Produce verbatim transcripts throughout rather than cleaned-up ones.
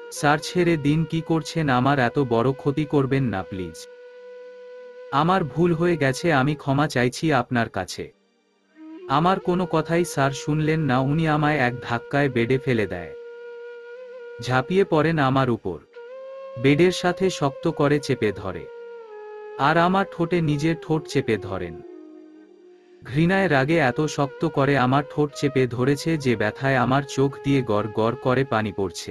Sir ছেড়ে দিন, কি করছেন? আমার এত বড় ক্ষতি করবেন না প্লিজ। আমার ভুল হয়ে গেছে, আমি ক্ষমা চাইছি আপনার কাছে। আমার কোনো কথাই স্যার শুনলেন না, উনি আমায় এক ধাক্কায় বেডে ফেলে দেয়। ঝাঁপিয়ে পড়েন আমার উপর, বেডের সাথে শক্ত করে চেপে ধরে, আর আমার ঠোঁটে নিজের ঠোঁট চেপে ধরেন। ঘৃণায় রাগে এত শক্ত করে আমার ঠোঁট চেপে ধরেছে যে ব্যথায় আমার চোখ দিয়ে গড় গড় করে পানি পড়ছে।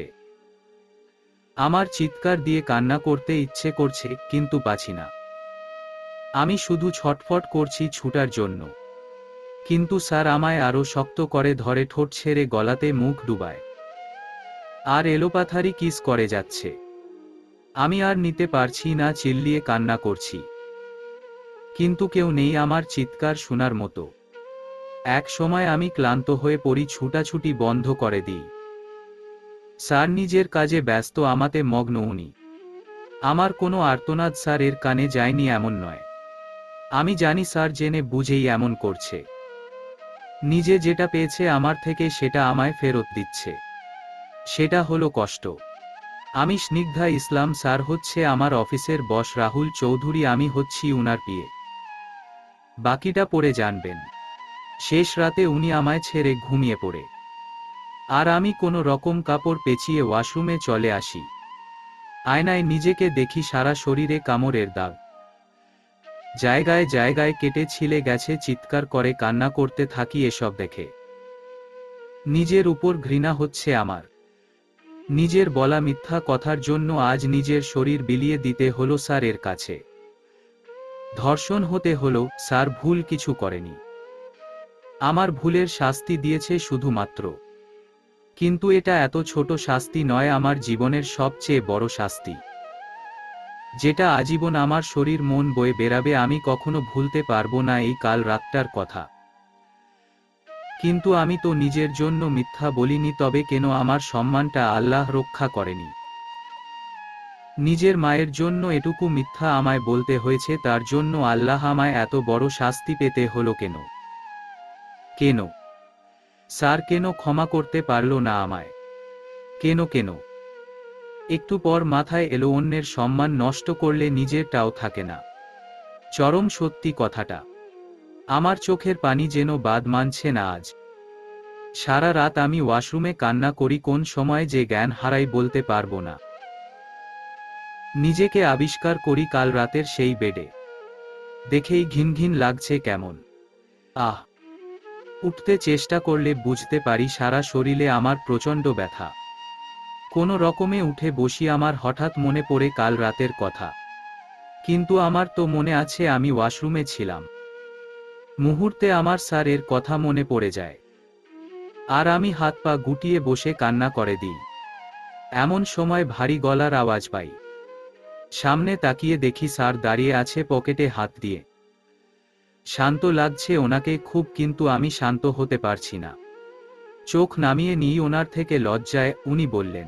আমার চিৎকার দিয়ে কান্না করতে ইচ্ছে করছে, কিন্তু পাছি না। আমি শুধু ছটফট করছি ছুটার জন্য, কিন্তু স্যার আমায় আরো শক্ত করে ধরে, ঠোঁট ছেড়ে গলাতে মুখ ডুবায়, আর এলোপাথারি কিস করে যাচ্ছে। আমি আর নিতে পারছি না, চিল্লিয়ে কান্না করছি, কিন্তু কেউ নেই আমার চিৎকার শোনার মতো। এক সময় আমি ক্লান্ত হয়ে পড়ি, ছুটাছুটি বন্ধ করে দিই। স্যার নিজের কাজে ব্যস্ত, আমাতে মগ্ন উনি। আমার কোনো আর্তনাদ স্যার এর কানে যায়নি এমন নয়। আমি জানি স্যার জেনে বুঝেই এমন করছে। নিজে যেটা পেয়েছে আমার থেকে সেটা আমায় ফেরত দিচ্ছে। সেটা হলো কষ্ট। আমি স্নিগ্ধা ইসলাম, স্যার হচ্ছে আমার অফিসের বস রাহুল চৌধুরী, আমি হচ্ছি উনার পিএ। বাকিটা পরে জানবেন। শেষ রাতে উনি আমায় ছেড়ে ঘুমিয়ে পড়ে, আর আমি কোনো রকম কাপড় পেঁচিয়ে ওয়াশরুমে চলে আসি। আয়নায় নিজেকে দেখি, সারা শরীরে কামড়ের দাগ, জায়গায় জায়গায় কেটে ছিলে গেছে। চিৎকার করে কান্না করতে থাকি এসব দেখে। নিজের উপর ঘৃণা হচ্ছে আমার। নিজের বলা মিথ্যা কথার জন্য আজ নিজের শরীর বিলিয়ে দিতে হলো স্যার এর কাছে। ধর্ষণ হতে হলো, স্যার ভুল কিছু করেনি। আমার ভুলের শাস্তি দিয়েছে শুধুমাত্র, কিন্তু এটা এত ছোট শাস্তি নয়, আমার জীবনের সবচেয়ে বড় শাস্তি, যেটা আজীবন আমার শরীর মন বয়ে বেরাবে। আমি কখনো ভুলতে পারবো না এই কাল রাতটার কথা। কিন্তু আমি তো নিজের জন্য মিথ্যা বলিনি, তবে কেন আমার সম্মানটা আল্লাহ রক্ষা করেনি? নিজের মায়ের জন্য এটুকু মিথ্যা আমায় বলতে হয়েছে, তার জন্য আল্লাহ আমায় এত বড় শাস্তি পেতে হলো কেন? কেন স্যার, কেন ক্ষমা করতে পারলো না আমায়? কেন কেন? একটু পর মাথায় এলো, অন্যের সম্মান নষ্ট করলে নিজেরটাও থাকে না। চরম সত্যি কথাটা। আমার চোখের পানি যেন বাদ মানছে না আজ। সারা রাত আমি ওয়াশরুমে কান্না করি, কোন সময় যে জ্ঞান হারাই বলতে পারবো না। নিজেকে আবিষ্কার করি কাল রাতের সেই বেডে, দেখেই ঘিন ঘিন লাগছে কেমন। আহ, উঠতে চেষ্টা করলে বুঝতে পারি সারা শরীরে আমার প্রচণ্ড ব্যথা। কোনো রকমে উঠে বসি, আমার হঠাৎ মনে পড়ে কাল রাতের কথা। কিন্তু আমার তো মনে আছে আমি ওয়াশরুমে ছিলাম। মুহূর্তে আমার স্যার এর কথা মনে পড়ে যায়, আর আমি হাত পা গুটিয়ে বসে কান্না করে দিই। এমন সময় ভারী গলার আওয়াজ পাই। সামনে তাকিয়ে দেখি স্যার দাঁড়িয়ে আছে পকেটে হাত দিয়ে। শান্ত লাগছে ওনাকে খুব, কিন্তু আমি শান্ত হতে পারছি না। চোখ নামিয়ে নিই ওনার থেকে লজ্জায়। উনি বললেন,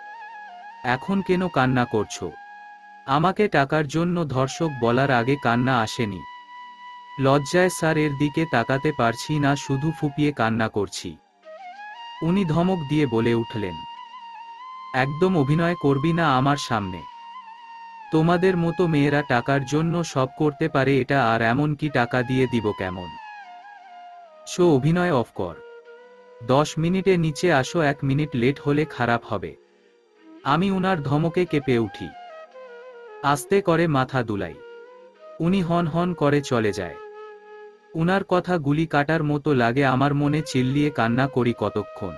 এখন কেন কান্না করছো? আমাকে টাকার জন্য ধর্ষক বলার আগে কান্না আসেনি। লজ্জায় স্যার এর দিকে তাকাতে পারছি না, শুধু ফুপিয়ে কান্না করছি। উনি ধমক দিয়ে বলে উঠলেন, একদম অভিনয় করবি না আমার সামনে। তোমাদের মতো মেয়েরা টাকার জন্য সব করতে পারে এটা, আর এমন কি টাকা দিয়ে দিব কেমন? শো, অভিনয় অফ কর। দশ মিনিটে নিচে আসো, এক মিনিট লেট হলে খারাপ হবে। আমি উনার ধমকে কেঁপে উঠি, আস্তে করে মাথা দুলাই। উনি হন হন করে চলে যায়। উনার কথা গুলি কাটার মতো লাগে আমার মনে, চিল্লিয়ে কান্না করি কতক্ষণ।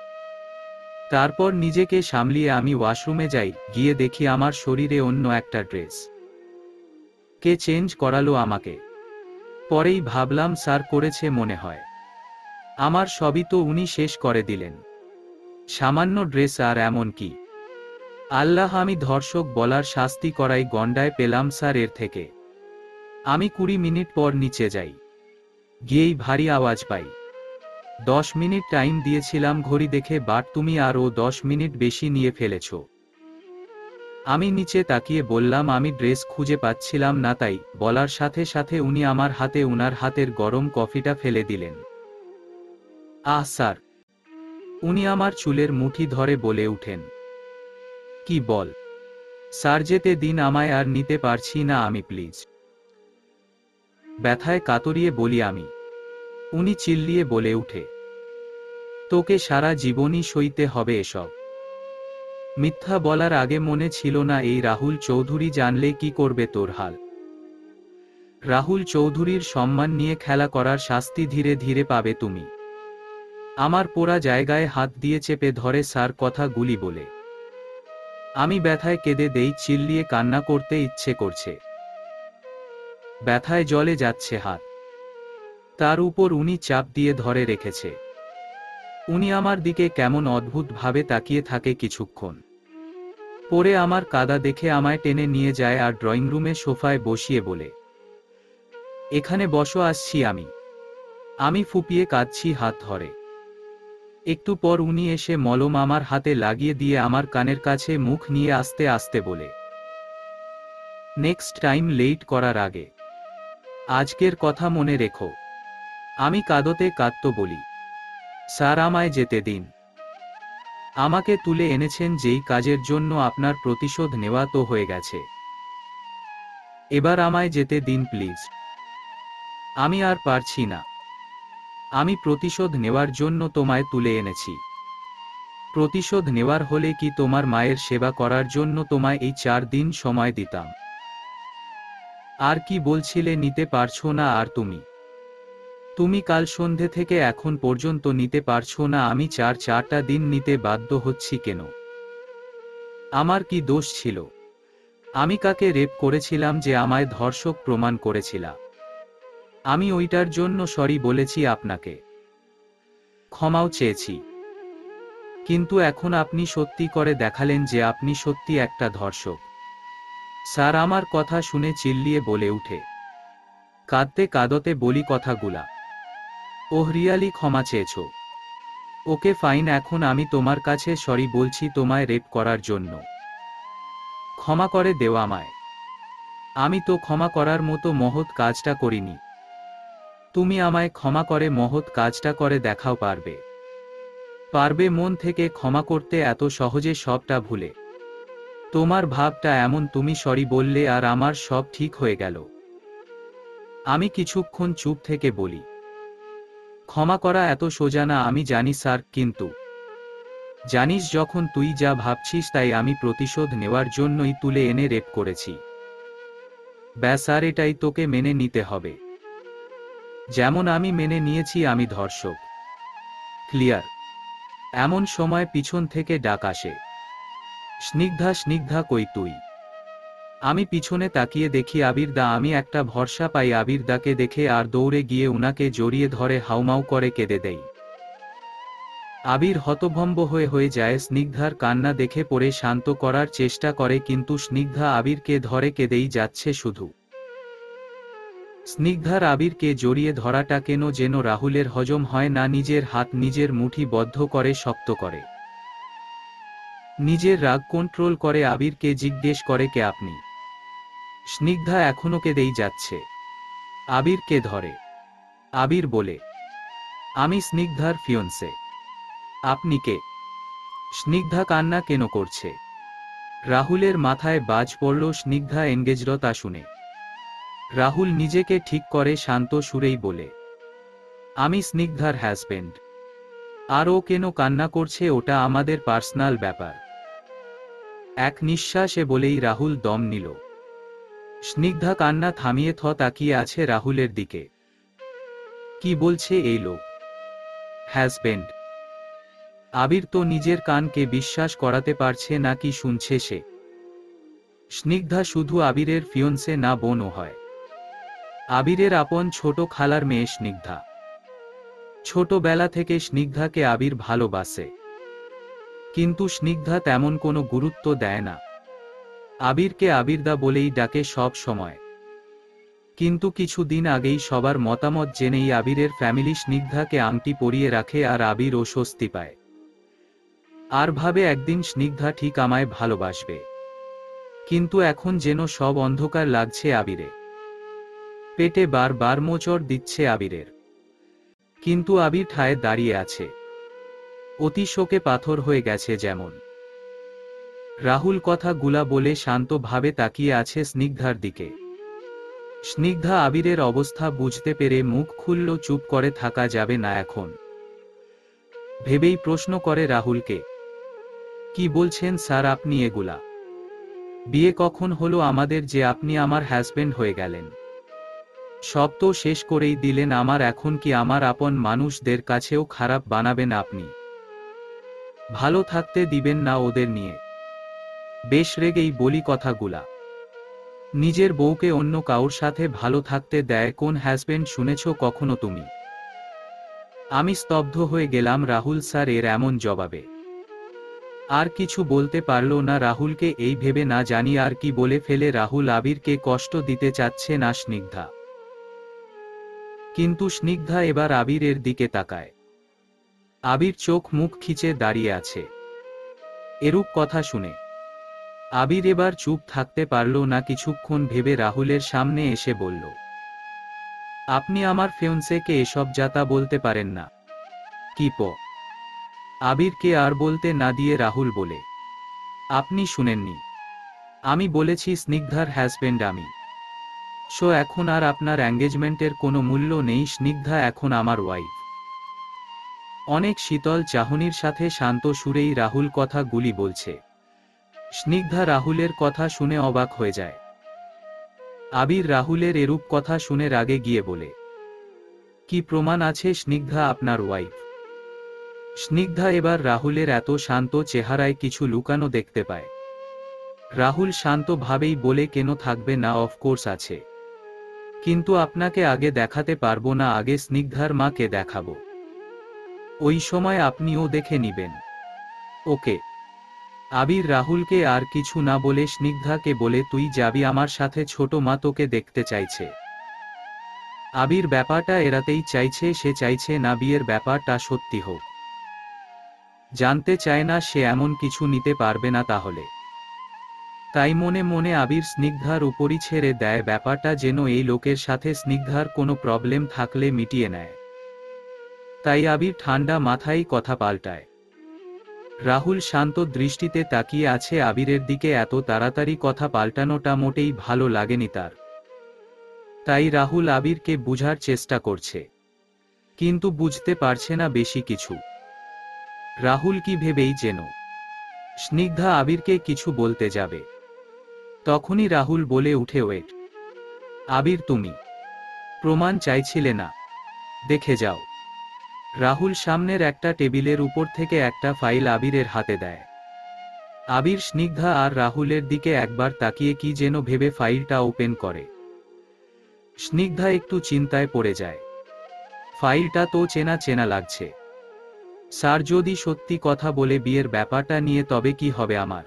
তারপর নিজেকে সামলিয়ে আমি ওয়াশরুমে যাই, গিয়ে দেখি আমার শরীরে অন্য একটা ড্রেস। কে চেঞ্জ করালো আমাকে? পরেই ভাবলাম স্যার করেছে মনে হয়। আমার সবই তো উনি শেষ করে দিলেন। সামান্য ড্রেস, আর এমন কি? আল্লাহ, আমি ধর্ষক বলার শাস্তি করাই গণ্ডায় পেলাম স্যার এর থেকে। আমি কুড়ি মিনিট পর নিচে যাই, গিয়েই ভারী আওয়াজ পাই। দশ মিনিট টাইম দিয়েছিলাম ঘড়ি দেখে, বাট তুমি আরও দশ মিনিট বেশি নিয়ে ফেলেছ। আমি নিচে তাকিয়ে বললাম, আমি ড্রেস খুঁজে পাচ্ছিলাম না তাই। বলার সাথে সাথে উনি আমার হাতে উনার হাতের গরম কফিটা ফেলে দিলেন। আহ স্যার! উনি আমার চুলের মুঠি ধরে বলে উঠেন, কি বল? স্যার যেতে দিন আমায়, আর নিতে পারছি না আমি প্লিজ। ব্যথায় কাতরিয়ে বলি আমি। উনি চিল্লিয়ে বলে উঠে, তোকে সারা জীবনই সইতে হবে এসব। মিথ্যা বলার আগে মনে ছিল না এই রাহুল চৌধুরী জানলে কি করবে তোর হাল। রাহুল চৌধুরীর সম্মান নিয়ে খেলা করার শাস্তি ধীরে ধীরে পাবে তুমি। আমার পোড়া জায়গায় হাত দিয়ে চেপে ধরে স্যার কথাগুলি বলে। আমি ব্যথায় কেঁদে দেই, চিল্লিয়ে কান্না করতে ইচ্ছে করছে। ব্যথায় জ্বলে যাচ্ছে হাত। তার উপর উনি চাপ দিয়ে ধরে রেখেছে। উনি আমার দিকে কেমন অদ্ভুত ভাবে তাকিয়ে থাকে কিছুক্ষণ। পরে আমার কাদা দেখে আমায় টেনে নিয়ে যায় আর ড্রয়িং রুমে সোফায় বসিয়ে বলে, এখানে বসো, আসছি আমি। আমি ফুপিয়ে কাঁদছি হাত ধরে। একটু পর উনি এসে মলম আমার হাতে লাগিয়ে দিয়ে আমার কানের কাছে মুখ নিয়ে আস্তে আস্তে বলে, নেক্সট টাইম লেট করার আগে আজকের কথা মনে রেখো। আমি কাঁদতে কাঁদতে বলি, স্যার আমায় যেতে দিন। আমাকে তুলে এনেছেন যেই কাজের জন্য আপনার প্রতিশোধ নেওয়া তো হয়ে গেছে। এবার আমায় যেতে দিন প্লিজ। আমি আর পারছি না। আমি প্রতিশোধ নেওয়ার জন্য তোমায় তুলে এনেছি। প্রতিশোধ নেওয়ার হলে কি তোমার মায়ের সেবা করার জন্য তোমায় এই চার দিন সময় দিতাম। আর কি বলছিলে নিতে পারছো না আর তুমি? তুমি কাল সন্ধে থেকে এখন পর্যন্ত নিতে পারছো না, আমি চার চারটা দিন নিতে বাধ্য হচ্ছি কেন? আমার কি দোষ ছিল? আমি কাকে রেপ করেছিলাম যে আমায় ধর্ষক প্রমাণ করেছিলা? আমি ওইটার জন্য সরি বলেছি আপনাকে, ক্ষমাও চেয়েছি। কিন্তু এখন আপনি সত্যি করে দেখালেন যে আপনি সত্যি একটা ধর্ষক। স্যার আমার কথা শুনে চিল্লিয়ে বলে উঠে। কাঁদতে কাঁদতে বলি কথাগুলা, ওহ রিয়ালি ক্ষমা চেয়েছ? ওকে ফাইন, এখন আমি তোমার কাছে সরি বলছি তোমায় রেপ করার জন্য। ক্ষমা করে দেও আমায়। আমি তো ক্ষমা করার মতো মহৎ কাজটা করিনি। তুমি আমায় ক্ষমা করে মহৎ কাজটা করে দেখাও পারবে? পারবে মন থেকে ক্ষমা করতে এত সহজে সবটা ভুলে? তোমার ভাবটা এমন, তুমি সরি বললে আর আমার সব ঠিক হয়ে গেল। আমি কিছুক্ষণ চুপ থেকে বলি, ক্ষমা করা এত সোজা না আমি জানি স্যার, কিন্তু জানিস যখন তুই যা ভাবছিস তাই আমি প্রতিশোধ নেওয়ার জন্যই তুলে এনে রেপ করেছি। ব্যাস, আর এটাই তোকে মেনে নিতে হবে, যেমন আমি মেনে নিয়েছি আমি ধর্ষক। ক্লিয়ার? এমন সময় পিছন থেকে ডাক আসে, স্নিগ্ধা স্নিগ্ধা কই তুই? আমি পিছনে তাকিয়ে দেখি আবির দা। আমি একটা ভরসা পাই আবির দাকে দেখে আর দৌড়ে গিয়ে উনাকে জড়িয়ে ধরে হাউমাউ করে কেঁদে দেই। আবির হতভম্ব হয়ে হয়ে যায়, স্নিগ্ধার কান্না দেখে পড়ে শান্ত করার চেষ্টা করে, কিন্তু স্নিগ্ধা আবিরকে ধরে কেঁদেই যাচ্ছে শুধু। স্নিগ্ধার আবিরকে জড়িয়ে ধরাটা কেন যেন রাহুলের হজম হয় না। নিজের হাত নিজের মুঠি বদ্ধ করে শক্ত করে। নিজের রাগ কন্ট্রোল করে আবিরকে জিজ্ঞেস করে, কে আপনি? স্নিগ্ধা এখনো কেঁদেই যাচ্ছে। আবিরকে ধরে। আবির বলে, আমি স্নিগ্ধার ফিয়ন্সে। আপনি কে? স্নিগ্ধা কান্না কেন করছে? রাহুলের মাথায় বাজ পড়ল স্নিগ্ধা এনগেজড তা শুনে। রাহুল নিজেকে ঠিক করে শান্ত সুরেই বলে, আমি স্নিগ্ধার হাজবেন্ড। আর ও কেন কান্না করছে ওটা আমাদের পার্সোনাল ব্যাপার। এক নিঃশ্বাসে বলেই রাহুল দম নিল। স্নিগ্ধা কান্না থামিয়ে থ তাকিয়ে আছে রাহুলের দিকে। কি বলছে এই লোক? হাজবেন্ড? আবির তো নিজের কানকে বিশ্বাস করাতে পারছে না কি শুনছে সে। স্নিগ্ধা শুধু আবিরের ফিয়ন্সে না, বোনও হয়। আবিরের আপন ছোট খালার মেয়ে স্নিগ্ধা। ছোটবেলা থেকে স্নিগ্ধাকে আবির ভালোবাসে, কিন্তু স্নিগ্ধা তেমন কোনো গুরুত্ব দেয় না। আবিরকে আবিরদা বলেই ডাকে সব সময়। কিন্তু কিছুদিন আগেই সবার মতামত জেনেই আবিরের ফ্যামিলি স্নিগ্ধাকে আংটি পরিয়ে রাখে আর আবির ও স্বস্তি পায়। আর ভাবে একদিন স্নিগ্ধা ঠিক আমায় ভালোবাসবে। কিন্তু এখন যেন সব অন্ধকার লাগছে আবিরে। পেটে বার বার মোচড় দিচ্ছে আবিরের। কিন্তু আবির ঠায় দাঁড়িয়ে আছে, অতি শোকে পাথর হয়ে গেছে যেমন। রাহুল কথাগুলা বলে শান্তভাবে তাকিয়ে আছে স্নিগ্ধার দিকে। স্নিগ্ধা আবিরের অবস্থা বুঝতে পেরে মুখ খুলল, চুপ করে থাকা যাবে না এখন। ভেবেই প্রশ্ন করে রাহুলকে, কি বলছেন স্যার আপনি এগুলা? বিয়ে কখন হলো আমাদের যে আপনি আমার হাজবেন্ড হয়ে গেলেন? সব তো শেষ করেই দিলেন আমার, এখন কি আমার আপন মানুষদের কাছেও খারাপ বানাবেন আপনি? ভালো থাকতে দিবেন না ওদের নিয়ে? বেশ রেগেই বলি কথাগুলা। নিজের বউকে অন্য কাউর সাথে ভালো থাকতে দেয় কোন হাজবেন্ড শুনেছ কখনো তুমি? আমি স্তব্ধ হয়ে গেলাম রাহুল স্যার এর এমন জবাবে। আর কিছু বলতে পারল না রাহুলকে, এই ভেবে না জানি আর কি বলে ফেলে রাহুল আবিরকে কষ্ট দিতে চাচ্ছে না স্নিগ্ধা। কিন্তু স্নিগ্ধা এবার আবিরের দিকে তাকায়। আবির চোখ মুখ খিচে দাঁড়িয়ে আছে। এরূপ কথা শুনে আবির এবার চুপ থাকতে পারল না, কিছুক্ষণ ভেবে রাহুলের সামনে এসে বলল, আপনি আমার ফিয়ন্সেকে এসব যাতা বলতে পারেন না। কি প? আবিরকে আর বলতে না দিয়ে রাহুল বলে, আপনি শুনেননি? আমি বলেছি স্নিগ্ধার হাজবেন্ড আমি। সো এখন আর আপনার এঙ্গেজমেন্টের কোনো মূল্য নেই, স্নিগ্ধা এখন আমার ওয়াইফ। অনেক শীতল চাহনির সাথে শান্ত সুরেই রাহুল কথাগুলি বলছে। স্নিগ্ধা রাহুলের কথা শুনে অবাক হয়ে যায়। আবির রাহুলের এরূপ কথা শুনে রাগে গিয়ে বলে, কি প্রমাণ আছে স্নিগ্ধা আপনার ওয়াইফ? স্নিগ্ধা এবার রাহুলের এত শান্ত চেহারায় কিছু লুকানো দেখতে পায়। রাহুল শান্তভাবেই বলে, কেন থাকবে না, অফকোর্স আছে। কিন্তু আপনাকে আগে দেখাতে পারবো না, আগে স্নিগ্ধার মাকে দেখাবো। ওই সময় আপনিও দেখে নিবেন। ওকে? আবির রাহুলকে আর কিছু না বলে স্নিগ্ধাকে বলে, তুই যাবি আমার সাথে, ছোট মা তোকে দেখতে চাইছে। আবির ব্যাপারটা এড়াতেই চাইছে, সে চাইছে না বিয়ের ব্যাপারটা সত্যি হোক। জানতে চায় না সে এমন কিছু নিতে পারবে না তাহলে। তাই মনে মনে আবির স্নিগ্ধার উপরই ছেড়ে দেয় ব্যাপারটা, যেন এই লোকের সাথে স্নিগ্ধার কোনো প্রবলেম থাকলে মিটিয়ে নেয়। তাই আবির ঠান্ডা মাথায় কথা পাল্টায়। রাহুল শান্ত দৃষ্টিতে তাকিয়ে আছে আবিরের দিকে, এত তাড়াতাড়ি কথা পাল্টানোটা মোটেই ভালো লাগেনি তার। তাই রাহুল আবিরকে বুঝার চেষ্টা করছে, কিন্তু বুঝতে পারছে না বেশি কিছু। রাহুল কি ভেবেই যেন স্নিগ্ধা আবিরকে কিছু বলতে যাবে, তখনই রাহুল বলে উঠে, ওয়েট। আবির তুমি প্রমাণ চাইছিলে না? দেখে যাও। রাহুল সামনের একটা টেবিলের উপর থেকে একটা ফাইল আবিরের হাতে দেয়। আবির স্নিগ্ধা আর রাহুলের দিকে একবার তাকিয়ে কি যেন ভেবে ফাইলটা ওপেন করে। স্নিগ্ধা একটু চিন্তায় পড়ে যায়। ফাইলটা তো চেনা চেনা লাগছে। স্যার যদি সত্যি কথা বলে বিয়ের ব্যাপারটা নিয়ে, তবে কি হবে আমার?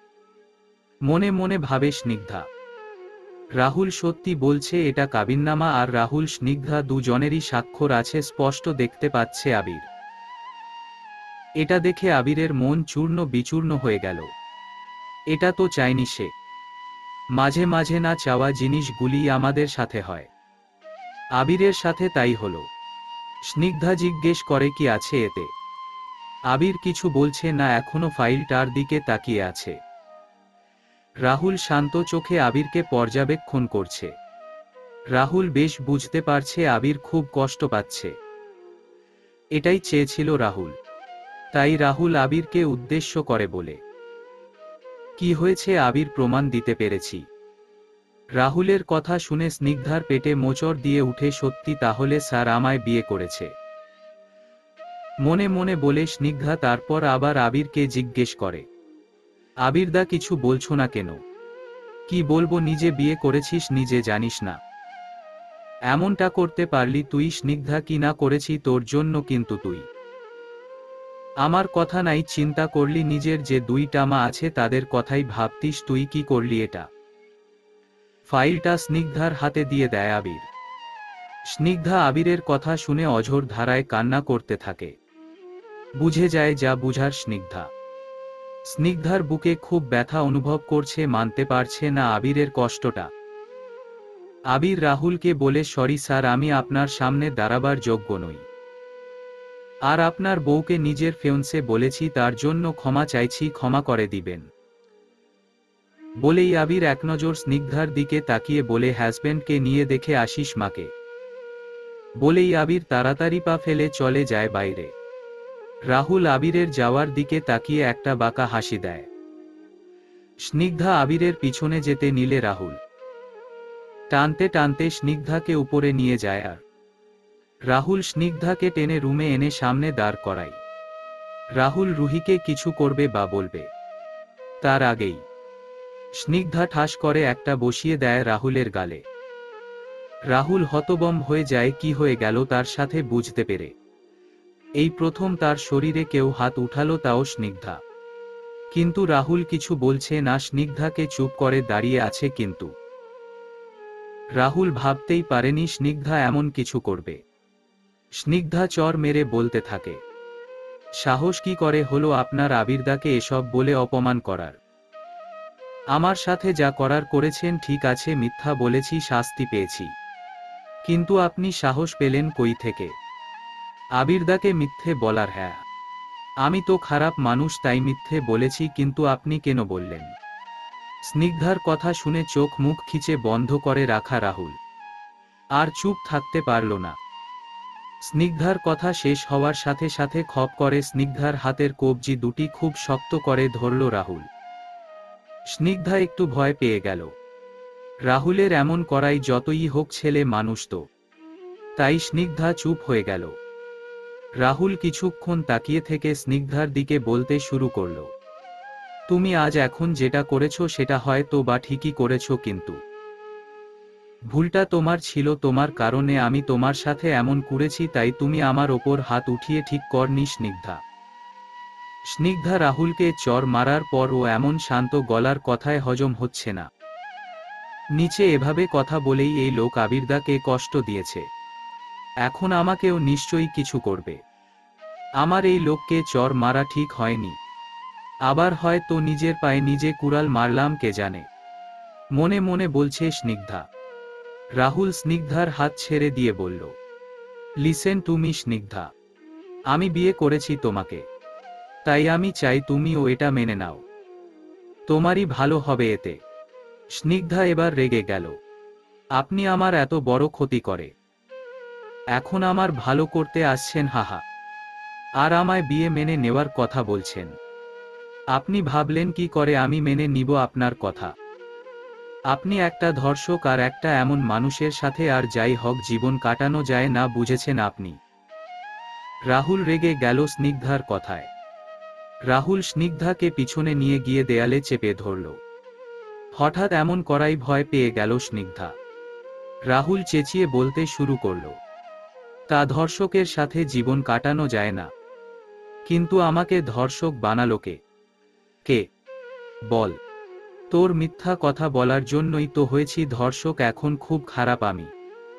মনে মনে ভাবে স্নিগ্ধা। রাহুল সত্যি বলছে, এটা কাবিননামা, আর রাহুল স্নিগ্ধা দুজনেরই স্বাক্ষর আছে, স্পষ্ট দেখতে পাচ্ছে আবির। এটা দেখে আবিরের মন চূর্ণ বিচূর্ণ হয়ে গেল। এটা তো চায়নি সে। মাঝে মাঝে না চাওয়া জিনিসগুলি আমাদের সাথে হয়। আবিরের সাথে তাই হলো। স্নিগ্ধা জিজ্ঞেস করে, কি আছে এতে? আবির কিছু বলছে না, এখনো ফাইলটার দিকে তাকিয়ে আছে। রাহুল শান্ত চোখে আবিরকে পর্যবেক্ষণ করছে। রাহুল বেশ বুঝতে পারছে আবির খুব কষ্ট পাচ্ছে। এটাই চেয়েছিল রাহুল। তাই রাহুল আবিরকে উদ্দেশ্য করে বলে, কি হয়েছে আবির, প্রমাণ দিতে পেরেছি। রাহুলের কথা শুনে স্নিগ্ধার পেটে মোচড় দিয়ে উঠে, সত্যি তাহলে স্যার আমায় বিয়ে করেছে? মনে মনে বলে স্নিগ্ধা তারপর আবার আবিরকে জিজ্ঞেস করে, আবিরদা কিছু বলছো না কেন? কি বলবো, নিজে বিয়ে করেছিস নিজে জানিস না? এমনটা করতে পারলি তুই? স্নিগ্ধা, কি না করেছি তোর জন্য, কিন্তু তুই আমার কথা নাই চিন্তা করলি, নিজের যে দুইটা মা আছে তাদের কথাই ভাবতিস, তুই কি করলি এটা? ফাইলটা স্নিগ্ধার হাতে দিয়ে দেয় আবির। স্নিগ্ধা আবিরের কথা শুনে অঝোর ধারায় কান্না করতে থাকে। বুঝে যায় যা বুঝার স্নিগ্ধা। স্নিগ্ধার বুকে খুব ব্যথা অনুভব করছে, মানতে পারছে না আবিরের কষ্টটা। আবির রাহুলকে বলে, সরি স্যার, আমি আপনার সামনে দাঁড়াবার যোগ্য নই। আর আপনার বউকে নিজের ফিয়ন্সে বলেছি, তার জন্য ক্ষমা চাইছি, ক্ষমা করে দিবেন। বলেই আবির এক নজর স্নিগ্ধার দিকে তাকিয়ে বলে, হাজব্যান্ডকে নিয়ে দেখে আসিস মাকে। বলেই আবির তাড়াতাড়ি পা ফেলে চলে যায় বাইরে। রাহুল আবিরের যাওয়ার দিকে তাকিয়ে একটা বাঁকা হাসি দেয়। স্নিগ্ধা আবিরের পিছনে যেতে নিলে রাহুল টানতে টানতে স্নিগ্ধাকে উপরে নিয়ে যায় আর রাহুল স্নিগ্ধাকে টেনে রুমে এনে সামনে দাঁড় করায়। রাহুল রুহিকে কিছু করবে বা বলবে তার আগেই স্নিগ্ধা ঠাস করে একটা বসিয়ে দেয় রাহুলের গালে। রাহুল হতবম্ব হয়ে যায়, কি হয়ে গেল তার সাথে বুঝতে পেরে। এই প্রথম তার শরীরে কেউ হাত উঠালো, তাও স্নিগ্ধা। কিন্তু রাহুল কিছু বলছে না, স্নিগ্ধাকে চুপ করে দাঁড়িয়ে আছে। কিন্তু রাহুল ভাবতেই পারেনি স্নিগ্ধা এমন কিছু করবে। স্নিগ্ধা চর মেরে বলতে থাকে, সাহস কি করে হলো আপনার আবিরদাকে এসব বলে অপমান করার? আমার সাথে যা করার করেছেন, ঠিক আছে, মিথ্যা বলেছি, শাস্তি পেয়েছি, কিন্তু আপনি সাহস পেলেন কই থেকে আবিরদাকে মিথ্যে বলার? হ্যাঁ, আমি তো খারাপ মানুষ, তাই মিথ্যে বলেছি, কিন্তু আপনি কেন বললেন? স্নিগ্ধার কথা শুনে চোখ মুখ খিচে বন্ধ করে রাখা রাহুল আর চুপ থাকতে পারল না। স্নিগ্ধার কথা শেষ হওয়ার সাথে সাথে খপ করে স্নিগ্ধার হাতের কবজি দুটি খুব শক্ত করে ধরল রাহুল। স্নিগ্ধা একটু ভয় পেয়ে গেল। রাহুলের এমন করাই যতই হোক ছেলে মানুষ তো, তাই স্নিগ্ধা চুপ হয়ে গেল। রাহুল কিছুক্ষণ তাকিয়ে থেকে স্নিগ্ধার দিকে বলতে শুরু করল, তুমি আজ এখন যেটা করেছো সেটা হয়তো বা ঠিকই করেছো, কিন্তু ভুলটা তোমার ছিল, তোমার কারণে আমি তোমার সাথে এমন করেছি, তাই তুমি আমার ওপর হাত উঠিয়ে ঠিক করনি। স্নিগ্ধা স্নিগ্ধা রাহুলকে চর মারার পর ও এমন শান্ত গলার কথায় হজম হচ্ছে না। নিচে এভাবে কথা বলেই এই লোক আবিরদাকে কষ্ট দিয়েছে, এখন আমাকেও নিশ্চয়ই কিছু করবে। আমার এই লোককে চর মারা ঠিক হয়নি, আবার হয়তো নিজের পায়ে নিজে কুড়াল মারলাম, কে জানে, মনে মনে বলছে স্নিগ্ধা। রাহুল স্নিগ্ধার হাত ছেড়ে দিয়ে বলল, লিসেন টু মি স্নিগ্ধা, আমি বিয়ে করেছি তোমাকে, তাই আমি চাই তুমিও এটা মেনে নাও, তোমারই ভালো হবে এতে। স্নিগ্ধা এবার রেগে গেল, আপনি আমার এত বড় ক্ষতি করে এখন আমার ভালো করতে আসছেন, হাহা, আর আমায় বিয়ে মেনে নেওয়ার কথা বলছেন? আপনি ভাবলেন কি করে আমি মেনে নিব আপনার কথা? আপনি একটা ধর্ষক আর একটা এমন মানুষের সাথে আর যাই হোক জীবন কাটানো যায় না, বুঝেছেন আপনি? রাহুল রেগে গেল স্নিগ্ধার কথায়। রাহুল স্নিগ্ধাকে পিছনে নিয়ে গিয়ে দেয়ালে চেপে ধরল। হঠাৎ এমন করাই ভয় পেয়ে গেল স্নিগ্ধা। রাহুল চেঁচিয়ে বলতে শুরু করল, তা ধর্ষকের সাথে জীবন কাটানো যায় না, কিন্তু আমাকে ধর্ষক বানালো কে? কে? বল। তোর মিথ্যা কথা বলার জন্যই তো হয়েছি ধর্ষক, এখন খুব খারাপ আমি।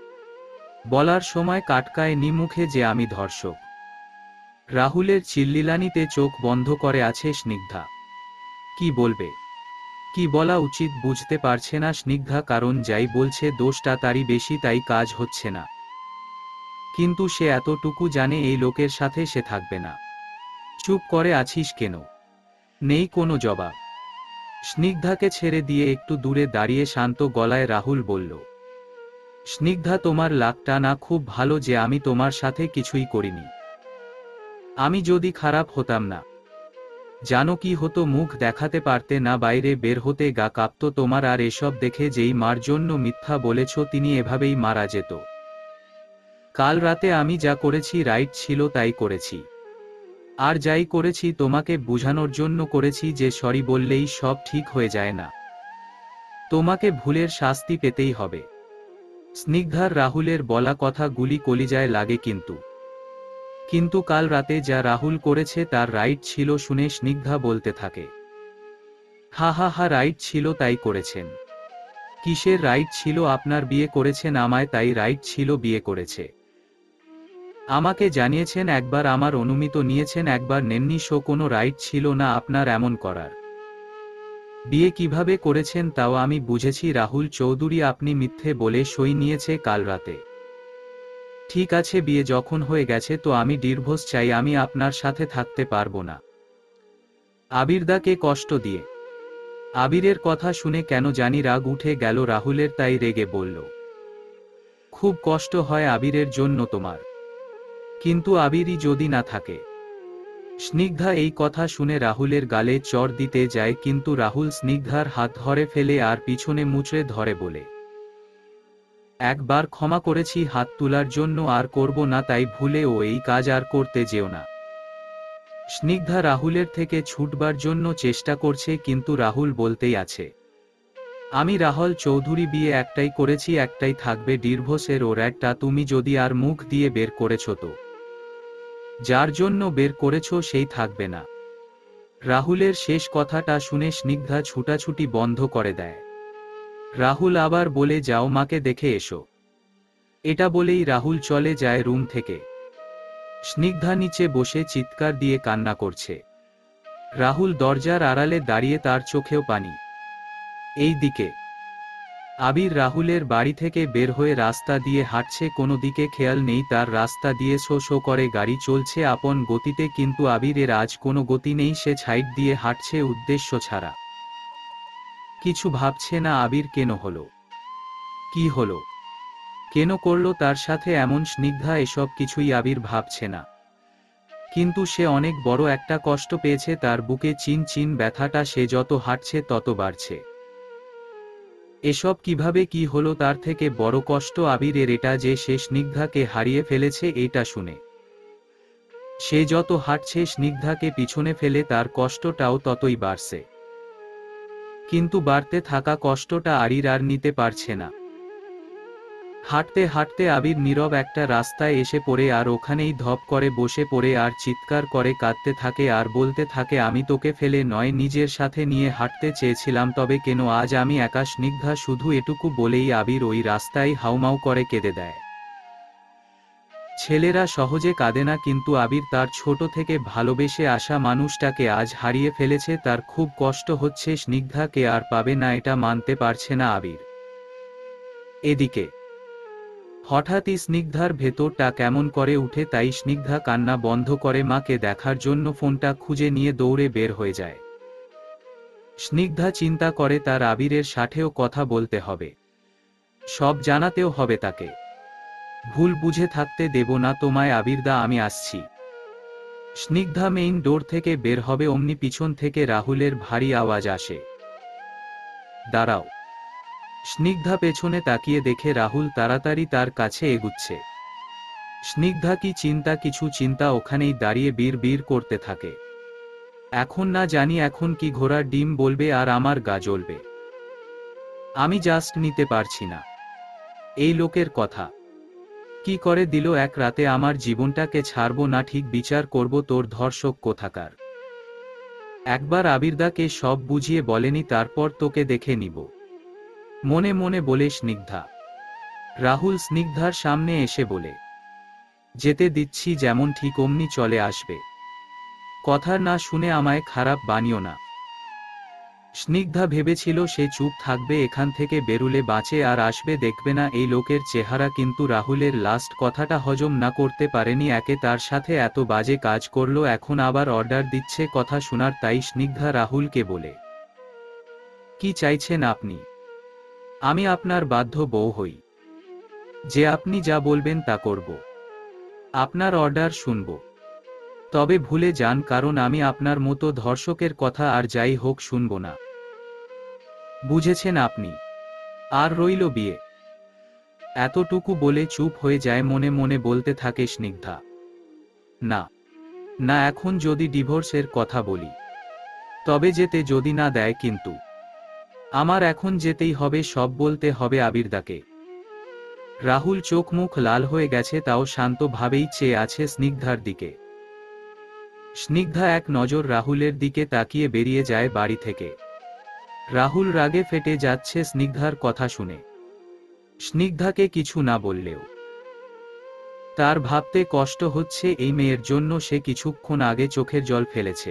বলার সময় কাটকায় নি মুখে যে আমি ধর্ষক। রাহুলের চিল্লিলানিতে চোখ বন্ধ করে আছে স্নিগ্ধা। কি বলবে, কি বলা উচিত বুঝতে পারছে না স্নিগ্ধা, কারণ যাই বলছে দোষটা তারই বেশি, তাই কাজ হচ্ছে না। কিন্তু সে এতটুকু জানে এই লোকের সাথে সে থাকবে না। চুপ করে আছিস কেন? নেই কোনো জবাব। স্নিগ্ধাকে ছেড়ে দিয়ে একটু দূরে দাঁড়িয়ে শান্ত গলায় রাহুল বলল, স্নিগ্ধা, তোমার লাকটা না খুব ভালো যে আমি তোমার সাথে কিছুই করিনি। আমি যদি খারাপ হতাম না, জানো কি হতো? মুখ দেখাতে পারতে না, বাইরে বের হতে গা কাঁপতো তোমার, আর এসব দেখে যেই মার জন্য মিথ্যা বলেছ তিনি এভাবেই মারা যেত। কাল রাতে আমি যা করেছি রাইট ছিল, তাই করেছি। আর যাই করেছি তোমাকে বোঝানোর জন্য করেছি যে সরি বললেই সব ঠিক হয়ে যায় না, তোমাকে ভুলের শাস্তি পেতেই হবে। স্নিগ্ধার রাহুলের বলা কথা গুলি কলিজায় লাগে, কিন্তু কিন্তু কাল রাতে যা রাহুল করেছে তার রাইট ছিল শুনে স্নিগ্ধা বলতে থাকে, হা হা হা, রাইট ছিল তাই করেছেন? কিসের রাইট ছিল? আপনার বিয়ে করেছেন আমায়, তাই রাইট ছিল বিয়ে করেছে। আমাকে জানিয়েছেন একবার, আমার অনুমতি নিয়েছেন একবার, নেননি, শো কোনো রাইট ছিল না আপনার এমন করার। বিয়ে কিভাবে করেছেন তাও আমি বুঝেছি রাহুল চৌধুরী, আপনি মিথ্যে বলে সই নিয়েছে কাল রাতে। ঠিক আছে, বিয়ে যখন হয়ে গেছে তো আমি ডিভোর্স চাই, আমি আপনার সাথে থাকতে পারবো না আবিরদাকে কষ্ট দিয়ে। আবিরের কথা শুনে কেন জানি রাগ উঠে গেল রাহুলের, তাই রেগে বলল, খুব কষ্ট হয় আবিরের জন্য তোমার, কিন্তু আবিরই যদি না থাকে। স্নিগ্ধা এই কথা শুনে রাহুলের গালে চড় দিতে যায়, কিন্তু রাহুল স্নিগ্ধার হাত ধরে ফেলে আর পিছনে মুচড়ে ধরে বলে, একবার ক্ষমা করেছি হাত তোলার জন্য, আর করব না, তাই ভুলেও এই কাজ আর করতে যেও না। স্নিগ্ধা রাহুলের থেকে ছুটবার জন্য চেষ্টা করছে, কিন্তু রাহুল বলতেই আছে, আমি রাহুল চৌধুরী, বিয়ে একটাই করেছি, একটাই থাকবে, ডিভোর্সের ওর একটা তুমি যদি আর মুখ দিয়ে বের করেছ তো যার জন্য বের করেছ সেই থাকবে না। রাহুলের শেষ কথাটা শুনে স্নিগ্ধা ছুটাছুটি বন্ধ করে দেয়। রাহুল আবার বলে, যাও মাকে দেখে এসো। এটা বলেই রাহুল চলে যায় রুম থেকে। স্নিগ্ধা নিচে বসে চিৎকার দিয়ে কান্না করছে। রাহুল দরজার আড়ালে দাঁড়িয়ে, তার চোখেও পানি। এই দিকে আবির রাহুলের বাড়ি থেকে বের হয়ে রাস্তা দিয়ে হাঁটছে, কোনো দিকে খেয়াল নেই তার, রাস্তা দিয়ে শো শো করে গাড়ি চলছে আপন গতিতে, কিন্তু আবিরের আজ কোনো গতি নেই, সে সাইড দিয়ে হাঁটছে উদ্দেশ্য ছাড়া। কিছু ভাবছে না আবির কেন হলো, কি হলো, কেন করলো তার সাথে এমন। স্নিগ্ধা এসব কিছুই আবির ভাবছে না, কিন্তু সে অনেক বড় একটা কষ্ট পেয়েছে, তার বুকে চিন চিন ব্যথাটা সে যত হাঁটছে তত বাড়ছে। এসব কিভাবে কি হলো, তার থেকে বড় কষ্ট আবিরের এটা যে সে স্নিগ্ধাকে হারিয়ে ফেলেছে, এটা শুনে সে যত হাঁটছে স্নিগ্ধাকে পিছনে ফেলে, তার কষ্টটাও ততই বাড়ছে। কিন্তু বাড়তে থাকা কষ্টটা আবির আর নিতে পারছে না। হাঁটতে হাঁটতে আবির নীরব একটা রাস্তায় এসে পড়ে, আর ওখানেই ধপ করে বসে পড়ে আর চিৎকার করে কাঁদতে থাকে আর বলতে থাকে, আমি তোকে ফেলে নয়, নিজের সাথে নিয়ে হাঁটতে চেয়েছিলাম, তবে কেন আজ আমি একা। স্নিগ্ধা শুধু এটুকু বলেই আবির ওই রাস্তায় হাউমাউ করে কেঁদে দেয়। ছেলেরা সহজে কাঁদে না, কিন্তু আবির তার ছোট থেকে ভালোবেসে আসা মানুষটাকে আজ হারিয়ে ফেলেছে, তার খুব কষ্ট হচ্ছে। স্নিগ্ধাকে আর পাবে না এটা মানতে পারছে না আবির। এদিকে হঠাৎই স্নিগ্ধার ভেতরটা কেমন করে উঠে, তাই স্নিগ্ধা কান্না বন্ধ করে মাকে দেখার জন্য ফোনটা খুঁজে নিয়ে দৌড়ে বের হয়ে যায়। স্নিগ্ধা চিন্তা করে তার আবিরের সাথেও কথা বলতে হবে, সব জানাতেও হবে তাকে। ভুল বুঝে থাকতে দেব না তোমায় আবিরদা, আমি আসছি। স্নিগ্ধা মেইন ডোর থেকে বের হবে, অমনি পিছন থেকে রাহুলের ভারী আওয়াজ আসে, দাঁড়াও। স্নিগ্ধা পেছনে তাকিয়ে দেখে রাহুল তাড়াতাড়ি তার কাছে এগুচ্ছে। স্নিগ্ধা কি চিন্তা, কিছু চিন্তা ওখানেই দাঁড়িয়ে বীর বীর করতে থাকে, এখন না জানি এখন কি ঘোড়ার ডিম বলবে আর আমার গা জ্বলবে। আমি জাস্ট নিতে পারছি না এই লোকের কথা, কি করে দিল এক রাতে আমার জীবনটাকে, ছাড়বো না, ঠিক বিচার করব তোর ধর্ষক কোথাকার। একবার আবিরদাকে সব বুঝিয়ে বলেনি, তারপর তোকে দেখে নিব, মনে মনে বলে স্নিগ্ধা। রাহুল স্নিগ্ধার সামনে এসে বলে, যেতে দিচ্ছি, যেমন ঠিক অমনি চলে আসবে, কথা না শুনে আমায় খারাপ বানিও না। স্নিগ্ধা ভেবেছিল সে চুপ থাকবে, এখান থেকে বেরুলে বাঁচে আর আসবে দেখবে না এই লোকের চেহারা, কিন্তু রাহুলের লাস্ট কথাটা হজম না করতে পারেনি। একে তার সাথে এত বাজে কাজ করলো, এখন আবার অর্ডার দিচ্ছে কথা শোনার, তাই স্নিগ্ধা রাহুলকে বলে, কি চাইছেন আপনি? আমি আপনার বাধ্য বউ হই, যে আপনি যা বলবেন তা করব, আপনার অর্ডার শুনব, তবে ভুলে যান, কারণ আমি আপনার মতো ধর্ষকের কথা আর যাই হোক শুনব না, বুঝেছেন আপনি? আর রইল বিয়ে। এতটুকু বলে চুপ হয়ে যায়, মনে মনে বলতে থাকে স্নিগ্ধা, না না, এখন যদি ডিভোর্সের কথা বলি তবে যেতে যদি না দেয়, কিন্তু আমার এখন যেতেই হবে, সব বলতে হবে আবিরদাকে। রাহুল চোখ মুখ লাল হয়ে গেছে, তাও শান্তভাবেই চেয়ে আছে স্নিগ্ধার দিকে। স্নিগ্ধা এক নজর রাহুলের দিকে তাকিয়ে বেরিয়ে যায় বাড়ি থেকে। রাহুল রাগে ফেটে যাচ্ছে স্নিগ্ধার কথা শুনে। স্নিগ্ধাকে কিছু না বললেও তার ভাবতে কষ্ট হচ্ছে, এই মেয়ের জন্য সে কিছুক্ষণ আগে চোখের জল ফেলেছে।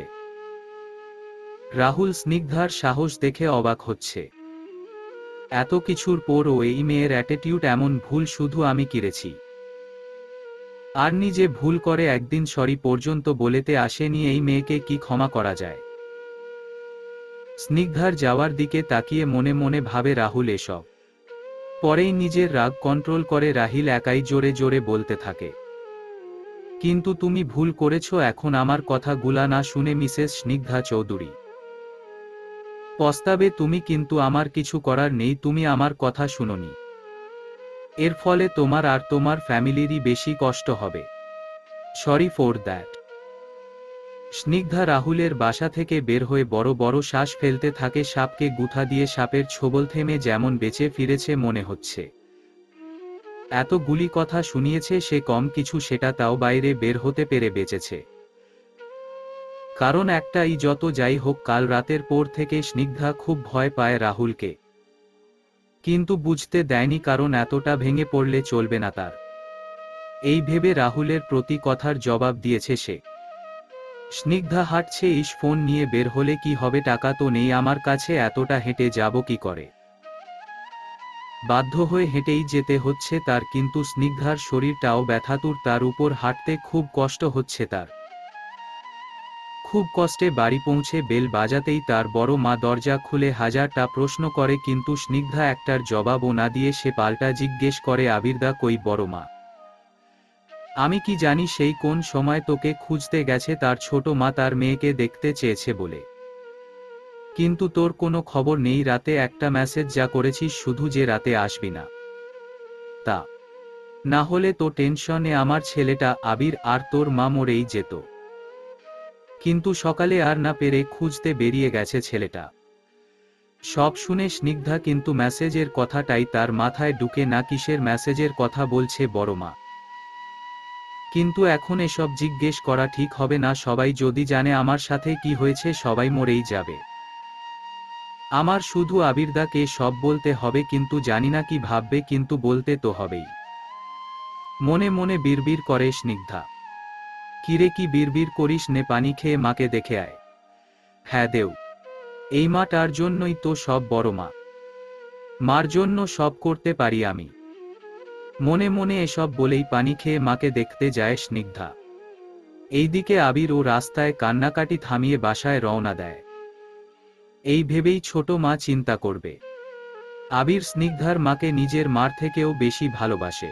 রাহুল স্নিগ্ধার সাহস দেখে অবাক হচ্ছে, এত কিছুর পরও এই মেয়ের অ্যাটিটিউড এমন, ভুল শুধু আমি করেছি। আর নিজে ভুল করে একদিন সরি পর্যন্ত বলেতে আসেনি, এই মেয়েকে কি ক্ষমা করা যায়? স্নিগ্ধার যাওয়ার দিকে তাকিয়ে মনে মনে ভাবে রাহুল এসব। পরেই নিজের রাগ কন্ট্রোল করে রাহিল একাই জোরে জোরে বলতে থাকে, কিন্তু তুমি ভুল করেছ এখন আমার কথা গুলা না শুনে মিসেস স্নিগ্ধা চৌধুরী। পস্তাবে তুমি, কিন্তু আমার কিছু করার নেই, তুমি আমার কথা শুনোনি। এর ফলে তোমার আর তোমার ফ্যামিলিরই বেশি কষ্ট হবে। Sorry for that. স্নিগ্ধা রাহুলের বাসা থেকে বের হয়ে বড় বড় শ্বাস ফেলতে থাকে। সাপকে গুঁথা দিয়ে সাপের ছোবল থেমে যেমন বেঁচে ফিরেছে মনে হচ্ছে। এত গুলি কথা শুনিয়েছে সে কম কিছু, সেটা তাও বাইরে বের হতে পেরে বেঁচেছে। কারণ একটাই, যত যাই হোক কাল রাতের পর থেকে স্নিগ্ধা খুব ভয় পায় রাহুলকে। কিন্তু বুঝতে দেয়নি, কারণ এতটা ভেঙে পড়লে চলবে না তার। এই ভেবে রাহুলের প্রতি কথার জবাব দিয়েছে সে। স্নিগ্ধা হাঁটছে, ইস ফোন নিয়ে বের হলে কি হবে, টাকা তো নেই আমার কাছে, এতটা হেঁটে যাব কি করে। বাধ্য হয়ে হেঁটেই যেতে হচ্ছে তার, কিন্তু স্নিগ্ধার শরীরটাও ব্যথাতুর, তার উপর হাঁটতে খুব কষ্ট হচ্ছে তার। খুব কষ্টে বাড়ি পৌঁছে বেল বাজাতেই তার বড় মা দরজা খুলে হাজারটা প্রশ্ন করে, কিন্তু স্নিগ্ধা একটার জবাবও না দিয়ে সে পাল্টা জিজ্ঞেস করে, আবিরদা কই বড় মা? আমি কি জানি সেই কোন সময় তোকে খুঁজতে গেছে তার ছোট মা, তার মেয়েকে দেখতে চেয়েছে বলে। কিন্তু তোর কোনো খবর নেই, রাতে একটা মেসেজ যা করেছিস শুধু যে রাতে আসবি না তা না হলে তো টেনশনে আমার ছেলেটা আবির আর তোর মা মরেই যেত। কিন্তু সকালে আর না পেরে খুঁজতে বেরিয়ে গেছে ছেলেটা। সব শুনে স্নিগ্ধা কিন্তু মেসেজের কথাটাই তার মাথায় ঢুকে না, কিসের মেসেজের কথা বলছে বড় মা। কিন্তু এখন এসব জিজ্ঞেস করা ঠিক হবে না, সবাই যদি জানে আমার সাথে কি হয়েছে সবাই মরেই যাবে। আমার শুধু আবিরদাকে সব বলতে হবে, কিন্তু জানি না কি ভাববে, কিন্তু বলতে তো হবেই। মনে মনে বিড়বিড় করে স্নিগ্ধা। কিরে কি বিড়বিড় করিস, নে পানি খেয়ে মাকে দেখে আয়। হ্যাঁ দেও, এই মাটার জন্যই তো সব বড় মা, মার জন্য সব করতে পারি আমি। মনে মনে এসব বলেই পানি খেয়ে মাকে দেখতে যায় স্নিগ্ধা। এইদিকে আবির ও রাস্তায় কান্নাকাটি থামিয়ে বাসায় রওনা দেয়। এই ভেবেই ছোট মা চিন্তা করবে। আবির স্নিগ্ধার মাকে নিজের মার থেকেও বেশি ভালোবাসে।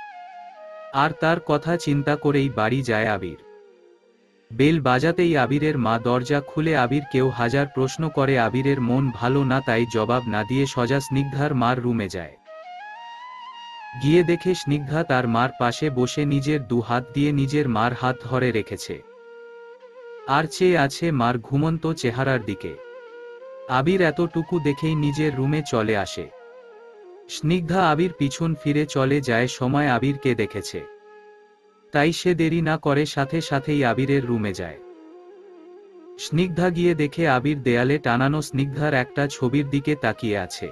আর তার কথা চিন্তা করেই বাড়ি যায় আবির। বেল বাজাতেই আবিরের মা দরজা খুলে আবিরকেও হাজার প্রশ্ন করে। আবিরের মন ভালো না, তাই জবাব না দিয়ে সোজা স্নিগ্ধার মার রুমে যায়। গিয়ে দেখে স্নিগ্ধা তার মার পাশে বসে নিজের দু হাত দিয়ে নিজের মার হাত ধরে রেখেছে, আর চেয়ে আছে মার ঘুমন্ত চেহারার দিকে। আবির এতটুকু দেখেই নিজের রুমে চলে আসে। স্নিগ্ধা আবির পিছন ফিরে চলে যায়, সময় আবিরকে দেখেছে তাই সে দেরি না করে সাথে সাথেই আবিরের রুমে যায়। স্নিগ্ধা গিয়ে দেখে আবির দেয়ালে টানানো স্নিগ্ধার একটা ছবির দিকে তাকিয়ে আছে।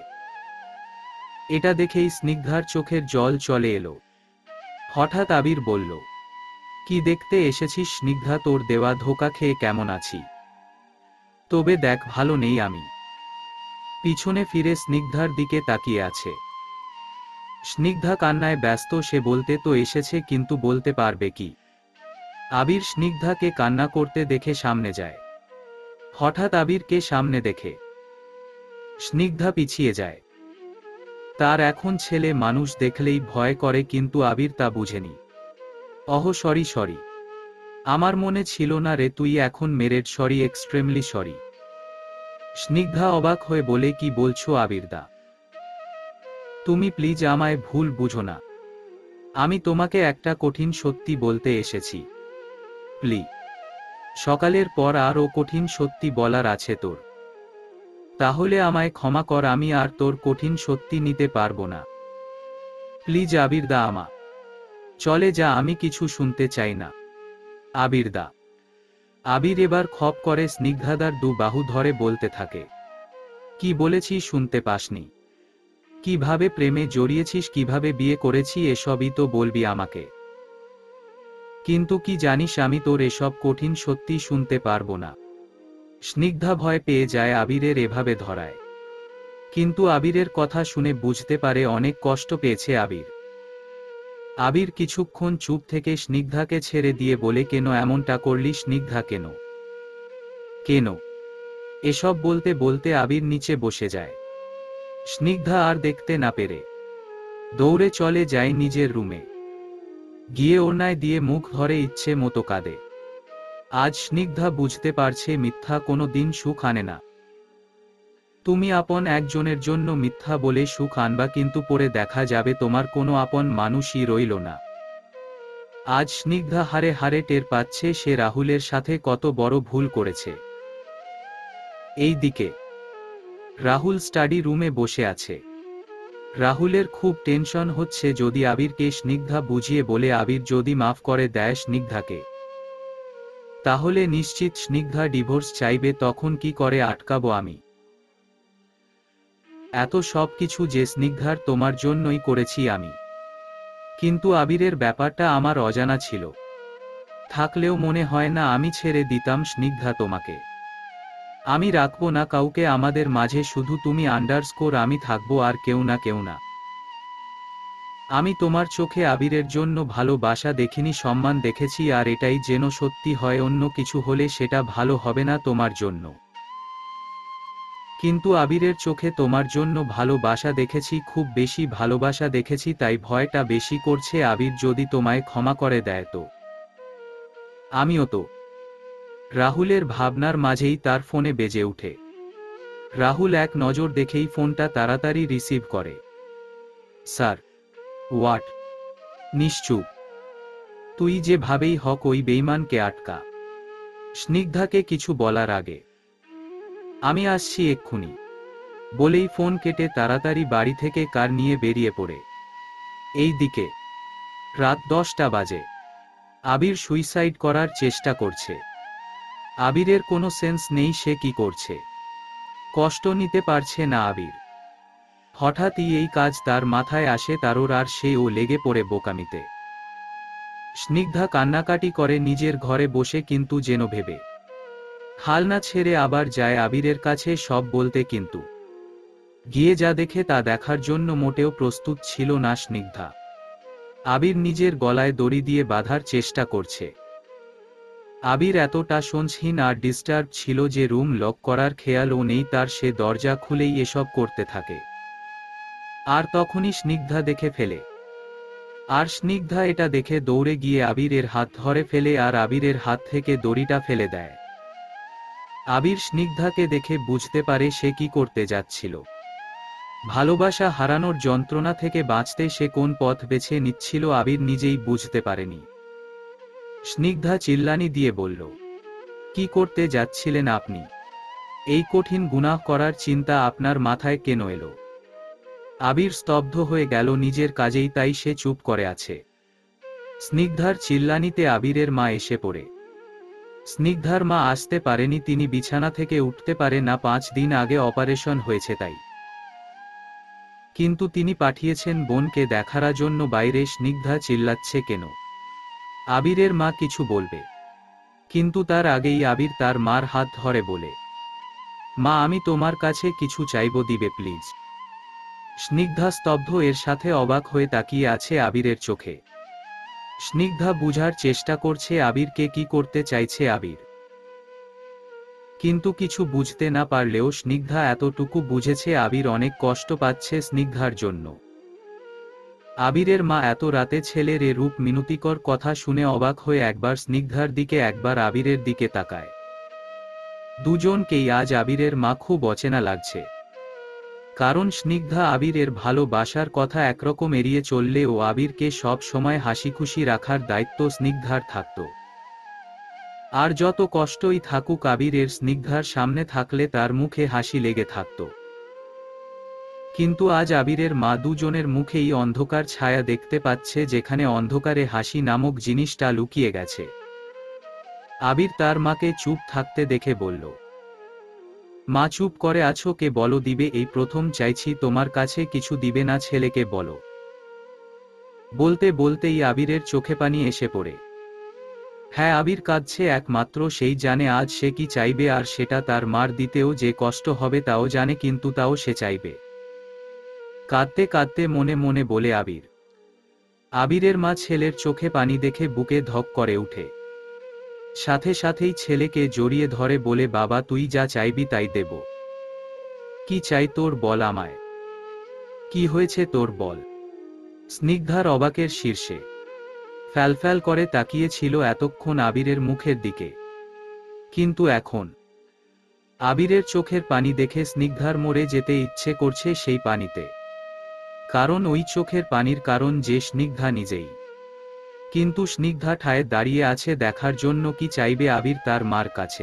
এটা দেখেই স্নিগ্ধার চোখের জল চলে এলো। হঠাৎ আবির বলল, কি দেখতে এসেছিস স্নিগ্ধা? তোর দেওয়া ধোকা খেয়ে কেমন আছি, তবে দেখ ভালো নেই আমি। পিছনে ফিরে স্নিগ্ধার দিকে তাকিয়ে আছে। স্নিগ্ধা কান্নায় ব্যস্ত, সে বলতে তো এসেছে কিন্তু বলতে পারবে কি। আবির স্নিগ্ধাকে কান্না করতে দেখে সামনে যায়। হঠাৎ আবিরকে সামনে দেখে স্নিগ্ধা পিছিয়ে যায়। তার এখন ছেলে মানুষ দেখলেই ভয় করে, কিন্তু আবির তা বুঝেনি। অহ সরি সরি, আমার মনে ছিল না রে, তুই এখন married sorry, extremely sorry. Snigdha অবাক হয়ে বলে, কি বলছো আবিরদা? তুমি প্লিজ আমায় ভুল বুঝো না, আমি তোমাকে একটা কঠিন সত্যি বলতে এসেছি। প্লি সকালের পর আরও কঠিন সত্যি বলার আছে তোর, তাহলে আমায় ক্ষমা কর, আমি আর তোর কঠিন সত্যি নিতে পারবো না। প্লিজ আবিরদা, আমা চলে যা, আমি কিছু শুনতে চাই না। আবিরদা। আবির এবার খপ করে স্নিগ্ধাদার দু বাহু ধরে বলতে থাকে, কি বলেছি শুনতে পাসনি? কিভাবে প্রেমে জড়িয়েছিস, কিভাবে বিয়ে করেছি, এসবই তো বলবি আমাকে। কিন্তু কি জানিস আমি তোর এসব কঠিন সত্যি শুনতে পারবো না। স্নিগ্ধা ভয় পেয়ে যায় আবিরের এভাবে ধরায়, কিন্তু আবিরের কথা শুনে বুঝতে পারে অনেক কষ্ট পেয়েছে আবির। আবির কিছুক্ষণ চুপ থেকে স্নিগ্ধাকে ছেড়ে দিয়ে বলে, কেন এমনটা করলি স্নিগ্ধা, কেন কেন? এসব বলতে বলতে আবির নিচে বসে যায়। স্নিগ্ধা আর দেখতে না পেরে দৌড়ে চলে যায় নিজের রুমে। গিয়ে ওড়নায় দিয়ে মুখ ধরে ইচ্ছে মতো কাঁদে। আজ স্নিগ্ধা বুঝতে পারছে মিথ্যা কোনো দিন সুখ আনে না। তুমি আপন একজনের জন্য মিথ্যা বলে সুখ আনবা, কিন্তু পরে দেখা যাবে তোমার কোনো আপন মানুষই রইল না। আজ স্নিগ্ধা হারে হারে টের পাচ্ছে সে রাহুলের সাথে কত বড় ভুল করেছে। এই দিকে রাহুল স্টাডি রুমে বসে আছে। রাহুলের খুব টেনশন হচ্ছে, যদি আবিরকে স্নিগ্ধা বুঝিয়ে বলে আবির যদি মাফ করে দেয় স্নিগ্ধাকে, তাহলে নিশ্চিত স্নিগ্ধা ডিভোর্স চাইবে, তখন কি করে আটকাবো আমি? এত সব কিছু যে স্নিগ্ধার তোমার জন্যই করেছি আমি, কিন্তু আবিরের ব্যাপারটা আমার অজানা ছিল। থাকলেও মনে হয় না আমি ছেড়ে দিতাম স্নিগ্ধা তোমাকে। আমি রাখবো না কাউকে আমাদের মাঝে, শুধু তুমি আন্ডারস্কোর আমি থাকবো, আর কেউ না কেউ না। আমি তোমার চোখে আবিরের জন্য ভালোবাসা দেখিনি, সম্মান দেখেছি, আর এটাই যেন সত্যি হয়। অন্য কিছু হলে সেটা ভালো হবে না তোমার জন্য, কিন্তু আবিরের চোখে তোমার জন্য ভালোবাসা দেখেছি, খুব বেশি ভালোবাসা দেখেছি, তাই ভয়টা বেশি করছে আবির যদি তোমায় ক্ষমা করে দেয় তো। আমিও তো। রাহুলের ভাবনার মাঝেই তার ফোনে বেজে ওঠে। রাহুল এক নজর দেখেই ফোনটা তাড়াতাড়ি রিসিভ করে। স্যার। হোয়াট? নিশ্চুপ। তুই যেভাবেই হক ওই বেঈমানকে আটকা। স্নিগ্ধাকে কিছু বলার আগে। আমি আসছি এক্ষুনি বলেই ফোন কেটে তাড়াতাড়ি বাড়ি থেকে কার নিয়ে বেরিয়ে পড়ে। এই দিকে রাত দশটা বাজে। আবির সুইসাইড করার চেষ্টা করছে। আবিরের কোনো সেন্স নেই সে কি করছে। কষ্ট নিতে পারছে না আবির। হঠাৎই এই কাজ তার মাথায় আসে তারোর, আর সেও লেগে পড়ে বোকামিতে। স্নিগ্ধা কান্নাকাটি করে নিজের ঘরে বসে, কিন্তু যেন ভেবে হাল না ছেড়ে আবার যায় আবিরের কাছে সব বলতে, কিন্তু গিয়ে যা দেখে তা দেখার জন্য মোটেও প্রস্তুত ছিল না স্নিগ্ধা। আবির নিজের গলায় দড়ি দিয়ে বাঁধার চেষ্টা করছে। আবির এতটা সঞ্চহীন আর ডিস্টার্ব ছিল যে রুম লক করার খেয়ালও নেই তার, সে দরজা খুলেই এসব করতে থাকে। আর তখনই স্নিগ্ধা দেখে ফেলে। আর স্নিগ্ধা এটা দেখে দৌড়ে গিয়ে আবিরের হাত ধরে ফেলে আর আবিরের হাত থেকে দড়িটা ফেলে দেয়। আবির স্নিগ্ধাকে দেখে বুঝতে পারে সে কি করতে যাচ্ছিল। ভালোবাসা হারানোর যন্ত্রণা থেকে বাঁচতে সে কোন পথ বেছে নিচ্ছিল আবির নিজেই বুঝতে পারেনি। স্নিগ্ধা চিল্লানি দিয়ে বলল, কি করতে যাচ্ছিলেন আপনি? এই কঠিন গুনাহ করার চিন্তা আপনার মাথায় কেন এলো? আবির স্তব্ধ হয়ে গেল নিজের কাজেই, তাই সে চুপ করে আছে। স্নিগ্ধার চিল্লানিতে আবিরের মা এসে পড়ে। স্নিগ্ধার মা আসতে পারেনি, তিনি বিছানা থেকে উঠতে পারে না, পাঁচ দিন আগে অপারেশন হয়েছে তাই। কিন্তু তিনি পাঠিয়েছেন বোনকে দেখার জন্য বাইরে। স্নিগ্ধা চিল্লাচ্ছে কেন? আবিরের মা কিছু বলবে, কিন্তু তার আগেই আবির তার মার হাত ধরে বলে, মা আমি তোমার কাছে কিছু চাইবো, দিবে প্লিজ? স্নিগ্ধা স্তব্ধ, এর সাথে অবাক হয়ে তাকিয়ে আছে আবিরের চোখে। স্নিগ্ধা বুঝার চেষ্টা করছে আবিরকে কি করতে চাইছে আবির, কিন্তু কিছু বুঝতে না পারলেও স্নিগ্ধা এতটুকু বুঝেছে আবির অনেক কষ্ট পাচ্ছে স্নিগ্ধার জন্য। আবিরের মা এত রাতে ছেলের এ রূপ মিনতিকর কথা শুনে অবাক হয়ে একবার স্নিগ্ধার দিকে একবার আবিরের দিকে তাকায়। দুজনকেই আজ আবিরের মা খুব অচেনা লাগছে, কারণ স্নিগ্ধা আবিরের ভালোবাসার কথা একরকম এড়িয়ে চললেও আবিরকে সব সময় হাসিখুশি রাখার দায়িত্ব স্নিগ্ধার থাকত। আর যত কষ্টই থাকুক আবিরের স্নিগ্ধার সামনে থাকলে তার মুখে হাসি লেগে থাকত। কিন্তু আজ আবিরের মা দুজনের মুখেই অন্ধকার ছায়া দেখতে পাচ্ছে, যেখানে অন্ধকারে হাসি নামক জিনিসটা লুকিয়ে গেছে। আবির তার মাকে চুপ থাকতে দেখে বলল, মা চুপ করে আছো কে? বলো, দিবে? এই প্রথম চাইছি তোমার কাছে কিছু, দিবে না? ছেলেকে বলো। বলতে বলতেই আবিরের চোখে পানি এসে পড়ে। হ্যাঁ, আবির কাঁদছে, একমাত্র সেই জানে আজ সে কি চাইবে, আর সেটা তার মার দিতেও যে কষ্ট হবে তাও জানে, কিন্তু তাও সে চাইবে। কাঁদতে কাঁদতে মনে মনে বলে আবির। আবিরের মা ছেলের চোখে পানি দেখে বুকে ধক করে উঠে। সাথে সাথেই ছেলেকে জড়িয়ে ধরে বলে, বাবা তুই যা চাইবি তাই দেব। কি চাই তোর বল আমায়। কি হয়েছে তোর বল। স্নিগ্ধার অবাকের শীর্ষে ফ্যালফ্যাল করে তাকিয়েছিল এতক্ষণ আবিরের মুখের দিকে, কিন্তু এখন আবিরের চোখের পানি দেখে স্নিগ্ধার মরে যেতে ইচ্ছে করছে সেই পানিতে। কারণ ওই চোখের পানির কারণ যে স্নিগ্ধা নিজেই। কিন্তু স্নিগ্ধা ঠায় দাঁড়িয়ে আছে দেখার জন্য কি চাইবে আবির তার মার কাছে।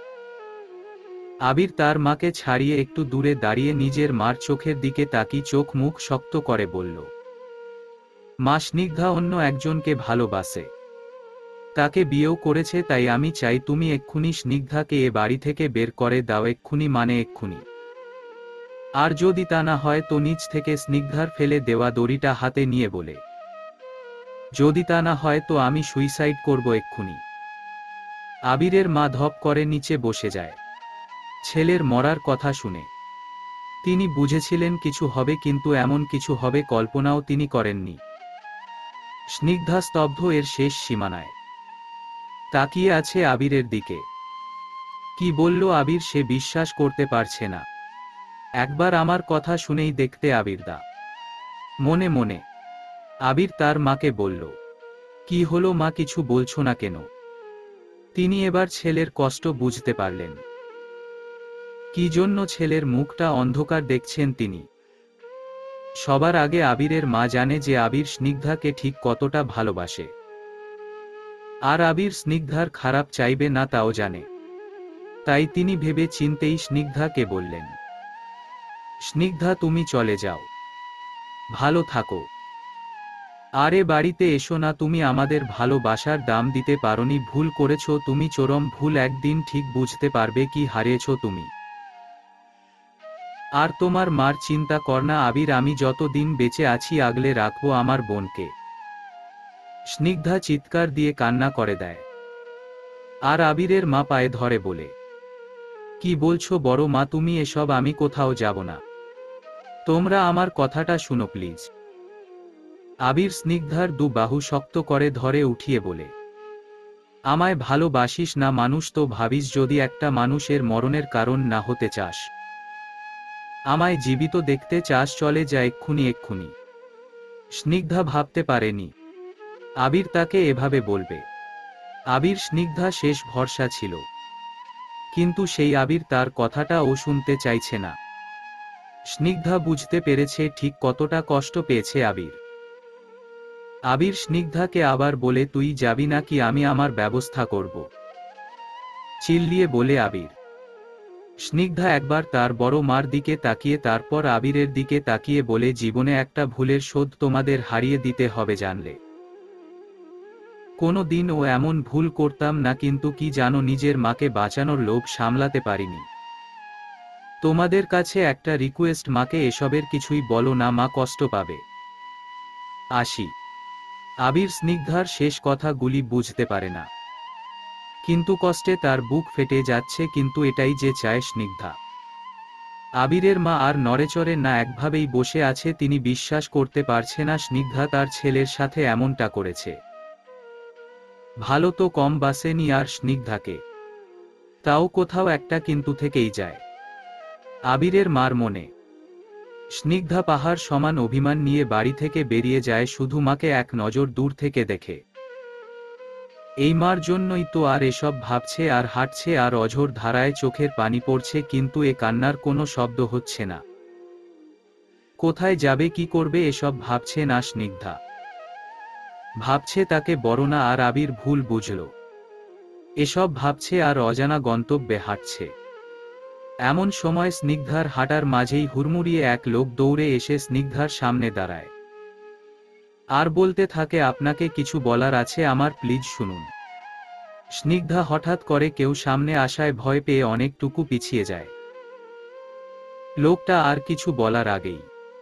আবির তার মাকে ছাড়িয়ে একটু দূরে দাঁড়িয়ে নিজের মার চোখের দিকে তাকিয়ে চোখ মুখ শক্ত করে বলল, মা, স্নিগ্ধা অন্য একজনকে ভালোবাসে, তাকে বিয়েও করেছে, তাই আমি চাই তুমি এক্ষুনি স্নিগ্ধাকে এ বাড়ি থেকে বের করে দাও, এক্ষুনি মানে এক্ষুনি। আর যদি তা না হয় তো নিচ থেকে স্নিগ্ধার ফেলে দেওয়া দড়িটা হাতে নিয়ে বলে, যদি তা না হয় তো আমি সুইসাইড করব এক্ষুনি। আবিরের মা ধপ করে নিচে বসে যায় ছেলের মরার কথা শুনে। তিনি বুঝেছিলেন কিছু হবে, কিন্তু এমন কিছু হবে কল্পনাও তিনি করেননি। স্নিগ্ধা স্তব্ধ এর শেষ সীমানায় তাকিয়ে আছে আবিরের দিকে। কি বলল আবির সে বিশ্বাস করতে পারছে না। একবার আমার কথা শুনেই দেখতে আবিরদা। মনে মনে আবির তার মাকে বলল, কি হলো মা, কিছু বলছো না কেন? তিনি এবার ছেলের কষ্ট বুঝতে পারলেন। কি জন্য ছেলের মুখটা অন্ধকার দেখছেন তিনি। সবার আগে আবিরের মা জানে যে আবির স্নিগ্ধাকে ঠিক কতটা ভালোবাসে। আর আবির স্নিগ্ধার খারাপ চাইবে না তাও জানে। তাই তিনি ভেবে চিন্তেই স্নিগ্ধাকে বললেন, স্নিগ্ধা তুমি চলে যাও, ভালো থাকো। আরে বাড়িতে এসো না, তুমি আমাদের ভালোবাসার দাম দিতে পারোনি, ভুল করেছো তুমি, চরম ভুল, একদিন ঠিক বুঝতে পারবে কি হারিয়েছো তুমি। আর তোমার মার চিন্তা কর না আবির, আমি যতদিন বেঁচে আছি আগলে রাখবো আমার বোনকে। স্নিগ্ধা চিৎকার দিয়ে কান্না করে দেয়। আর আবিরের মা পায়ে ধরে বলে, কি বলছো বড় মা তুমি এসব, আমি কোথাও যাব না, তোমরা আমার কথাটা শুনো প্লিজ। আবির স্নিগ্ধার দু বাহু শক্ত করে ধরে উঠিয়ে বলে, আমায় ভালোবাসিস না মানুষ তো ভাবিস, যদি একটা মানুষের মরণের কারণ না হতে চাস, আমায় জীবিত দেখতে চাস, চলে যা এক্ষুনি এক্ষুনি। স্নিগ্ধা ভাবতে পারেনি আবির তাকে এভাবে বলবে। আবির স্নিগ্ধা শেষ ভরসা ছিল, কিন্তু সেই আবির তার কথাটা ও শুনতে চাইছে না। স্নিগ্ধা বুঝতে পেরেছে ঠিক কতটা কষ্ট পেয়েছে আবির। আবির স্নিগ্ধাকে আবার বলে, তুই যাবি নাকি আমি আমার ব্যবস্থা করব, চিল্লিয়ে বলে আবির। স্নিগ্ধা একবার তার বড় মার দিকে তাকিয়ে তারপর আবিরের দিকে তাকিয়ে বলে, জীবনে একটা ভুলের শোধ তোমাদের হারিয়ে দিতে হবে জানলে। কোনো দিন ও এমন ভুল করতাম না, কিন্তু কি জানো, নিজের মাকে বাঁচানোর লোভ সামলাতে পারিনি। তোমাদের কাছে একটা রিকোয়েস্ট, মাকে এসবের কিছুই বলো না, মা কষ্ট পাবে। আসি। আবির স্নিগ্ধার শেষ কথাগুলি বুঝতে পারে না, কিন্তু কষ্টে তার বুক ফেটে যাচ্ছে, কিন্তু এটাই যে চায় স্নিগ্ধা। আবিরের মা আর নড়েচড়ে না, একভাবেই বসে আছে। তিনি বিশ্বাস করতে পারছে না স্নিগ্ধা তার ছেলের সাথে এমনটা করেছে। ভালো তো কম বাসেনি আর স্নিগ্ধাকে, তাও কোথাও একটা কিন্তু থেকেই যায় আবিরের মার মনে। স্নিগ্ধা পাহাড় সমান অভিমান নিয়ে বাড়ি থেকে বেরিয়ে যায়, শুধু মাকে এক নজর দূর থেকে দেখে। এই মার জন্যই তো আর এসব ভাবছে আর হাঁটছে, আর অঝোর ধারায় চোখের পানি পড়ছে, কিন্তু এ কান্নার কোনো শব্দ হচ্ছে না। কোথায় যাবে, কি করবে, এসব ভাবছে না স্নিগ্ধা। ভাবছে তাকে বড় না আর আবির ভুল বুঝল, এসব ভাবছে আর অজানা গন্তব্যে হাঁটছে। এমন সময় স্নিগ্ধার হাঁটার মাঝেই হুড়মুড়িয়ে এক লোক দৌড়ে এসে স্নিগ্ধার সামনে দাঁড়ায় আর বলতে থাকে, আপনাকে কিছু বলার আছে আমার, প্লিজ শুনুন। স্নিগ্ধা হঠাৎ করে কেউ সামনে আসায় ভয় পেয়ে অনেকটুকু পিছিয়ে যায়। লোকটা আর কিছু বলার আগেই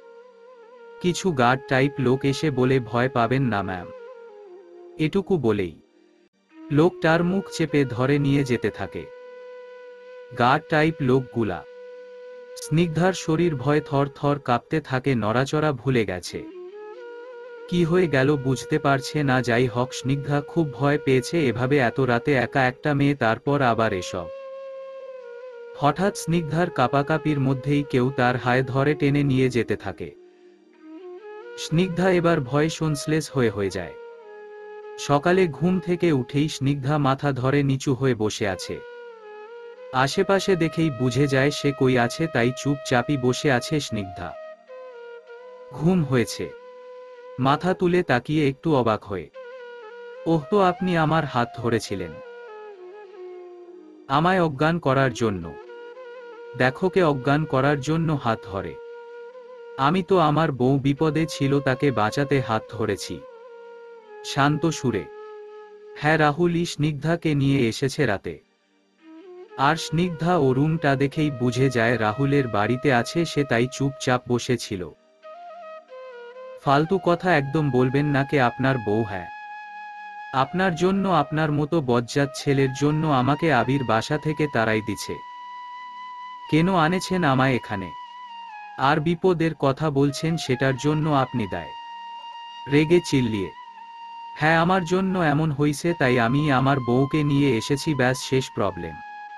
কিছু গার্ড টাইপ লোক এসে বলে, ভয় পাবেন না ম্যাম। এটুকু বলেই লোকটার মুখ চেপে ধরে নিয়ে যেতে থাকে। গার্ড টাইপ লোকগুলা। স্নিগ্ধার শরীর ভয়ে থর থর কাঁপতে থাকে, নড়াচড়া ভুলে গেছে। কি হয়ে গেল বুঝতে পারছে না। যাই হোক, স্নিগ্ধা খুব ভয় পেয়েছে এভাবে এত রাতে একা একটা মেয়ে, তারপর আবার এসব। হঠাৎ স্নিগ্ধার কাঁপাকাঁপির মধ্যেই কেউ তার হায় ধরে টেনে নিয়ে যেতে থাকে। স্নিগ্ধা এবার ভয়ে সেন্সলেস হয়ে হয়ে যায়। সকালে ঘুম থেকে উঠেই স্নিগ্ধা মাথা ধরে নিচু হয়ে বসে আছে। আশেপাশে দেখেই বুঝে যায় সে কই আছে, তাই চুপচাপই বসে আছে স্নিগ্ধা। ঘুম হয়েছে। মাথা তুলে তাকিয়ে একটু অবাক হয়ে, ওহ, তো আপনি আমার হাত ধরেছিলেন আমায় অজ্ঞান করার জন্য। দেখো, কে অজ্ঞান করার জন্য হাত ধরে? আমি তো আমার বউ বিপদে ছিল, তাকে বাঁচাতে হাত ধরেছি। শান্ত সুরে, হ্যাঁ, রাহুলই স্নিগ্ধাকে নিয়ে এসেছে রাতে। আর স্নিগ্ধা ও রুমটা দেখেই বুঝে যায় রাহুলের বাড়িতে আছে সে, তাই চুপচাপ বসেছিল। ফালতু কথা একদম বলবেন না, কে আপনার বউ? হ্যাঁ, আপনার জন্য, আপনার মতো বজ্জাত ছেলের জন্য আমাকে আবির বাসা থেকে তাড়াই দিছে। কেন আনেছেন আমায় এখানে? আর বিপদের কথা বলছেন সেটার জন্য আপনি দায়। রেগে চিল্লিয়ে, হ্যাঁ, আমার জন্য এমন হইছে, তাই আমি আমার বউকে নিয়ে এসেছি, ব্যাস, শেষ প্রবলেম।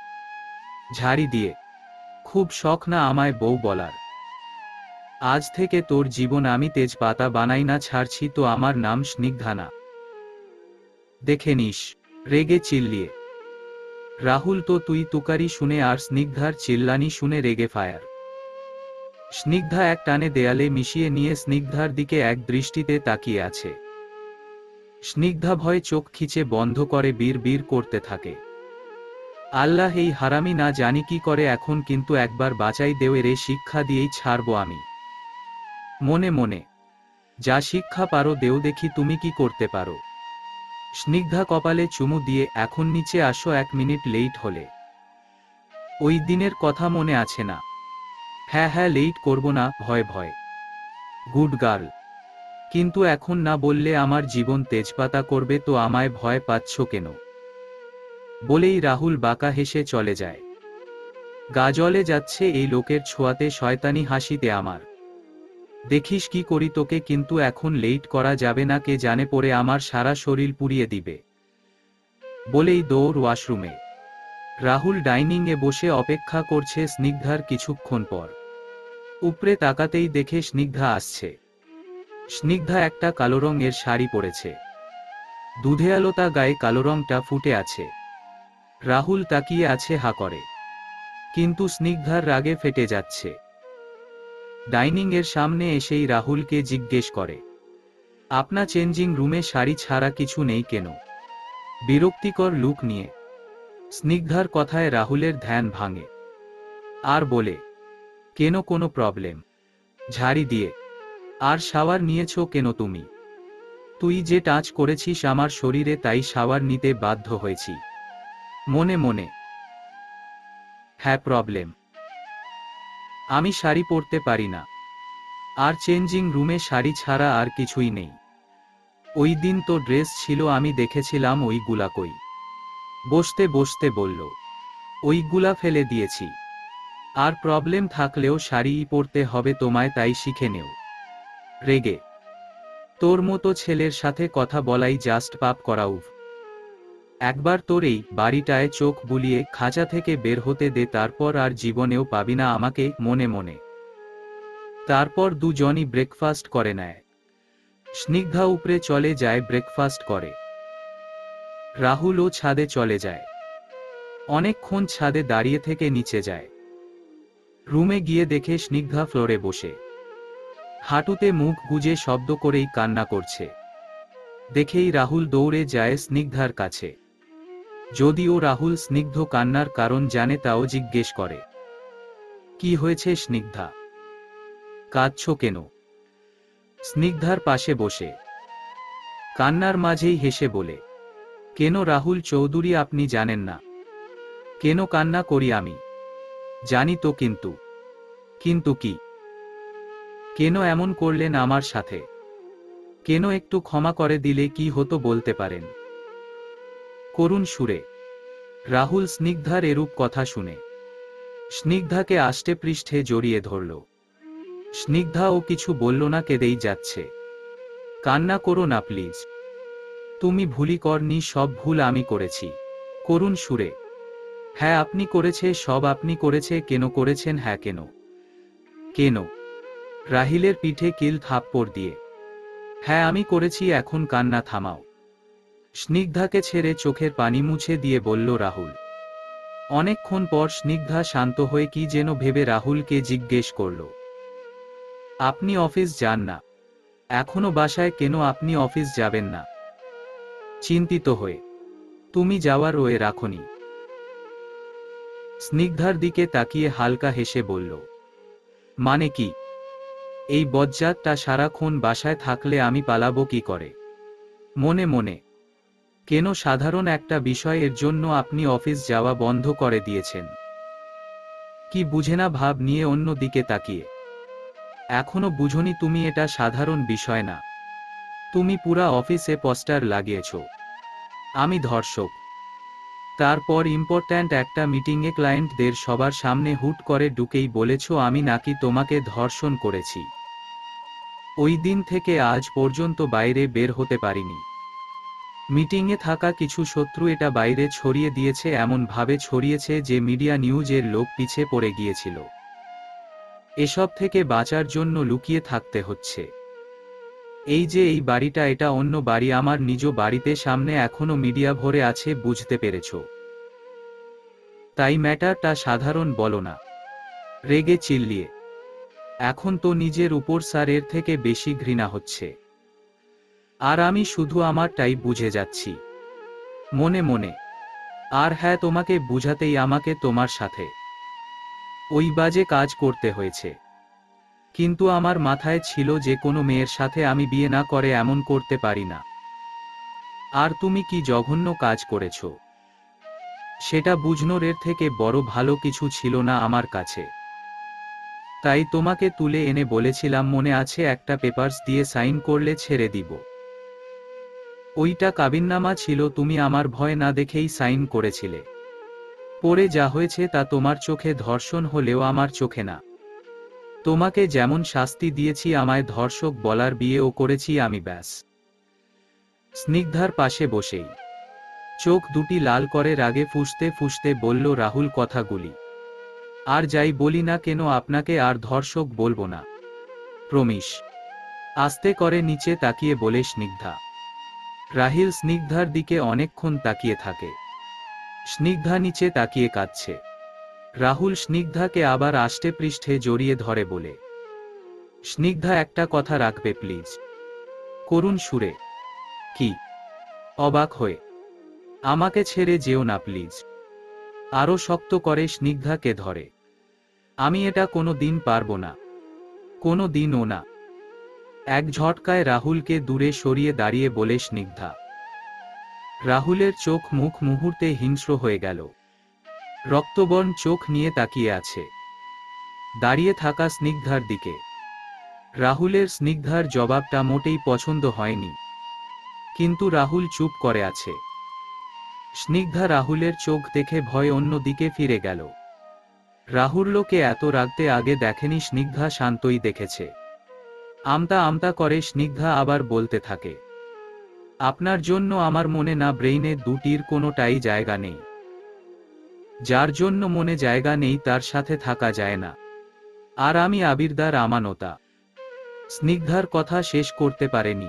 ঝাড়ি দিয়ে, খুব শখ না আমায় বউ বলার? আজ থেকে তোর জীবন আমি তেজপাতা বানাই না, ছাড়ছি তো আমার নাম স্নিগ্ধা না। দেখে নিস। রেগে চিল্লিয়ে, রাহুল, তো তুই তুকারি শুনে আর স্নিগ্ধার চিল্লানি শুনে রেগে ফায়ার। স্নিগ্ধা এক টানে দেয়ালে মিশিয়ে নিয়ে স্নিগ্ধার দিকে এক দৃষ্টিতে তাকিয়ে আছে। স্নিগ্ধা ভয়ে চোখ খিচে বন্ধ করে বীর বীর করতে থাকে, আল্লাহ, এই হারামি না জানি কি করে এখন, কিন্তু একবার বাঁচাই দেও, রে শিক্ষা দিয়েই ছাড়বো আমি। মনে মনে, যা শিক্ষা পারো দেও, দেখি তুমি কি করতে পারো। স্নিগ্ধা কপালে চুমু দিয়ে, এখন নিচে আসো, এক মিনিট লেট হলে। ওই দিনের কথা মনে আছে না? হ্যাঁ হ্যাঁ, লেট করব না, ভয় ভয়। Good girl. কিন্তু এখন না বললে আমার জীবন তেজপাতা করবে, তো আমায় ভয় পাচ্ছ কেন? বলেই রাহুল বাঁকা হেসে চলে যায়। গা জ্বলে যাচ্ছে এই লোকের ছোঁয়াতে, শয়তানি হাসিতে আমার। দেখিস কি করি তোকে, কিন্তু এখন লেট করা যাবে না, কে জানে পরে আমার সারা শরীর পুড়িয়ে দিবে। বলেই দৌড় ওয়াশরুমে। রাহুল ডাইনিং এ বসে অপেক্ষা করছে স্নিগ্ধার কিছুক্ষণ পর। উপরে তাকাতেই দেখে স্নিগ্ধা আসছে। স্নিগ্ধা একটা কালো রঙের শাড়ি পরেছে, দুধেয়ালতা গায়ে কালো রংটা ফুটে আছে। রাহুল তাকিয়ে আছে হা করে, কিন্তু স্নিগ্ধার রাগে ফেটে যাচ্ছে। ডাইনিং এর সামনে এসেই রাহুলকে জিজ্ঞেস করে, আপনা চেঞ্জিং রুমে শাড়ি ছাড়া কিছু নেই কেন? বিরক্তিকর লুক নিয়ে। স্নিগ্ধার কথায় রাহুলের ধ্যান ভাঙে, আর বলে, কেন, কোনো প্রবলেম? ঝাড়ি দিয়ে, আর শাওয়ার নিয়েছো কেন তুমি? তুই যে টাচ করেছিস আমার শরীরে, তাই শাওয়ার নিতে বাধ্য হয়েছি। মনে মনে, হ্যাঁ, প্রবলেম। আমি শাড়ি পরতে পারি না, আর চেঞ্জিং রুমে শাড়ি ছাড়া আর কিছুই নেই। ওই দিন তো ড্রেস ছিল, আমি দেখেছিলাম ওইগুলা কই। বসতে বসতে বলল, ওইগুলা ফেলে দিয়েছি। আর প্রবলেম থাকলেও শাড়িই পরতে হবে তোমায়, তাই শিখে নেও। রেগে, তোর মতো ছেলের সাথে কথা বলাই জাস্ট পাপ করা। উফ, একবার তোর এই বাড়িটায় চোখ বুলিয়ে খাঁচা থেকে বের হতে দে, তারপর আর জীবনেও পাবি না আমাকে। মনে মনে। তারপর দুজনই ব্রেকফাস্ট করে নেয়। স্নিগ্ধা উপরে চলে যায় ব্রেকফাস্ট করে। রাহুলও ছাদে চলে যায়। অনেকক্ষণ ছাদে দাঁড়িয়ে থেকে নিচে যায়। রুমে গিয়ে দেখে স্নিগ্ধা ফ্লোরে বসে হাঁটুতে মুখ গুজে শব্দ করেই কান্না করছে। দেখেই রাহুল দৌড়ে যায় স্নিগ্ধার কাছে। যদিও রাহুল স্নিগ্ধ কান্নার কারণ জানে, তাও জিজ্ঞেস করে, কি হয়েছে স্নিগ্ধা, কাঁদছো কেন? স্নিগ্ধার পাশে বসে কান্নার মাঝেই হেসে বলে, কেন রাহুল চৌধুরী, আপনি জানেন না কেন কান্না করি আমি? জানি তো, কিন্তু কিন্তু কি? কেন এমন করলেন আমার সাথে? কেন একটু ক্ষমা করে দিলে কি হতো বলতে পারেন? করুণ সুরে রাহুল স্নিগ্ধার এরূপ কথা শুনে স্নিগ্ধাকে আষ্টে পৃষ্ঠে জড়িয়ে ধরল। স্নিগ্ধা ও কিছু বলল না, কেঁদেই যাচ্ছে। কান্না করো না প্লিজ। তুমি ভুলই করনি, সব ভুল আমি করেছি। করুণ সুরে। হ্যাঁ আপনি করেছে, সব আপনি করেছে। কেন করেছেন? হ্যাঁ কেন? কেন? রাহিলের পিঠে কিল থাপ্পড় দিয়ে। হ্যাঁ আমি করেছি, এখন কান্না থামাও। স্নিগ্ধাকে ছেড়ে চোখের পানি মুছে দিয়ে বলল রাহুল। অনেকক্ষণ পর স্নিগ্ধা শান্ত হয়ে কি যেন ভেবে রাহুলকে জিজ্ঞেস করল, আপনি অফিস যান না? এখনো বাসায় কেন? আপনি অফিস যাবেন না? চিন্তিত হয়ে। তুমি যাওয়ার ওয়ে রাখনি? স্নিগ্ধার দিকে তাকিয়ে হালকা হেসে বলল, মানে কি? এই বজ্জাতটা সারাক্ষণ বাসায় থাকলে আমি পালাবো কি করে? মনে মনে। কেন? সাধারণ একটা বিষয়ের জন্য আপনি অফিস যাওয়া বন্ধ করে দিয়েছেন? কি বুঝে না ভাব নিয়ে অন্য দিকে তাকিয়ে। এখনো বুঝনি তুমি এটা সাধারণ বিষয় না। তুমি পুরা অফিসে পোস্টার লাগিয়েছ আমি ধর্ষক। তারপর ইম্পর্ট্যান্ট একটা মিটিংয়ে ক্লায়েন্টদের সবার সামনে হুট করে ঢুকেই বলেছ আমি নাকি তোমাকে ধর্ষণ করেছি। ওই দিন থেকে আজ পর্যন্ত বাইরে বের হতে পারিনি। মিটিংয়ে থাকা কিছু শত্রু এটা বাইরে ছড়িয়ে দিয়েছে, এমন ভাবে ছড়িয়েছে যে মিডিয়া নিউজের লোক পিছে পড়ে গিয়েছিল। এসব থেকে বাঁচার জন্য লুকিয়ে থাকতে হচ্ছে। এই যে এই বাড়িটা, এটা অন্য বাড়ি, আমার নিজ বাড়িতে সামনে এখনো মিডিয়া ভরে আছে, বুঝতে পেরেছ? তাই ম্যাটারটা সাধারণ বলো না। রেগে চিল্লিয়ে। এখন তো নিজের উপর স্যারের থেকে বেশি ঘৃণা হচ্ছে। আর আমি শুধু আমারটাই বুঝে যাচ্ছি মনে মনে। আর হ্যাঁ, তোমাকে বুঝাতেই আমাকে তোমার সাথে ওই বাজে কাজ করতে হয়েছে। কিন্তু আমার মাথায় ছিল যে কোনো মেয়ের সাথে আমি বিয়ে না করে এমন করতে পারি না। আর তুমি কি জঘন্য কাজ করেছ সেটা বুঝনোর এর থেকে বড় ভালো কিছু ছিল না আমার কাছে। তাই তোমাকে তুলে এনে বলেছিলাম, মনে আছে, একটা পেপারস দিয়ে সাইন করলে ছেড়ে দিব। ওইটা কাবিননামা ছিল, তুমি আমার ভয় না দেখেই সাইন করেছিলে। পরে যা হয়েছে তা তোমার চোখে ধর্ষণ হলেও আমার চোখে না। তোমাকে যেমন শাস্তি দিয়েছি আমায় ধর্ষক বলার বিয়েও করেছি আমি, ব্যাস। স্নিগ্ধার পাশে বসেই চোখ দুটি লাল করে রাগে ফুঁসতে ফুঁসতে বলল রাহুল কথাগুলি। আর যাই বলি না কেন আপনাকে আর ধর্ষক বলবো না, প্রমিস। আস্তে করে নিচে তাকিয়ে বলে স্নিগ্ধা। রাহিল স্নিগ্ধার দিকে অনেকক্ষণ তাকিয়ে থাকে। স্নিগ্ধা নিচে তাকিয়ে কাঁদছে। রাহুল স্নিগ্ধাকে আবার আষ্টে পৃষ্ঠে জড়িয়ে ধরে বলে, স্নিগ্ধা একটা কথা রাখবে প্লিজ? করুণ সুরে। কি? অবাক হয়ে। আমাকে ছেড়ে যেও না প্লিজ। আরো শক্ত করে স্নিগ্ধাকে ধরে। আমি এটা কোনো দিন পারবো না, কোনো দিনও না। এক ঝটকায় রাহুলকে দূরে সরিয়ে দাঁড়িয়ে বলে স্নিগ্ধা। রাহুলের চোখ মুখ মুহূর্তে হিংস্র হয়ে গেল। রক্তবর্ণ চোখ নিয়ে তাকিয়ে আছে দাঁড়িয়ে থাকা স্নিগ্ধার দিকে। রাহুলের স্নিগ্ধার জবাবটা মোটেই পছন্দ হয়নি, কিন্তু রাহুল চুপ করে আছে। স্নিগ্ধা রাহুলের চোখ দেখে ভয় অন্য দিকে ফিরে গেল। রাহুলকে এত রাগতে আগে দেখেনি, স্নিগ্ধা শান্তই দেখেছে। আমতা আমতা করে স্নিগ্ধা আবার বলতে থাকে, আপনার জন্য আমার মনে না ব্রেইনে দুটির কোনোটাই জায়গা নেই। যার জন্য মনে জায়গা নেই তার সাথে থাকা যায় না। আর আমি আবিরদার আমানতা। স্নিগ্ধার কথা শেষ করতে পারেনি।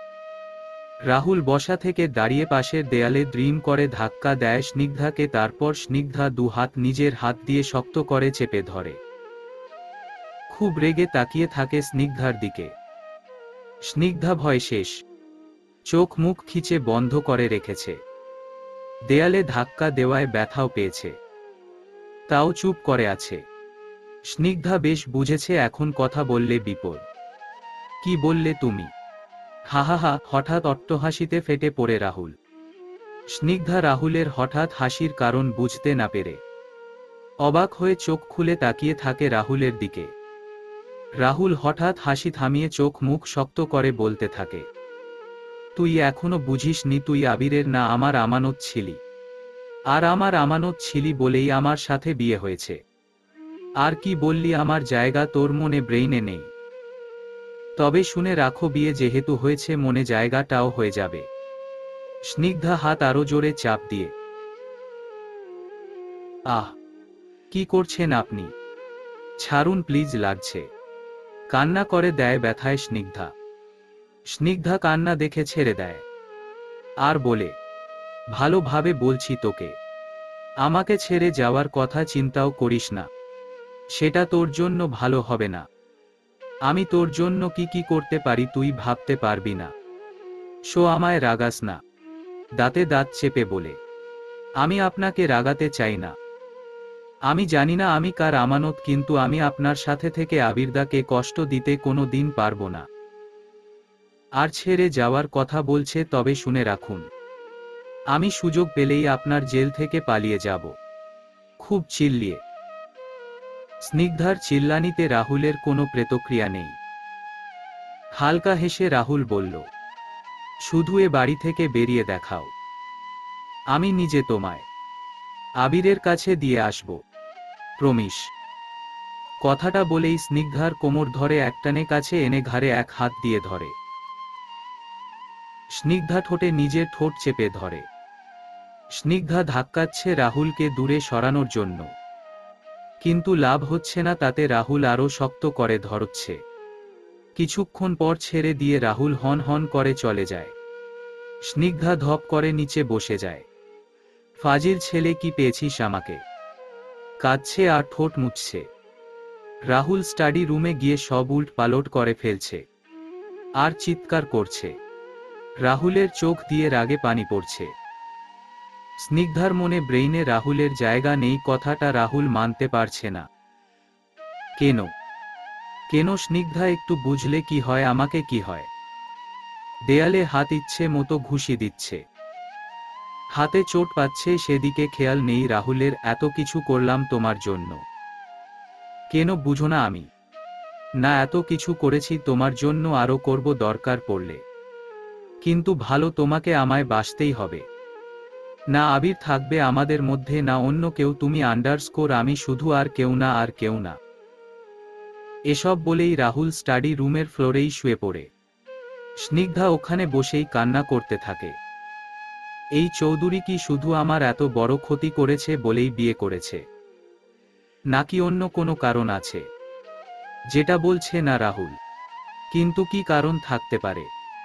রাহুল বসা থেকে দাঁড়িয়ে পাশের দেয়ালে ড্রিম করে ধাক্কা দেয় স্নিগ্ধাকে, তারপর স্নিগ্ধা দু হাত নিজের হাত দিয়ে শক্ত করে চেপে ধরে। খুব রেগে তাকিয়ে থাকে স্নিগ্ধার দিকে। স্নিগ্ধা ভয় শেষ, চোখ মুখ খিচে বন্ধ করে রেখেছে। দেয়ালে ধাক্কা দেওয়ায় ব্যথাও পেয়েছে, তাও চুপ করে আছে। স্নিগ্ধা বেশ বুঝেছে এখন কথা বললে বিপদ। কি বললে তুমি? হাহাহা। হঠাৎ অট্টহাসিতে ফেটে পড়ে রাহুল। স্নিগ্ধা রাহুলের হঠাৎ হাসির কারণ বুঝতে না পেরে অবাক হয়ে চোখ খুলে তাকিয়ে থাকে রাহুলের দিকে। রাহুল হঠাৎ হাসি থামিয়ে চোখ মুখ শক্ত করে বলতে থাকে, তুই এখনো বুঝিস নি, তুই আবিরের না আমার আমানত ছিলি। আর আমার আমানত ছিলি বলেই আমার সাথে বিয়ে হয়েছে। আর কি বললি, আমার জায়গা তোর মনে ব্রেইনে নেই? তবে শুনে রাখো, বিয়ে যেহেতু হয়েছে মনে জায়গাটাও হয়ে যাবে। স্নিগ্ধা হাত আরো জোরে চাপ দিয়ে, আহ, কি করছেন আপনি? ছাড়ুন প্লিজ, লাগছে। কান্না করে দেয় ব্যথায় স্নিগ্ধা। স্নিগ্ধা কান্না দেখে ছেড়ে দেয় আর বলে, ভালোভাবে বলছি তোকে, আমাকে ছেড়ে যাওয়ার কথা চিন্তাও করিস না, সেটা তোর জন্য ভালো হবে না। আমি তোর জন্য কি কি করতে পারি তুই ভাবতে পারবি না। শো, আমায় রাগাস না। দাঁতে দাঁত চেপে বলে, আমি আপনাকে রাগাতে চাই না। আমি জানি না আমি কার আমানত, কিন্তু আমি আপনার সাথে থেকে আবিরদাকে কষ্ট দিতে কোনো দিন পারবো না। আর ছেড়ে যাওয়ার কথা বলছে, তবে শুনে রাখুন, আমি সুযোগ পেলেই আপনার জেল থেকে পালিয়ে যাব। খুব চিল্লিয়ে। স্নিগ্ধার চিল্লানিতে রাহুলের কোনো প্রতিক্রিয়া নেই। হালকা হেসে রাহুল বলল, শুধু এ বাড়ি থেকে বেরিয়ে দেখাও, আমি নিজে তোমায় আবিরের কাছে দিয়ে আসব, প্রমিস। কথাটা বলেই স্নিগ্ধার কোমর ধরে একটানে কাছে এনে ঘাড়ে এক হাত দিয়ে ধরে। স্নিগ্ধা ঠোঁটে নিজের ঠোঁট চেপে ধরে। স্নিগ্ধা ধাক্কাচ্ছে রাহুলকে দূরে সরানোর জন্য, কিন্তু লাভ হচ্ছে না তাতে। রাহুল আরো শক্ত করে ধরছে। কিছুক্ষণ পর ছেড়ে দিয়ে রাহুল হন হন করে চলে যায়। স্নিগ্ধা ধপ করে নিচে বসে যায়। ফাজিল ছেলে, কি পেয়েছিস আমাকে? কাঁদছে আর ঠোঁট মুছছে। রাহুল স্টাডি রুমে গিয়ে সব উল্ট পালট করে ফেলছে আর চিৎকার করছে। রাহুলের চোখ দিয়ে রাগে পানি পড়ছে। স্নিগ্ধার মনে ব্রেইনে রাহুলের জায়গা নেই, কথাটা রাহুল মানতে পারছে না। কেন কেন স্নিগ্ধা একটু বুঝলে কি হয়, আমাকে কি হয়? দেয়ালে হাত ইচ্ছে মতো ঘুষি দিচ্ছে। হাতে চোট পাচ্ছে, সেদিকে খেয়াল নেই রাহুলের। এত কিছু করলাম তোমার জন্য, কেন বুঝো না? আমি না এত কিছু করেছি তোমার জন্য, আরো করব দরকার পড়লে, কিন্তু ভালো তোমাকে আমায় বাসতেই হবে। না আবির থাকবে আমাদের মধ্যে, না অন্য কেউ, তুমি আন্ডারস্কোর আমি, শুধু আর কেউ না, আর কেউ না। এসব বলেই রাহুল স্টাডি রুমের ফ্লোরেই শুয়ে পড়ে। স্নিগ্ধা ওখানে বসেই কান্না করতে থাকে। এই চৌধুরী কি শুধু আমার এত বড় ক্ষতি করেছে বলেই বিয়ে করেছে, নাকি অন্য কোনো কারণ আছে যেটা বলছে না রাহুল? কিন্তু কি কারণ থাকতে পারে?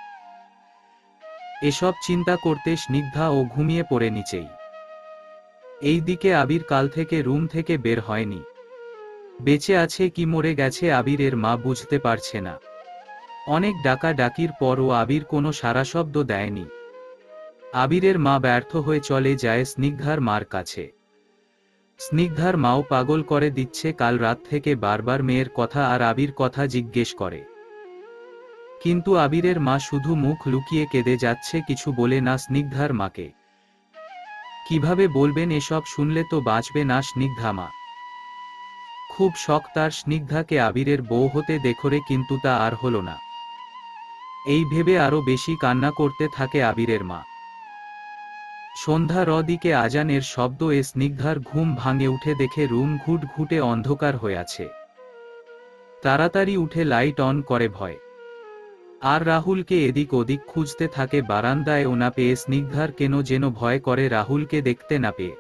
এসব চিন্তা করতে স্নিগ্ধা ও ঘুমিয়ে পড়ে নিচেই। এই দিকে আবির কাল থেকে রুম থেকে বের হয়নি। বেঁচে আছে কি মরে গেছে আবিরের মা বুঝতে পারছে না। অনেক ডাকা ডাকির পরও আবির কোনো সাড়াশব্দ দেয়নি। আবিরের মা ব্যর্থ হয়ে চলে যায় স্নিগ্ধার মার কাছে। স্নিগ্ধার মাও পাগল করে দিচ্ছে, কাল রাত থেকে বারবার মেয়ের কথা আর আবির কথা জিজ্ঞেস করে, কিন্তু আবিরের মা শুধু মুখ লুকিয়ে কেঁদে যাচ্ছে, কিছু বলে না স্নিগ্ধার মাকে। কিভাবে বলবেন এসব? শুনলে তো বাঁচবে না স্নিগ্ধা মা। খুব শখ তার স্নিগ্ধাকে আবিরের বউ হতে দেখরে, কিন্তু তা আর হলো না। এই ভেবে আরো বেশি কান্না করতে থাকে আবিরের মা। সন্ধ্যা র দিকে আজানের শব্দ এ স্নিগ্ধার ঘুম ভাঙে। উঠে দেখে রুম ঘুট ঘুটে অন্ধকার হয়ে আছে। তাড়াতাড়ি উঠে লাইট অন করে ভয় আর রাহুলকে এদিক ওদিক খুঁজতে থাকে। বারান্দায় ও না পেয়ে স্নিগ্ধার কেন যেন ভয় করে রাহুলকে দেখতে না পেয়ে।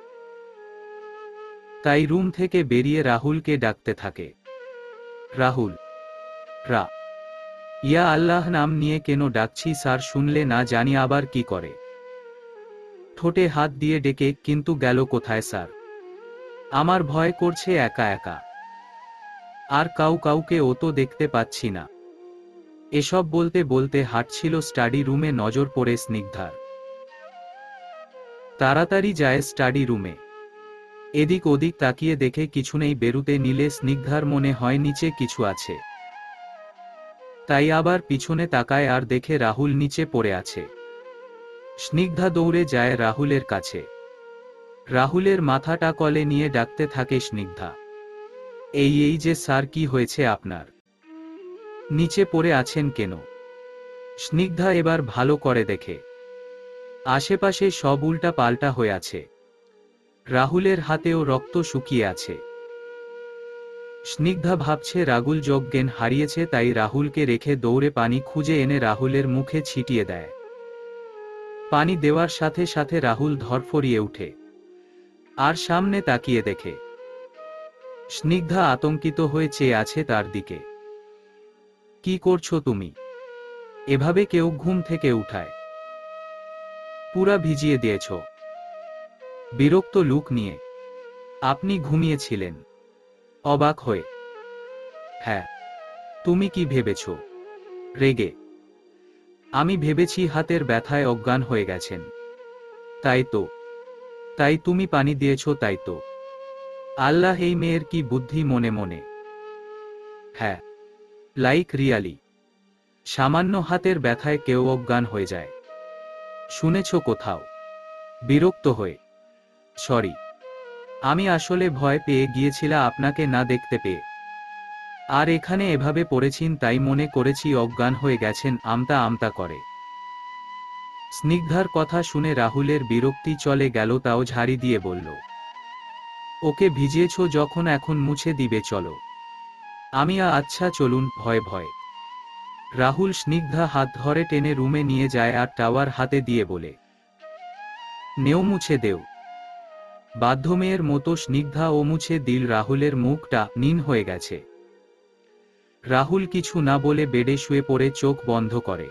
তাই রুম থেকে বেরিয়ে রাহুলকে ডাকতে থাকে, রাহুল, রা। ইয়া আল্লাহ নাম নিয়ে কেন ডাকছি স্যার? শুনলে না জানি আবার কি করে। ঠোঁটে হাত দিয়ে ডেকে, কিন্তু গেল কোথায় স্যার? আমার ভয় করছে একা একা, আর কাউ কাউকে ও তো দেখতে পাচ্ছি না। এসব বলতে বলতে হাঁটছিল স্টাডি রুমে, নজর পড়ে স্নিগ্ধার। তাড়াতাড়ি যায় স্টাডি রুমে। এদিক ওদিক তাকিয়ে দেখে কিছু নেই। বেরুতে নিলে স্নিগ্ধার মনে হয় নিচে কিছু আছে। তাই আবার পিছনে তাকায় আর দেখে রাহুল নিচে পড়ে আছে। স্নিগ্ধা দৌড়ে যায় রাহুলের কাছে। রাহুলের মাথাটা কলে নিয়ে ডাকতে থাকে স্নিগ্ধা, এই এই যে স্যার, কি হয়েছে আপনার? নিচে পড়ে আছেন কেন? স্নিগ্ধা এবার ভালো করে দেখে আশেপাশে সব উল্টা পাল্টা হয়ে আছে। রাহুলের হাতেও রক্ত শুকিয়ে আছে। স্নিগ্ধা ভাবছে রাহুল যোগজ্ঞান হারিয়েছে, তাই রাহুলকে রেখে দৌড়ে পানি খুঁজে এনে রাহুলের মুখে ছিটিয়ে দেয়। পানি দেওয়ার সাথে সাথে রাহুল ধরফরিয়ে উঠে আর সামনে তাকিয়ে দেখে স্নিগ্ধা আতঙ্কিত হয়ে চেয়ে আছে তার দিকে। কি করছো তুমি? এভাবে কেউ ঘুম থেকে উঠায়? পুরা ভিজিয়ে দিয়েছ। বিরক্ত লুক নিয়ে। আপনি ঘুমিয়েছিলেন? অবাক হয়ে। হ্যাঁ। তুমি কি ভেবেছ? রেগে। আমি ভেবেছি হাতের ব্যথায় অজ্ঞান হয়ে গেছেন। তাই তো। তাই তুমি পানি দিয়েছ, তাই তো। আল্লাহ, এই মেয়ের কি বুদ্ধি মনে মনে। হ্যাঁ। Like really. সামান্য হাতের ব্যথায় কেউ অজ্ঞান হয়ে যায়? শুনেছ কোথাও? বিরক্ত হয়ে। সরি। আমি আসলে ভয় পেয়ে গিয়েছিলাম আপনাকে না দেখতে পেয়ে। আর এখানে এভাবে পড়েছেন তাই মনে করেছি অজ্ঞান হয়ে গেছেন আমতা আমতা করে। স্নিগ্ধার কথা শুনে রাহুলের বিরক্তি চলে গেল, তাও ঝাড়ি দিয়ে বলল, ওকে ভিজিয়েছ যখন এখন মুছে দিবে চলো। আমি আ আচ্ছা চলুন। ভয় ভয়। রাহুল স্নিগ্ধা হাত ধরে টেনে রুমে নিয়ে যায় আর টাওয়ার হাতে দিয়ে বলে, নেও মুছে দেও। বাধ্য মেয়ের মতো স্নিগ্ধা ও মুছে দিল রাহুলের মুখটা নীল হয়ে গেছে। রাহুল কিছু না বলে বেডে শুয়ে পড়ে চোখ বন্ধ করে।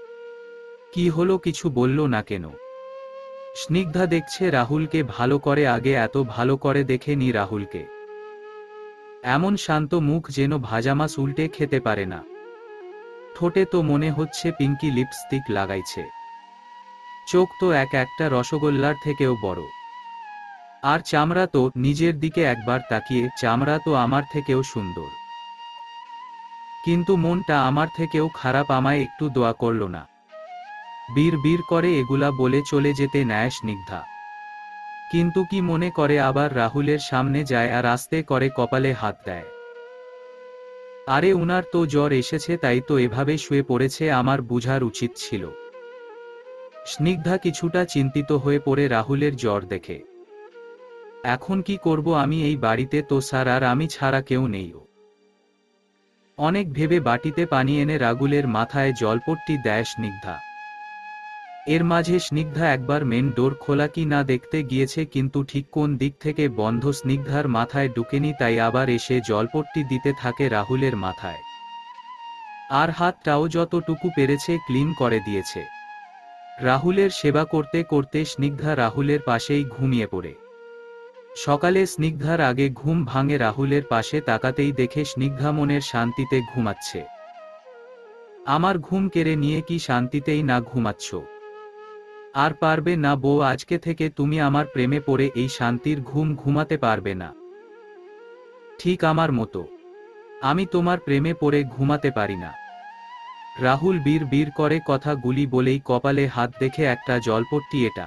কি হলো, কিছু বলল না কেন? স্নিগ্ধা দেখছে রাহুলকে ভালো করে, আগে এত ভালো করে দেখেনি রাহুলকে। এমন শান্ত মুখ যেন ভাজা মাছ উল্টে খেতে পারে না। ঠোঁটে তো মনে হচ্ছে পিঙ্কি লিপস্টিক লাগাইছে। চোখ তো এক একটা রসগোল্লার থেকেও বড়। আর চামড়া তো, নিজের দিকে একবার তাকিয়ে, চামড়া তো আমার থেকেও সুন্দর। কিন্তু মনটা আমার থেকেও খারাপ, আমায় একটু দোয়া করল না। বীর বীর করে এগুলা বলে চলে যেতে নেয় স্নিগ্ধা। কিন্তু কি মনে করে আবার রাহুলের সামনে যায় আর আস্তে করে কপালে হাত দেয়। আরে উনার তো জ্বর এসেছে, তাই তো এভাবে শুয়ে পড়েছে, আমার বুঝার উচিত ছিল। স্নিগ্ধা কিছুটা চিন্তিত হয়ে পড়ে রাহুলের জ্বর দেখে। এখন কি করব আমি, এই বাড়িতে তো স্যার আর আমি ছাড়া কেউ নেই। অনেক ভেবে বাটিতে পানি এনে রাহুলের মাথায় জলপট্টি দেয় স্নিগ্ধা। এর মাঝে স্নিগ্ধা একবার মেন ডোর খোলা কি না দেখতে গিয়েছে, কিন্তু ঠিক কোন দিক থেকে বন্ধ স্নিগ্ধার মাথায় ঢুকেনি, তাই আবার এসে জলপট্টি দিতে থাকে রাহুলের মাথায়। আর হাতটাও যতটুকু পেরেছে ক্লিন করে দিয়েছে। রাহুলের সেবা করতে করতে স্নিগ্ধা রাহুলের পাশেই ঘুমিয়ে পড়ে। সকালে স্নিগ্ধার আগে ঘুম ভাঙে রাহুলের পাশে তাকাতেই দেখে স্নিগ্ধা মনের শান্তিতে ঘুমাচ্ছে। আমার ঘুম কেড়ে নিয়ে কি শান্তিতেই না ঘুমাচ্ছ? আর পারবে না বউ, আজকে থেকে তুমি আমার প্রেমে পড়ে এই শান্তির ঘুম ঘুমাতে পারবে না। ঠিক আমার মতো। আমি তোমার প্রেমে পড়ে ঘুমাতে পারি না। রাহুল বীর বীর করে কথাগুলি বলেই কপালে হাত দেখে একটা জলপট্টি, এটা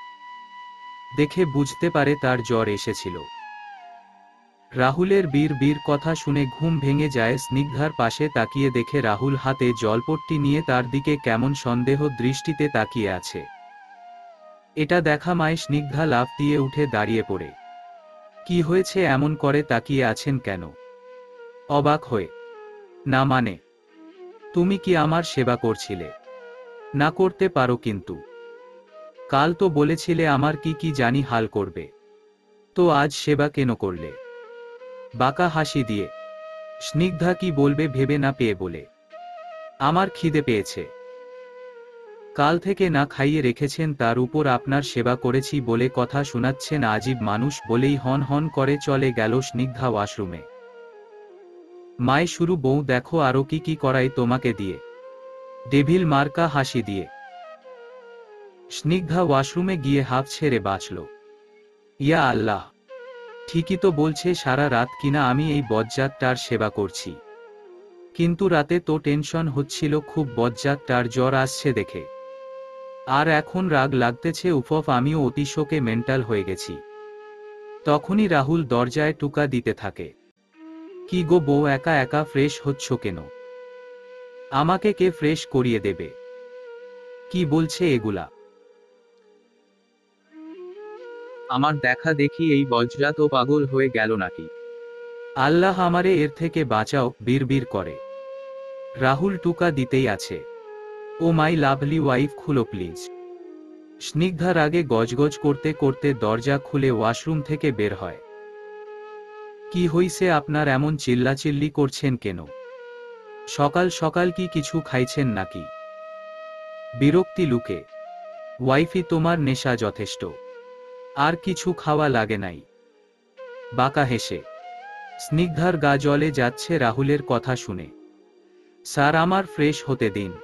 দেখে বুঝতে পারে তার জ্বর এসেছিল। রাহুলের বীর বীর কথা শুনে ঘুম ভেঙে যায়। স্নিগ্ধার পাশে তাকিয়ে দেখে রাহুল হাতে জলপট্টি নিয়ে তার দিকে কেমন সন্দেহ দৃষ্টিতে তাকিয়ে আছে। এটা দেখা মায় স্নিগ্ধা লাফ দিয়ে উঠে দাঁড়িয়ে পড়ে। কি হয়েছে, এমন করে তাকিয়ে আছেন কেন? অবাক হয়ে। না মানে, তুমি কি আমার সেবা করছিলে? না করতে পারো কিন্তু। কাল তো বলেছিলে আমার কি কি জানি হাল করবে। তো আজ সেবা কেন করলে? বাঁকা হাসি দিয়ে। স্নিগ্ধা কি বলবে ভেবে না পেয়ে বলে, আমার খিদে পেয়েছে। কাল থেকে না খাইয়ে রেখেছেন, তার উপর আপনার সেবা করেছি বলে কথা শোনাচ্ছেন, আজীব মানুষ বলেই হন হন করে চলে গেল স্নিগ্ধা ওয়াশরুমে। মায় শুরু, বউ দেখো আরো কি কি করাই তোমাকে দিয়ে। ডেভিল মার্কা হাসি দিয়ে স্নিগ্ধা ওয়াশরুমে গিয়ে হাফ ছেড়ে বাঁচল। ইয়া আল্লাহ, ঠিকই তো বলছে, সারা রাত কিনা আমি এই বজ্জাতটার সেবা করছি। কিন্তু রাতে তো টেনশন হচ্ছিল খুব, বজ্জাতটার জ্বর আসছে দেখে। আর এখন রাগ লাগতেছে, উফফ, আমিও অতিশোকে মেন্টাল হয়ে গেছি। তখনই রাহুল দরজায় টুকা দিতে থাকে। কি গো বউ, একা একা ফ্রেশ হচ্ছ কেন? আমাকে কে ফ্রেশ করিয়ে দেবে? কি বলছে এগুলা? আমার দেখা দেখি এই বজ্জাত ও পাগল হয়ে গেল নাকি? আল্লাহ আমারে এর থেকে বাঁচাও, বিড়বিড় করে। রাহুল টুকা দিতেই আছে। ও মাই লাভলি ওয়াইফ, খুলো প্লিজ। স্নিগ্ধার আগে গজগজ করতে করতে দরজা খুলে ওয়াশরুম থেকে বের হয়। কি হইছে আপনার, এমন চিল্লাচিল্লি করছেন কেন? সকাল সকাল কি কিছু খাইছেন নাকি? বিরক্তি লুকে। ওয়াইফি, তোমার নেশা যথেষ্ট, আর কিছু খাওয়া লাগে নাই। বাঁকা হেসে। স্নিগ্ধার গা জ্বলে যাচ্ছে রাহুলের কথা শুনে। স্যার, আমার ফ্রেশ হতে দিন।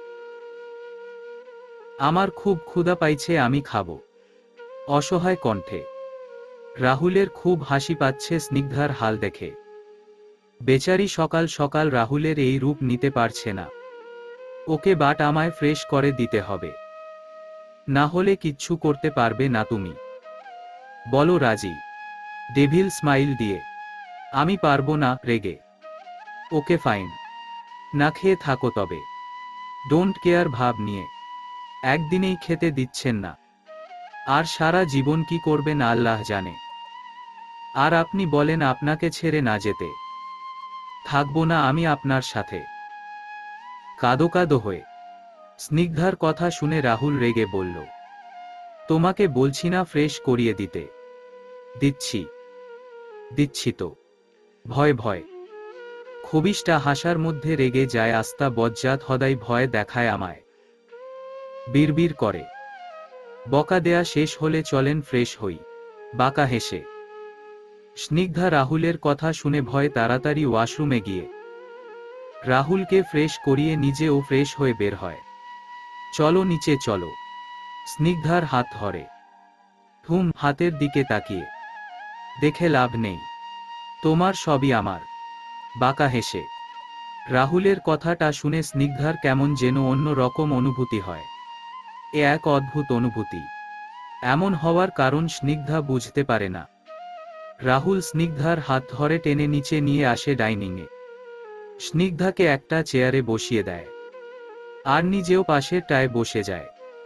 আমার খুব ক্ষুধা পাইছে, আমি খাবো। অসহায় কণ্ঠে। রাহুলের খুব হাসি পাচ্ছে স্নিগ্ধার হাল দেখে। বেচারি সকাল সকাল রাহুলের এই রূপ নিতে পারছে না। ওকে বাট আমায় ফ্রেশ করে দিতে হবে, না হলে কিচ্ছু করতে পারবে না তুমি। বলো রাজি। ডেভিল স্মাইল দিয়ে। আমি পারবো না, রেগে। ওকে ফাইন, না খেয়ে থাকো তবে। ডোন্ট কেয়ার ভাব নিয়ে। একদিনেই খেতে দিচ্ছেন না, আর সারা জীবন কি করবেন আল্লাহ জানে। আর আপনি বলেন আপনাকে ছেড়ে না যেতে। থাকবো না আমি আপনার সাথে। কাদো কাদো হয়ে। স্নিগ্ধার কথা শুনে রাহুল রেগে বলল, তোমাকে বলছি না ফ্রেশ করিয়ে দিতে? দিচ্ছি, দিচ্ছি তো। ভয় ভয়। খবিশটা হাসার মধ্যে রেগে যায়, আস্তা বজ্জাত হদাই ভয় দেখায় আমায়। বিড়বিড় করে। বকা দেয়া শেষ হলে চলেন ফ্রেশ হই। বাঁকা হেসে। স্নিগ্ধা রাহুলের কথা শুনে ভয়ে তাড়াতাড়ি ওয়াশরুমে গিয়ে রাহুলকে ফ্রেশ করিয়ে নিজেও ফ্রেশ হয়ে বের হয়। চলো নিচে চলো। স্নিগ্ধার হাত ধরে। হুম, হাতের দিকে তাকিয়ে দেখে লাভ নেই, তোমার সবই আমার। বাঁকা হেসে। রাহুলের কথাটা শুনে স্নিগ্ধার কেমন যেন অন্য রকম অনুভূতি হয়। এ এক অদ্ভুত অনুভূতি। এমন হওয়ার কারণ স্নিগ্ধা বুঝতে পারে না। রাহুল স্নিগ্ধার হাত ধরে টেনে নিচে নিয়ে আসে ডাইনিংয়ে। স্নিগ্ধাকে একটা চেয়ারে বসিয়ে দেয়, আর নিজেও পাশেরটায় বসে যায়।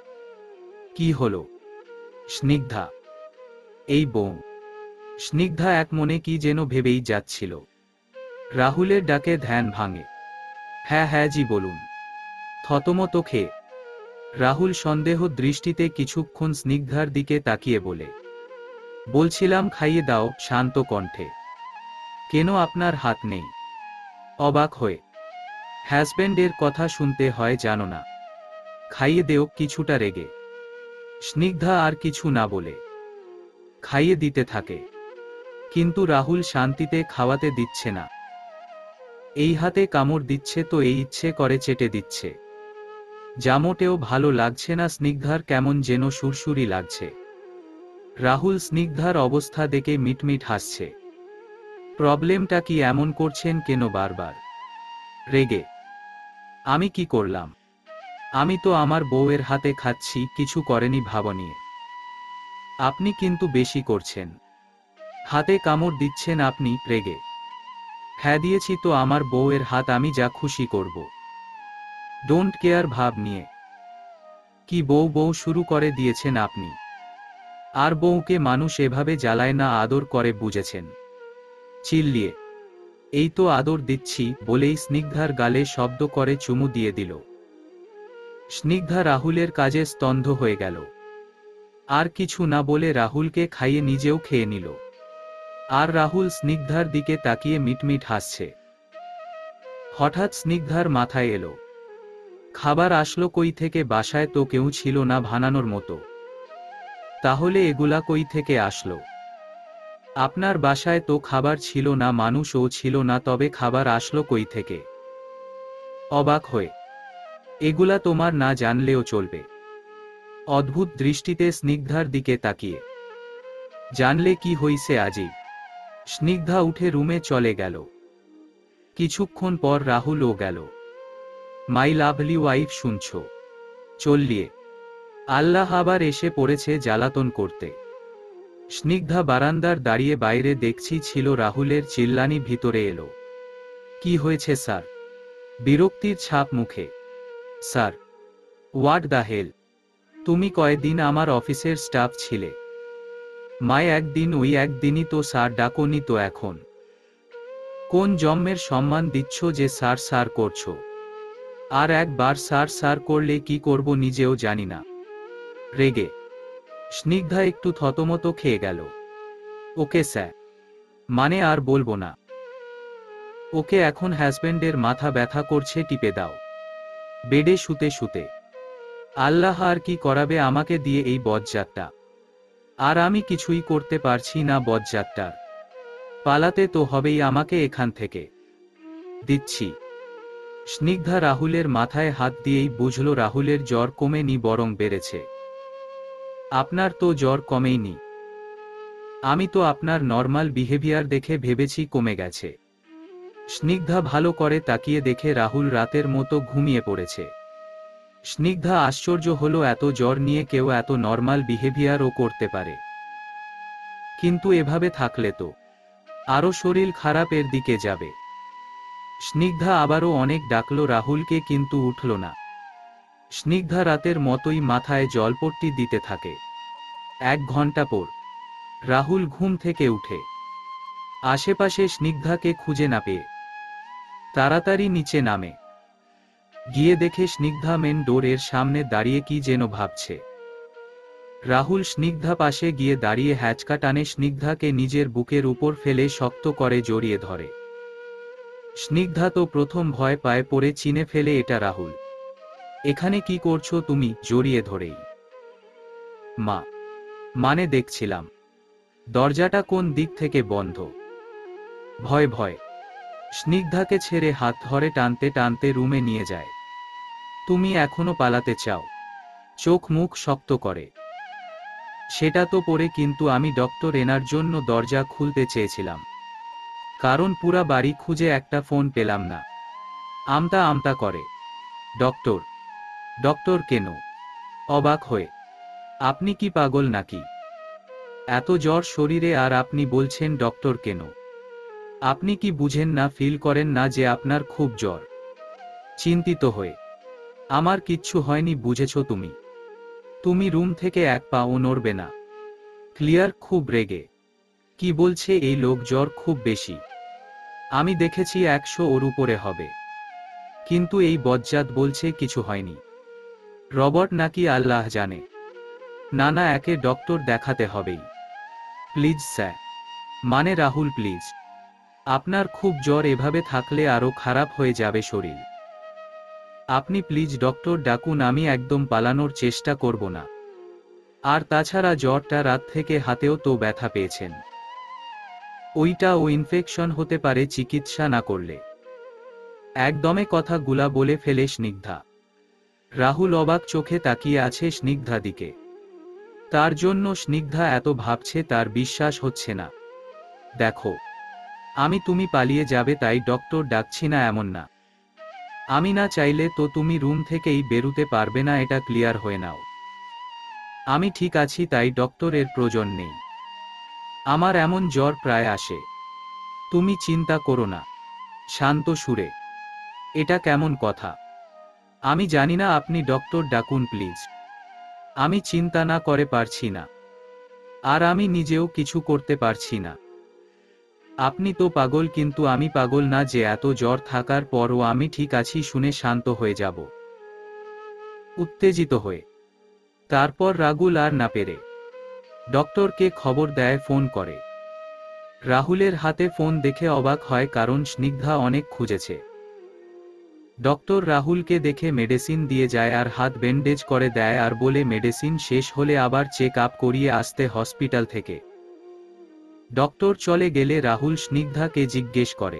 কি হলো স্নিগ্ধা? এই বউ। স্নিগ্ধা এক মনে কি যেন ভেবেই যাচ্ছিল। রাহুলের ডাকে ধ্যান ভাঙে। হ্যাঁ হ্যাঁ জি বলুন। থতমত খেয়ে রাহুল সন্দেহ দৃষ্টিতে কিছুক্ষণ স্নিগ্ধার দিকে তাকিয়ে বলে, বলছিলাম খাইয়ে দাও। শান্ত কণ্ঠে। কেন আপনার হাত নেই? অবাক হয়ে। হাজব্যান্ডের কথা শুনতে হয় জানো না? খাইয়ে দেও, কিছুটা রেগে। স্নিগ্ধা আর কিছু না বলে খাইয়ে দিতে থাকে, কিন্তু রাহুল শান্তিতে খাওয়াতে দিচ্ছে না। এই হাতে কামড় দিচ্ছে তো এই ইচ্ছে করে চেটে দিচ্ছে। জামোটেও ভালো লাগছে না স্নিগ্ধার, কেমন যেন সুরসুরি লাগছে। রাহুল স্নিগ্ধার অবস্থা দেখে মিটমিট হাসছে। প্রবলেমটা কি, এমন করছেন কেন বারবার? রেগে। আমি কি করলাম? আমি তো আমার বউয়ের হাতে খাচ্ছি, কিছু করেনি ভাব নিয়ে। আপনি কিন্তু বেশি করছেন। হাতে কামড় দিচ্ছেন আপনি। রেগে। হ্যাঁ দিয়েছি তো, আমার বউয়ের হাত, আমি যা খুশি করব। ডোন্ট কেয়ার ভাব নিয়ে। কি বউ বউ শুরু করে দিয়েছেন আপনি? আর বউকে মানুষ এভাবে জ্বালায় না, আদর করে, বুঝেছেন? চিল্লিয়ে। এই তো আদর দিচ্ছি বলেই স্নিগ্ধার গালে শব্দ করে চুমু দিয়ে দিল। স্নিগ্ধা রাহুলের কাজে স্তব্ধ হয়ে গেল। আর কিছু না বলে রাহুলকে খাইয়ে নিজেও খেয়ে নিল। আর রাহুল স্নিগ্ধার দিকে তাকিয়ে মিটমিট হাসছে। হঠাৎ স্নিগ্ধার মাথায় এলো, খাবার আসলো কই থেকে? বাসায় তো কেউ ছিল না বানানোর মতো। তাহলে এগুলা কই থেকে আসলো? আপনার বাসায় তো খাবার ছিল না, মানুষও ছিল না, তবে খাবার আসলো কই থেকে? অবাক হয়ে। এগুলা তোমার না জানলেও চলবে। অদ্ভুত দৃষ্টিতে স্নিগ্ধার দিকে তাকিয়ে। জানলে কি হইছে আজই? স্নিগ্ধা উঠে রুমে চলে গেল। কিছুক্ষণ পর রাহুলও গেল। মাই লাভলি ওয়াইফ, শুনছো? চললিয়ে। আল্লাহ আবার এসে পড়েছে জ্বালাতন করতে। স্নিগ্ধা বারান্দার দাঁড়িয়ে বাইরে দেখছি ছিল রাহুলের চিল্লানি ভিতরে এলো। কি হয়েছে স্যার? বিরক্তির ছাপ মুখে। স্যার? What the hell? তুমি কয়দিন আমার অফিসের স্টাফ ছিলে? মায় একদিন, ওই একদিনই তো স্যার, ডাকোনি তো এখন? কোন জন্মের সম্মান দিচ্ছ যে স্যার স্যার করছো? আর একবার স্যার স্যার করলে কি করব নিজেও জানি না। রেগে স্নিগ্ধা একটু থতমত খেয়ে গেল। ওকে স্যার, মানে আর বলবো না। ওকে এখন হাজবেন্ডের মাথা ব্যথা করছে, টিপে দাও। বেডে শুতে শুতে আল্লাহ আর কি করাবে আমাকে দিয়ে এই বজ্জাতটা। আর আমি কিছুই করতে পারছি না বজ্জাতটার। পালাতে তো হবেই আমাকে এখান থেকে। দিচ্ছি। স্নিগ্ধা রাহুলের মাথায় হাত দিয়েই বুঝল রাহুলের জ্বর কমেনি, বরং বেড়েছে। আপনার তো জ্বর কমেইনি। আমি তো আপনার নর্মাল বিহেভিয়ার দেখে ভেবেছি কমে গেছে। স্নিগ্ধা ভালো করে তাকিয়ে দেখে রাহুল রাতের মতো ঘুমিয়ে পড়েছে। স্নিগ্ধা আশ্চর্য হলো, এত জ্বর নিয়ে কেউ এত নর্মাল বিহেভিয়ারও করতে পারে। কিন্তু এভাবে থাকলে তো আরও শরীর খারাপের দিকে যাবে। স্নিগ্ধা আবারও অনেক ডাকল রাহুলকে, কিন্তু উঠল না। স্নিগ্ধা রাতের মতোই মাথায় জলপট্টি দিতে থাকে। এক ঘন্টা পর রাহুল ঘুম থেকে উঠে আশেপাশে স্নিগ্ধাকে খুঁজে না পেয়ে তাড়াতাড়ি নিচে নামে। গিয়ে দেখে স্নিগ্ধা মেন ডোরের সামনে দাঁড়িয়ে কি যেন ভাবছে। রাহুল স্নিগ্ধা পাশে গিয়ে দাঁড়িয়ে হ্যাচকা টানে স্নিগ্ধাকে নিজের বুকের উপর ফেলে শক্ত করে জড়িয়ে ধরে। স্নিগ্ধা তো প্রথম ভয় পায় পড়ে চিনে ফেলে এটা রাহুল। এখানে কি করছো তুমি? জড়িয়ে ধরেই। মা, মানে দেখছিলাম দরজাটা কোন দিক থেকে বন্ধ। ভয় ভয় স্নিগ্ধাকে ছেড়ে হাত ধরে টানতে টানতে রুমে নিয়ে যায়। তুমি এখনো পালাতে চাও? চোখ মুখ শক্ত করে। সেটা তো পরে, কিন্তু আমি ডক্টর এনার জন্য দরজা খুলতে চেয়েছিলাম, কারণ পুরা বাড়ি খুঁজে একটা ফোন পেলাম না। আমতা আমতা করে। ডক্টর? ডক্টর কেন? অবাক হয়ে, আপনি কি পাগল নাকি? এত জ্বর শরীরে আর আপনি বলছেন ডক্টর কেন? আপনি কি বুঝেন না, ফিল করেন না যে আপনার খুব জ্বর? চিন্তিত হয়ে, আমার কিচ্ছু হয়নি বুঝেছ তুমি। তুমি রুম থেকে এক পাও নড়বে না। ক্লিয়ার? খুব রেগে, কি বলছে এই লোক, জ্বর খুব বেশি। আমি দেখেছি একশো ওর উপরে হবে, কিন্তু এই বজ্জাত বলছে কিছু হয়নি। রবট নাকি আল্লাহ জানে। না না, একে ডক্টর দেখাতে হবেই। প্লিজ স্যার, মানে রাহুল প্লিজ, আপনার খুব জ্বর, এভাবে থাকলে আরো খারাপ হয়ে যাবে শরীর। আপনি প্লিজ ডক্টর ডাকুন, আমি একদম পালানোর চেষ্টা করব না। আর তাছাড়া জ্বরটা রাত থেকে হাতেও তো ব্যথা পেয়েছেন। ওইটা ও ইনফেকশন হতে পারে চিকিৎসা না করলে। একদমে কথাগুলা বলে ফেলে স্নিগ্ধা। রাহুল অবাক চোখে তাকিয়ে আছে স্নিগ্ধা দিকে। তার জন্য স্নিগ্ধা এত ভাবছে তার বিশ্বাস হচ্ছে না। দেখো, আমি তুমি পালিয়ে যাবে তাই ডক্টর ডাকছি না এমন না। আমি না চাইলে তো তুমি রুম থেকেই বেরুতে পারবে না, এটা ক্লিয়ার হয়ে নাও। আমি ঠিক আছি তাই ডক্টরের প্রয়োজন নেই। আমার এমন জ্বর প্রায় আসে। তুমি চিন্তা করো না। শান্ত সুরে, এটা কেমন কথা? আমি জানি না, আপনি ডক্টর ডাকুন প্লিজ। আমি চিন্তা না করে পারছি না, আর আমি নিজেও কিছু করতে পারছি না। আপনি তো পাগল, কিন্তু আমি পাগল না যে এত জ্বর থাকার পরও আমি ঠিক আছি শুনে শান্ত হয়ে যাব। উত্তেজিত হয়ে তারপর রাগুল আর না পেরে ডক্টরকে খবর দেয়, ফোন করে। রাহুলের হাতে ফোন দেখে অবাক হয়, কারণ স্নিগ্ধা অনেক খুঁজেছে। ডক্টর রাহুলকে দেখে মেডিসিন দিয়ে যায় আর হাত ব্যান্ডেজ করে দেয়, আর বলে মেডিসিন শেষ হলে আবার চেক আপ করিয়ে আসতে হসপিটাল থেকে। ডক্টর চলে গেলে রাহুল স্নিগ্ধাকে জিজ্ঞেস করে,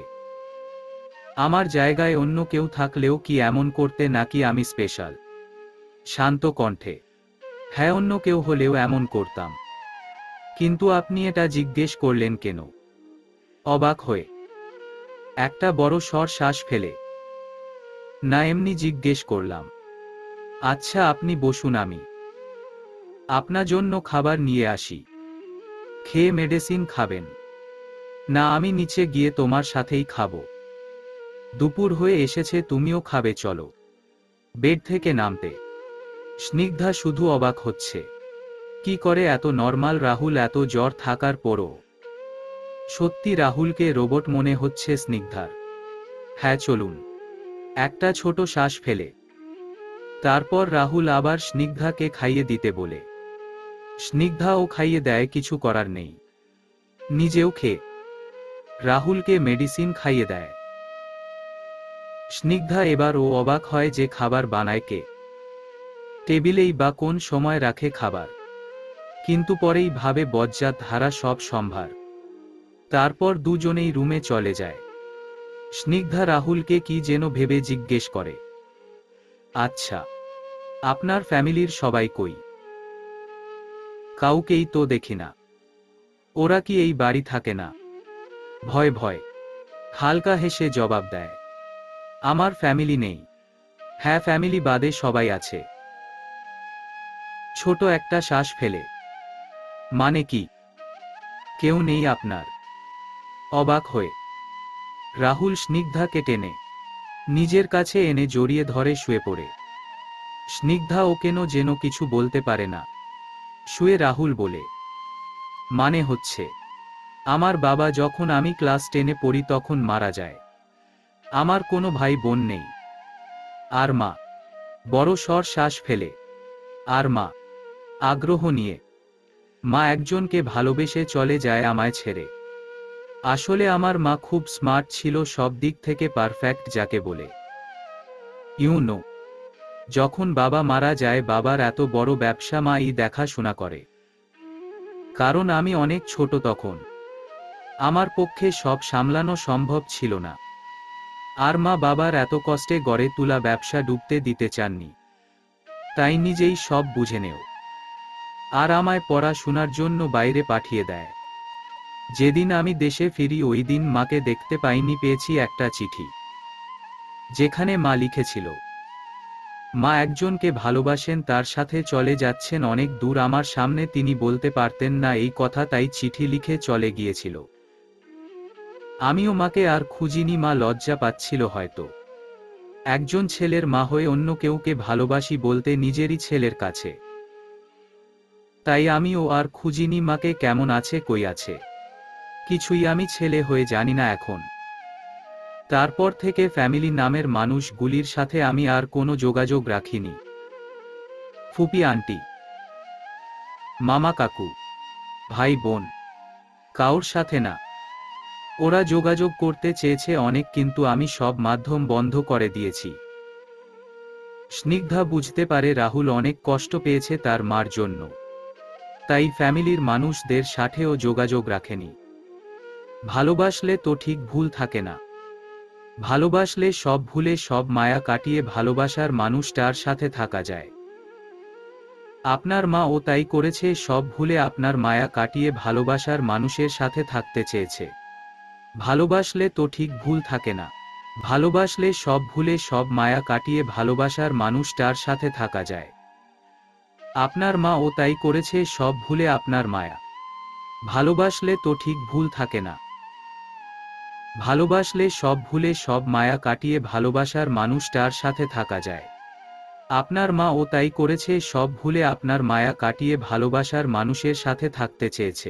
আমার জায়গায় অন্য কেউ থাকলেও কি এমন করতে নাকি আমি স্পেশাল? শান্ত কণ্ঠে, হ্যাঁ অন্য কেউ হলেও এমন করতাম। কিন্তু আপনি এটা জিজ্ঞেস করলেন কেন? অবাক হয়ে একটা বড় সর শ্বাস ফেলে, না এমনি জিজ্ঞেস করলাম। আচ্ছা আপনি বসুন, আমি আপনার জন্য খাবার নিয়ে আসি। খেয়ে মেডিসিন খাবেন? না, আমি নিচে গিয়ে তোমার সাথেই খাবো। দুপুর হয়ে এসেছে, তুমিও খাবে, চলো। বেড থেকে নামতে স্নিগ্ধা শুধু অবাক হচ্ছে, কি করে এত নর্মাল রাহুল এত জ্বর থাকার পরও সত্যি রাহুলকে রোবট মনে হচ্ছে স্নিগ্ধার। হ্যাঁ চলুন। একটা ছোট শ্বাস ফেলে তারপর রাহুল আবার স্নিগ্ধাকে খাইয়ে দিতে বলে। স্নিগ্ধাও খাইয়ে দেয়, কিছু করার নেই। নিজেও খেয়ে রাহুলকে মেডিসিন খাইয়ে দেয়। স্নিগ্ধা এবার ও অবাক হয় যে খাবার বানায় কে, টেবিলেই বা কোন সময় রাখে খাবার। কিন্তু পরেই ভাবে বজ্জাত ধারা সব সম্ভার। তারপর দুজনেই রুমে চলে যায়। স্নিগ্ধা রাহুলকে কি যেন ভেবে জিজ্ঞেস করে, আচ্ছা আপনার ফ্যামিলির সবাই কই? কাউকেই তো দেখি না। ওরা কি এই বাড়ি থাকে না? ভয় ভয় হালকা হেসে জবাব দেয়, আমার ফ্যামিলি নেই। হ্যাঁ ফ্যামিলি বাদে সবাই আছে। ছোট একটা শ্বাস ফেলে, মানে কি কেউ নেই আপনার? অবাক হয়ে রাহুল স্নিগ্ধাকে টেনে নিজের কাছে এনে জড়িয়ে ধরে শুয়ে পড়ে। স্নিগ্ধা ও কেন যেন কিছু বলতে পারে না। শুয়ে রাহুল বলে, মানে হচ্ছে আমার বাবা যখন আমি ক্লাস টেনে পড়ি তখন মারা যায়। আমার কোনো ভাই বোন নেই। আর মা, বড় স্বর শ্বাস ফেলে, আর মা আগ্রহ নিয়ে, মা একজনকে ভালোবেসে চলে যায় আমায় ছেড়ে। আসলে আমার মা খুব স্মার্ট ছিল, সব দিক থেকে পারফেক্ট যাকে বলে। ইউ নো, যখন বাবা মারা যায় বাবার এত বড় ব্যবসা মাই দেখাশোনা করে। কারণ আমি অনেক ছোট তখন, আমার পক্ষে সব সামলানো সম্ভব ছিল না। আর মা বাবার এত কষ্টে গড়ে তোলা ব্যবসা ডুবতে দিতে চাননি। তাই নিজেই সব বুঝে নেও। আর আমায় পড়াশোনার জন্য বাইরে পাঠিয়ে দেয়। যেদিন আমি দেশে ফিরি ওই দিন মাকে দেখতে পাইনি, পেয়েছি একটা চিঠি যেখানে মা লিখেছিল, মা একজনকে ভালোবাসেন, তার সাথে চলে যাচ্ছেন অনেক দূর। আমার সামনে তিনি বলতে পারতেন না এই কথা, তাই চিঠি লিখে চলে গিয়েছিল। আমিও মাকে আর খুঁজিনি, মা লজ্জা পাচ্ছিল হয়তো। একজন ছেলের মা হয়ে অন্য কেউকে ভালোবাসি বলতে নিজেরই ছেলের কাছে। তাই আমিও আর খুঁজিনি মাকে, কেমন আছে কই আছে কিছুই আমি ছেলে হয়ে জানি না এখন। তারপর থেকে ফ্যামিলি নামের মানুষগুলির সাথে আমি আর কোনো যোগাযোগ রাখিনি। ফুপি আন্টি, মামা কাকু, ভাই বোন, কাউর সাথে না। ওরা যোগাযোগ করতে চেয়েছে অনেক, কিন্তু আমি সব মাধ্যম বন্ধ করে দিয়েছি। স্নিগ্ধা বুঝতে পারে রাহুল অনেক কষ্ট পেয়েছে তার মার জন্য, তাই ফ্যামিলির মানুষদের সাথেও যোগাযোগ রাখেনি। ভালোবাসলে তো ঠিক ভুল থাকে না। ভালোবাসলে সব ভুলে সব মায়া কাটিয়ে ভালোবাসার মানুষটার সাথে থাকা যায়। আপনার মা ও তাই করেছে, সব ভুলে আপনার মায়া কাটিয়ে ভালোবাসার মানুষের সাথে থাকতে চেয়েছে। ভালোবাসলে তো ঠিক ভুল থাকে না। ভালোবাসলে সব ভুলে সব মায়া কাটিয়ে ভালোবাসার মানুষটার সাথে থাকা যায়। আপনার মা ও তাই করেছে, সব ভুলে আপনার মায়া। ভালোবাসলে তো ঠিক ভুল থাকে না। ভালোবাসলে সব ভুলে সব মায়া কাটিয়ে ভালোবাসার মানুষটার সাথে থাকা যায়। আপনার মা ও তাই করেছে, সব ভুলে আপনার মায়া কাটিয়ে ভালোবাসার মানুষের সাথে থাকতে চেয়েছে।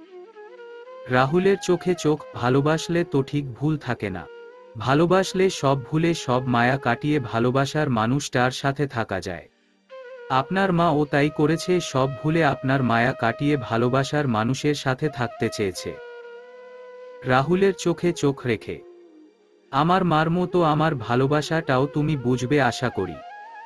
রাহুলের চোখে চোখ, ভালোবাসলে তো ঠিক ভুল থাকে না। ভালোবাসলে সব ভুলে সব মায়া কাটিয়ে ভালোবাসার মানুষটার সাথে থাকা যায়। আপনার মা ও তাই করেছে, সব ভুলে আপনার মায়া কাটিয়ে ভালোবাসার মানুষের সাথে থাকতে চেয়েছে। রাহুলের চোখে চোখ রেখে, আমার মার মতো আমার ভালোবাসাটাও তুমি বুঝবে আশা করি।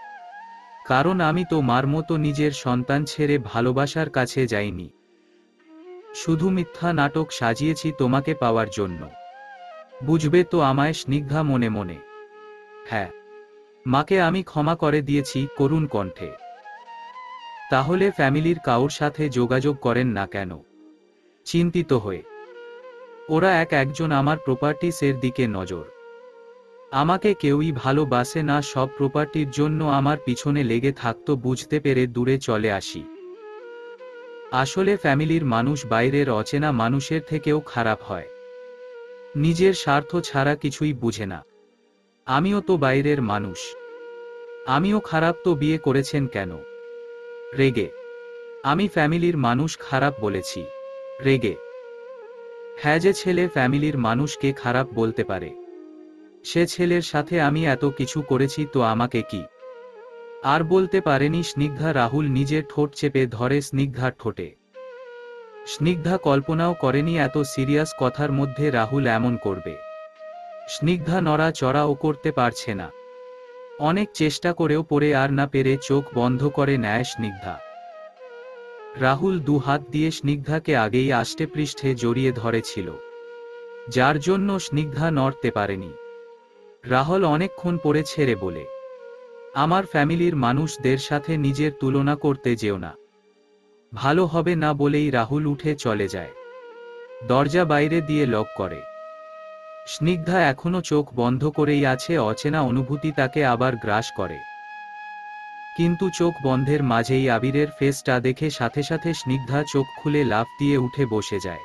কারণ আমি তো মার মতো নিজের সন্তান ছেড়ে ভালোবাসার কাছে যাইনি। শুধু মিথ্যা নাটক সাজিয়েছি তোমাকে পাওয়ার জন্য। বুঝবে তো আমায়? স্নিগ্ধা মনে মনে, হ্যাঁ, মাকে আমি ক্ষমা করে দিয়েছি করুণ কণ্ঠে। তাহলে ফ্যামিলির কাউর সাথে যোগাযোগ করেন না কেন? চিন্তিত হয়ে, ওরা এক একজন আমার প্রপার্টিসের দিকে নজর। আমাকে কেউই ভালোবাসে না, সব প্রপার্টির জন্য আমার পিছনে লেগে থাকতো। বুঝতে পেরে দূরে চলে আসি। আসলে ফ্যামিলির মানুষ বাইরের অচেনা মানুষের থেকেও খারাপ হয়। নিজের স্বার্থ ছাড়া কিছুই বুঝে না। আমিও তো বাইরের মানুষ, আমিও খারাপ। তো বিয়ে করেছেন কেন? রেগে, আমি ফ্যামিলির মানুষ খারাপ বলেছি। রেগে, হ্যাঁ, যে ছেলে ফ্যামিলির মানুষকে খারাপ বলতে পারে, সে ছেলের সাথে আমি এত কিছু করেছি তো আমাকে কি আর বলতে পারেনি স্নিগ্ধা। রাহুল নিজের ঠোঁট চেপে ধরে স্নিগ্ধার ঠোঁটে। স্নিগ্ধা কল্পনাও করেনি এত সিরিয়াস কথার মধ্যে রাহুল এমন করবে। স্নিগ্ধা নড়া চড়াও করতে পারছে না। অনেক চেষ্টা করেও পড়ে আর না পেরে চোখ বন্ধ করে নেয় স্নিগ্ধা। রাহুল দু হাত দিয়ে স্নিগ্ধাকে আগেই আষ্টেপৃষ্ঠে জড়িয়ে ধরেছিল, যার জন্য স্নিগ্ধা নড়তে পারেনি। রাহুল অনেকক্ষণ পরে ছেড়ে বলে, আমার ফ্যামিলির মানুষদের সাথে নিজের তুলনা করতে যেও না, ভালো হবে না বলেই রাহুল উঠে চলে যায়। দরজা বাইরে দিয়ে লক করে। স্নিগ্ধা এখনো চোখ বন্ধ করেই আছে। অচেনা অনুভূতি তাকে আবার গ্রাস করে, কিন্তু চোখ বন্ধের মাঝেই আবিরের ফেসটা দেখে সাথে সাথে স্নিগ্ধা চোখ খুলে লাফ দিয়ে উঠে বসে যায়।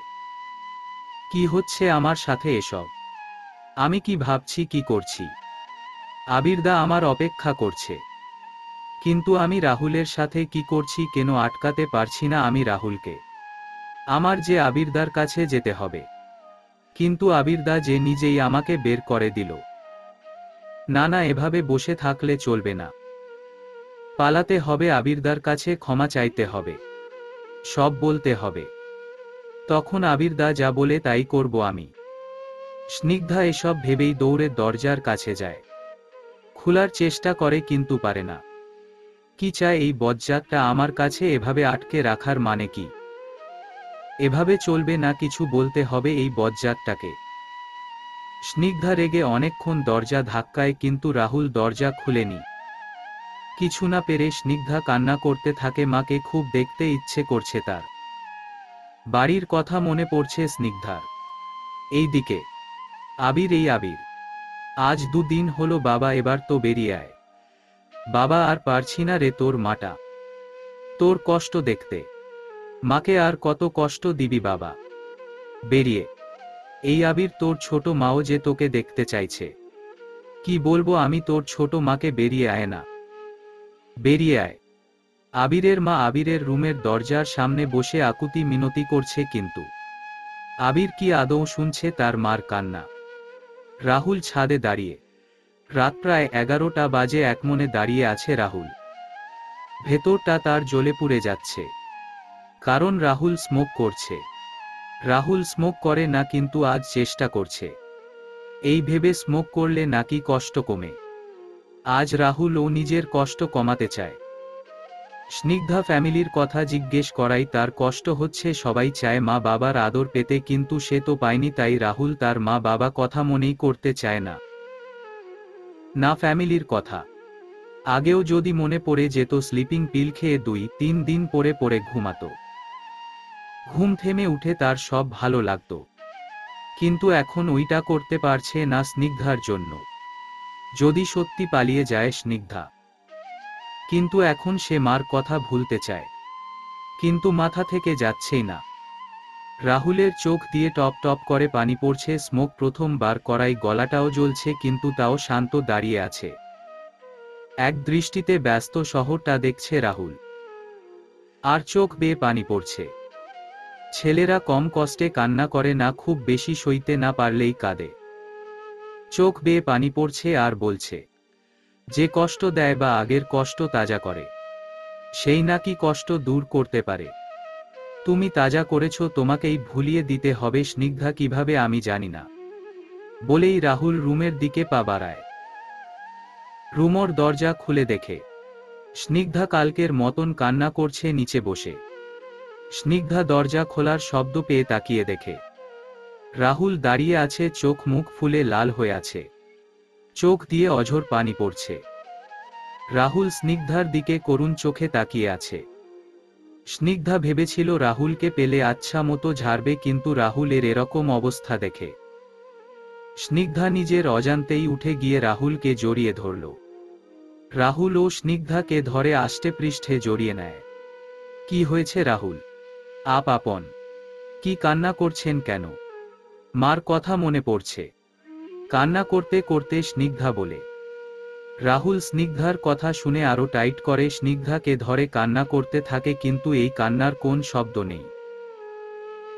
কি হচ্ছে আমার সাথে এসব? আমি কি ভাবছি, কি করছি? আবিরদা আমার অপেক্ষা করছে, কিন্তু আমি রাহুলের সাথে কি করছি কেন আটকাতে পারছি না আমি রাহুলকে? আমার যে আবিরদার কাছে যেতে হবে, কিন্তু আবিরদা যে নিজেই আমাকে বের করে দিল। না না, এভাবে বসে থাকলে চলবে না, পালাতে হবে, আবিরদার কাছে ক্ষমা চাইতে হবে, সব বলতে হবে। তখন আবিরদা যা বলে তাই করব আমি। স্নিগ্ধা এসব ভেবেই দৌড়ে দরজার কাছে যায়। খোলার চেষ্টা করে কিন্তু পারে না। কি চায় এই বজ্জাতটা আমার কাছে? এভাবে আটকে রাখার মানে কি? এভাবে চলবে না, কিছু বলতে হবে এই বজ্জাতটাকে। স্নিগ্ধা রেগে অনেকক্ষণ দরজা ধাক্কায়, কিন্তু রাহুল দরজা খুলেনি। কিছু না পেরে স্নিগ্ধা কান্না করতে থাকে। মাকে খুব দেখতে ইচ্ছে করছে তার। বাড়ির কথা মনে পড়ছে স্নিগ্ধার। এইদিকে আবির, এই আবির, আজ দুদিন হলো বাবা, এবার তো বেরিয়ে আয়। বাবা আর পারছি না রে তোর মাটা, তোর কষ্ট দেখতে। মাকে আর কত কষ্ট দিবি বাবা, বেরিয়ে। এই আবির, তোর ছোট মাও যে তোকে দেখতে চাইছে। কি বলবো আমি তোর ছোট মাকে? বেরিয়ে আয় না, বেরিয়ে আয়। আবিরের মা আবিরের রুমের দরজার সামনে বসে আকুতি মিনতি করছে, কিন্তু আবির কি আদৌ শুনছে তার মার কান্না? রাহুল ছাদে দাঁড়িয়ে। রাত প্রায় এগারোটা বাজে। একমনে দাঁড়িয়ে আছে রাহুল। ভেতরটা তার জ্বলে পুড়ে যাচ্ছে, কারণ রাহুল স্মোক করছে। রাহুল স্মোক করে না, কিন্তু আজ চেষ্টা করছে, এই ভেবে স্মোক করলে নাকি কষ্ট কমে। আজ রাহুল ও নিজের কষ্ট কমাতে চায়। স্নিগ্ধা ফ্যামিলির কথা জিজ্ঞেস করাই তার কষ্ট হচ্ছে। সবাই চায় মা বাবার আদর পেতে, কিন্তু সে তো পায়নি, তাই রাহুল তার মা বাবা কথা মনেই করতে চায় না। না ফ্যামিলির কথা। আগেও যদি মনে পড়ে যেত, স্লিপিং পিল খেয়ে দুই তিন দিন পরে পরে ঘুমাতো। ঘুম থেমে উঠে তার সব ভালো লাগতো, কিন্তু এখন ওইটা করতে পারছে না স্নিগ্ধার জন্য। যদি সত্যি পালিয়ে যায় স্নিগ্ধা, কিন্তু এখন সে মার কথা ভুলতে চায়, কিন্তু মাথা থেকে যাচ্ছেই না। রাহুলের চোখ দিয়ে টপ টপ করে পানি পড়ছে। স্মোক প্রথমবার করাই, গলাটাও জ্বলছে, কিন্তু তাও শান্ত দাঁড়িয়ে আছে। এক দৃষ্টিতে ব্যস্ত শহরটা দেখছে রাহুল, আর চোখ বেয়ে পানি পড়ছে। ছেলেরা কম কষ্টে কান্না করে না, খুব বেশি সইতে না পারলেই কাঁদে। চোখ বেয়ে পানি পড়ছে আর বলছে, যে কষ্ট দেয় বা আগের কষ্ট তাজা করে, সেই নাকি কষ্ট দূর করতে পারে। তুমি তাজা করেছ, তোমাকেই ভুলিয়ে দিতে হবে। স্নিগ্ধা কিভাবে আমি জানি না, বলেই রাহুল রুমের দিকে পা বাড়ায়। রুমর দরজা খুলে দেখে স্নিগ্ধা কালকের মতন কান্না করছে নিচে বসে। স্নিগ্ধা দরজা খোলার শব্দ পেয়ে তাকিয়ে দেখে রাহুল দাঁড়িয়ে আছে, চোখ মুখ ফুলে লাল হয়ে আছে, চোখ দিয়ে অঝোর পানি পড়ছে। রাহুল স্নিগ্ধার দিকে করুণ চোখে তাকিয়ে আছে। স্নিগ্ধা ভেবেছিল রাহুলকে পেলে আচ্ছা মতো ঝাড়বে, কিন্তু রাহুলের এরকম অবস্থা দেখে স্নিগ্ধা নিজের অজান্তেই উঠে গিয়ে রাহুলকে জড়িয়ে ধরল। রাহুল ও স্নিগ্ধাকে ধরে আষ্টেপৃষ্ঠে জড়িয়ে নেয়। কি হয়েছে রাহুল? আপ আপন, কি কান্না করছেন কেন? মার কথা মনে পড়ছে, কান্না করতে করতে স্নিগ্ধা বলে। রাহুল স্নিগ্ধার কথা শুনে আরো টাইট করে স্নিগ্ধাকে ধরে কান্না করতে থাকে, কিন্তু এই কান্নার কোন শব্দ নেই।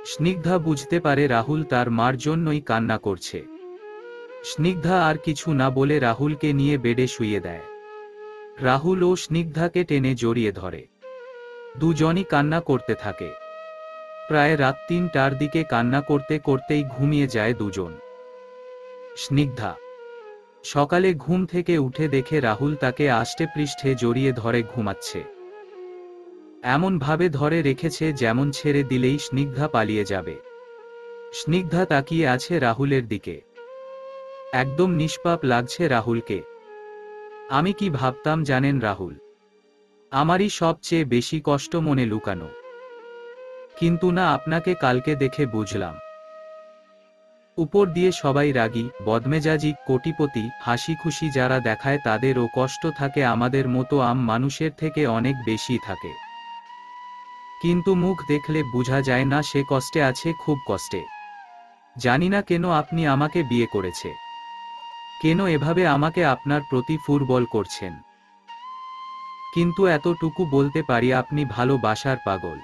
স্নিগ্ধা বুঝতে পারে রাহুল তার মার জন্যই কান্না করছে। স্নিগ্ধা আর কিছু না বলে রাহুলকে নিয়ে বেডে শুইয়ে দেয়। রাহুল ও স্নিগ্ধাকে টেনে জড়িয়ে ধরে। দুজনই কান্না করতে থাকে। প্রায় রাত তিনটার দিকে কান্না করতে করতেই ঘুমিয়ে যায় দুজন। স্নিগ্ধা সকালে ঘুম থেকে উঠে দেখে রাহুল তাকে আষ্টে পৃষ্ঠে জড়িয়ে ধরে ঘুমাচ্ছে। এমন ভাবে ধরে রেখেছে যেমন ছেড়ে দিলেই স্নিগ্ধা পালিয়ে যাবে। স্নিগ্ধা তাকিয়ে আছে রাহুলের দিকে। একদম নিষ্পাপ লাগছে রাহুলকে। আমি কি ভাবতাম জানেন রাহুল? আমারই সবচেয়ে বেশি কষ্ট মনে লুকানো। কিন্তু না, আপনাকে কালকে দেখে বুঝলাম। উপর দিয়ে সবাই রাগী, বদমেজাজি, কোটিপতি, হাসি খুশি যারা দেখায় তাদেরও কষ্ট থাকে আমাদের মতো আম মানুষের থেকে অনেক বেশি থাকে। কিন্তু মুখ দেখলে বোঝা যায় না সে কষ্টে আছে, খুব কষ্টে। জানি না কেন আপনি আমাকে বিয়ে করেছে, কেন এভাবে আমাকে আপনার প্রতি ফুটবল করছেন। কিন্তু এতটুকু বলতে পারি আপনি ভালোবাসার পাগল,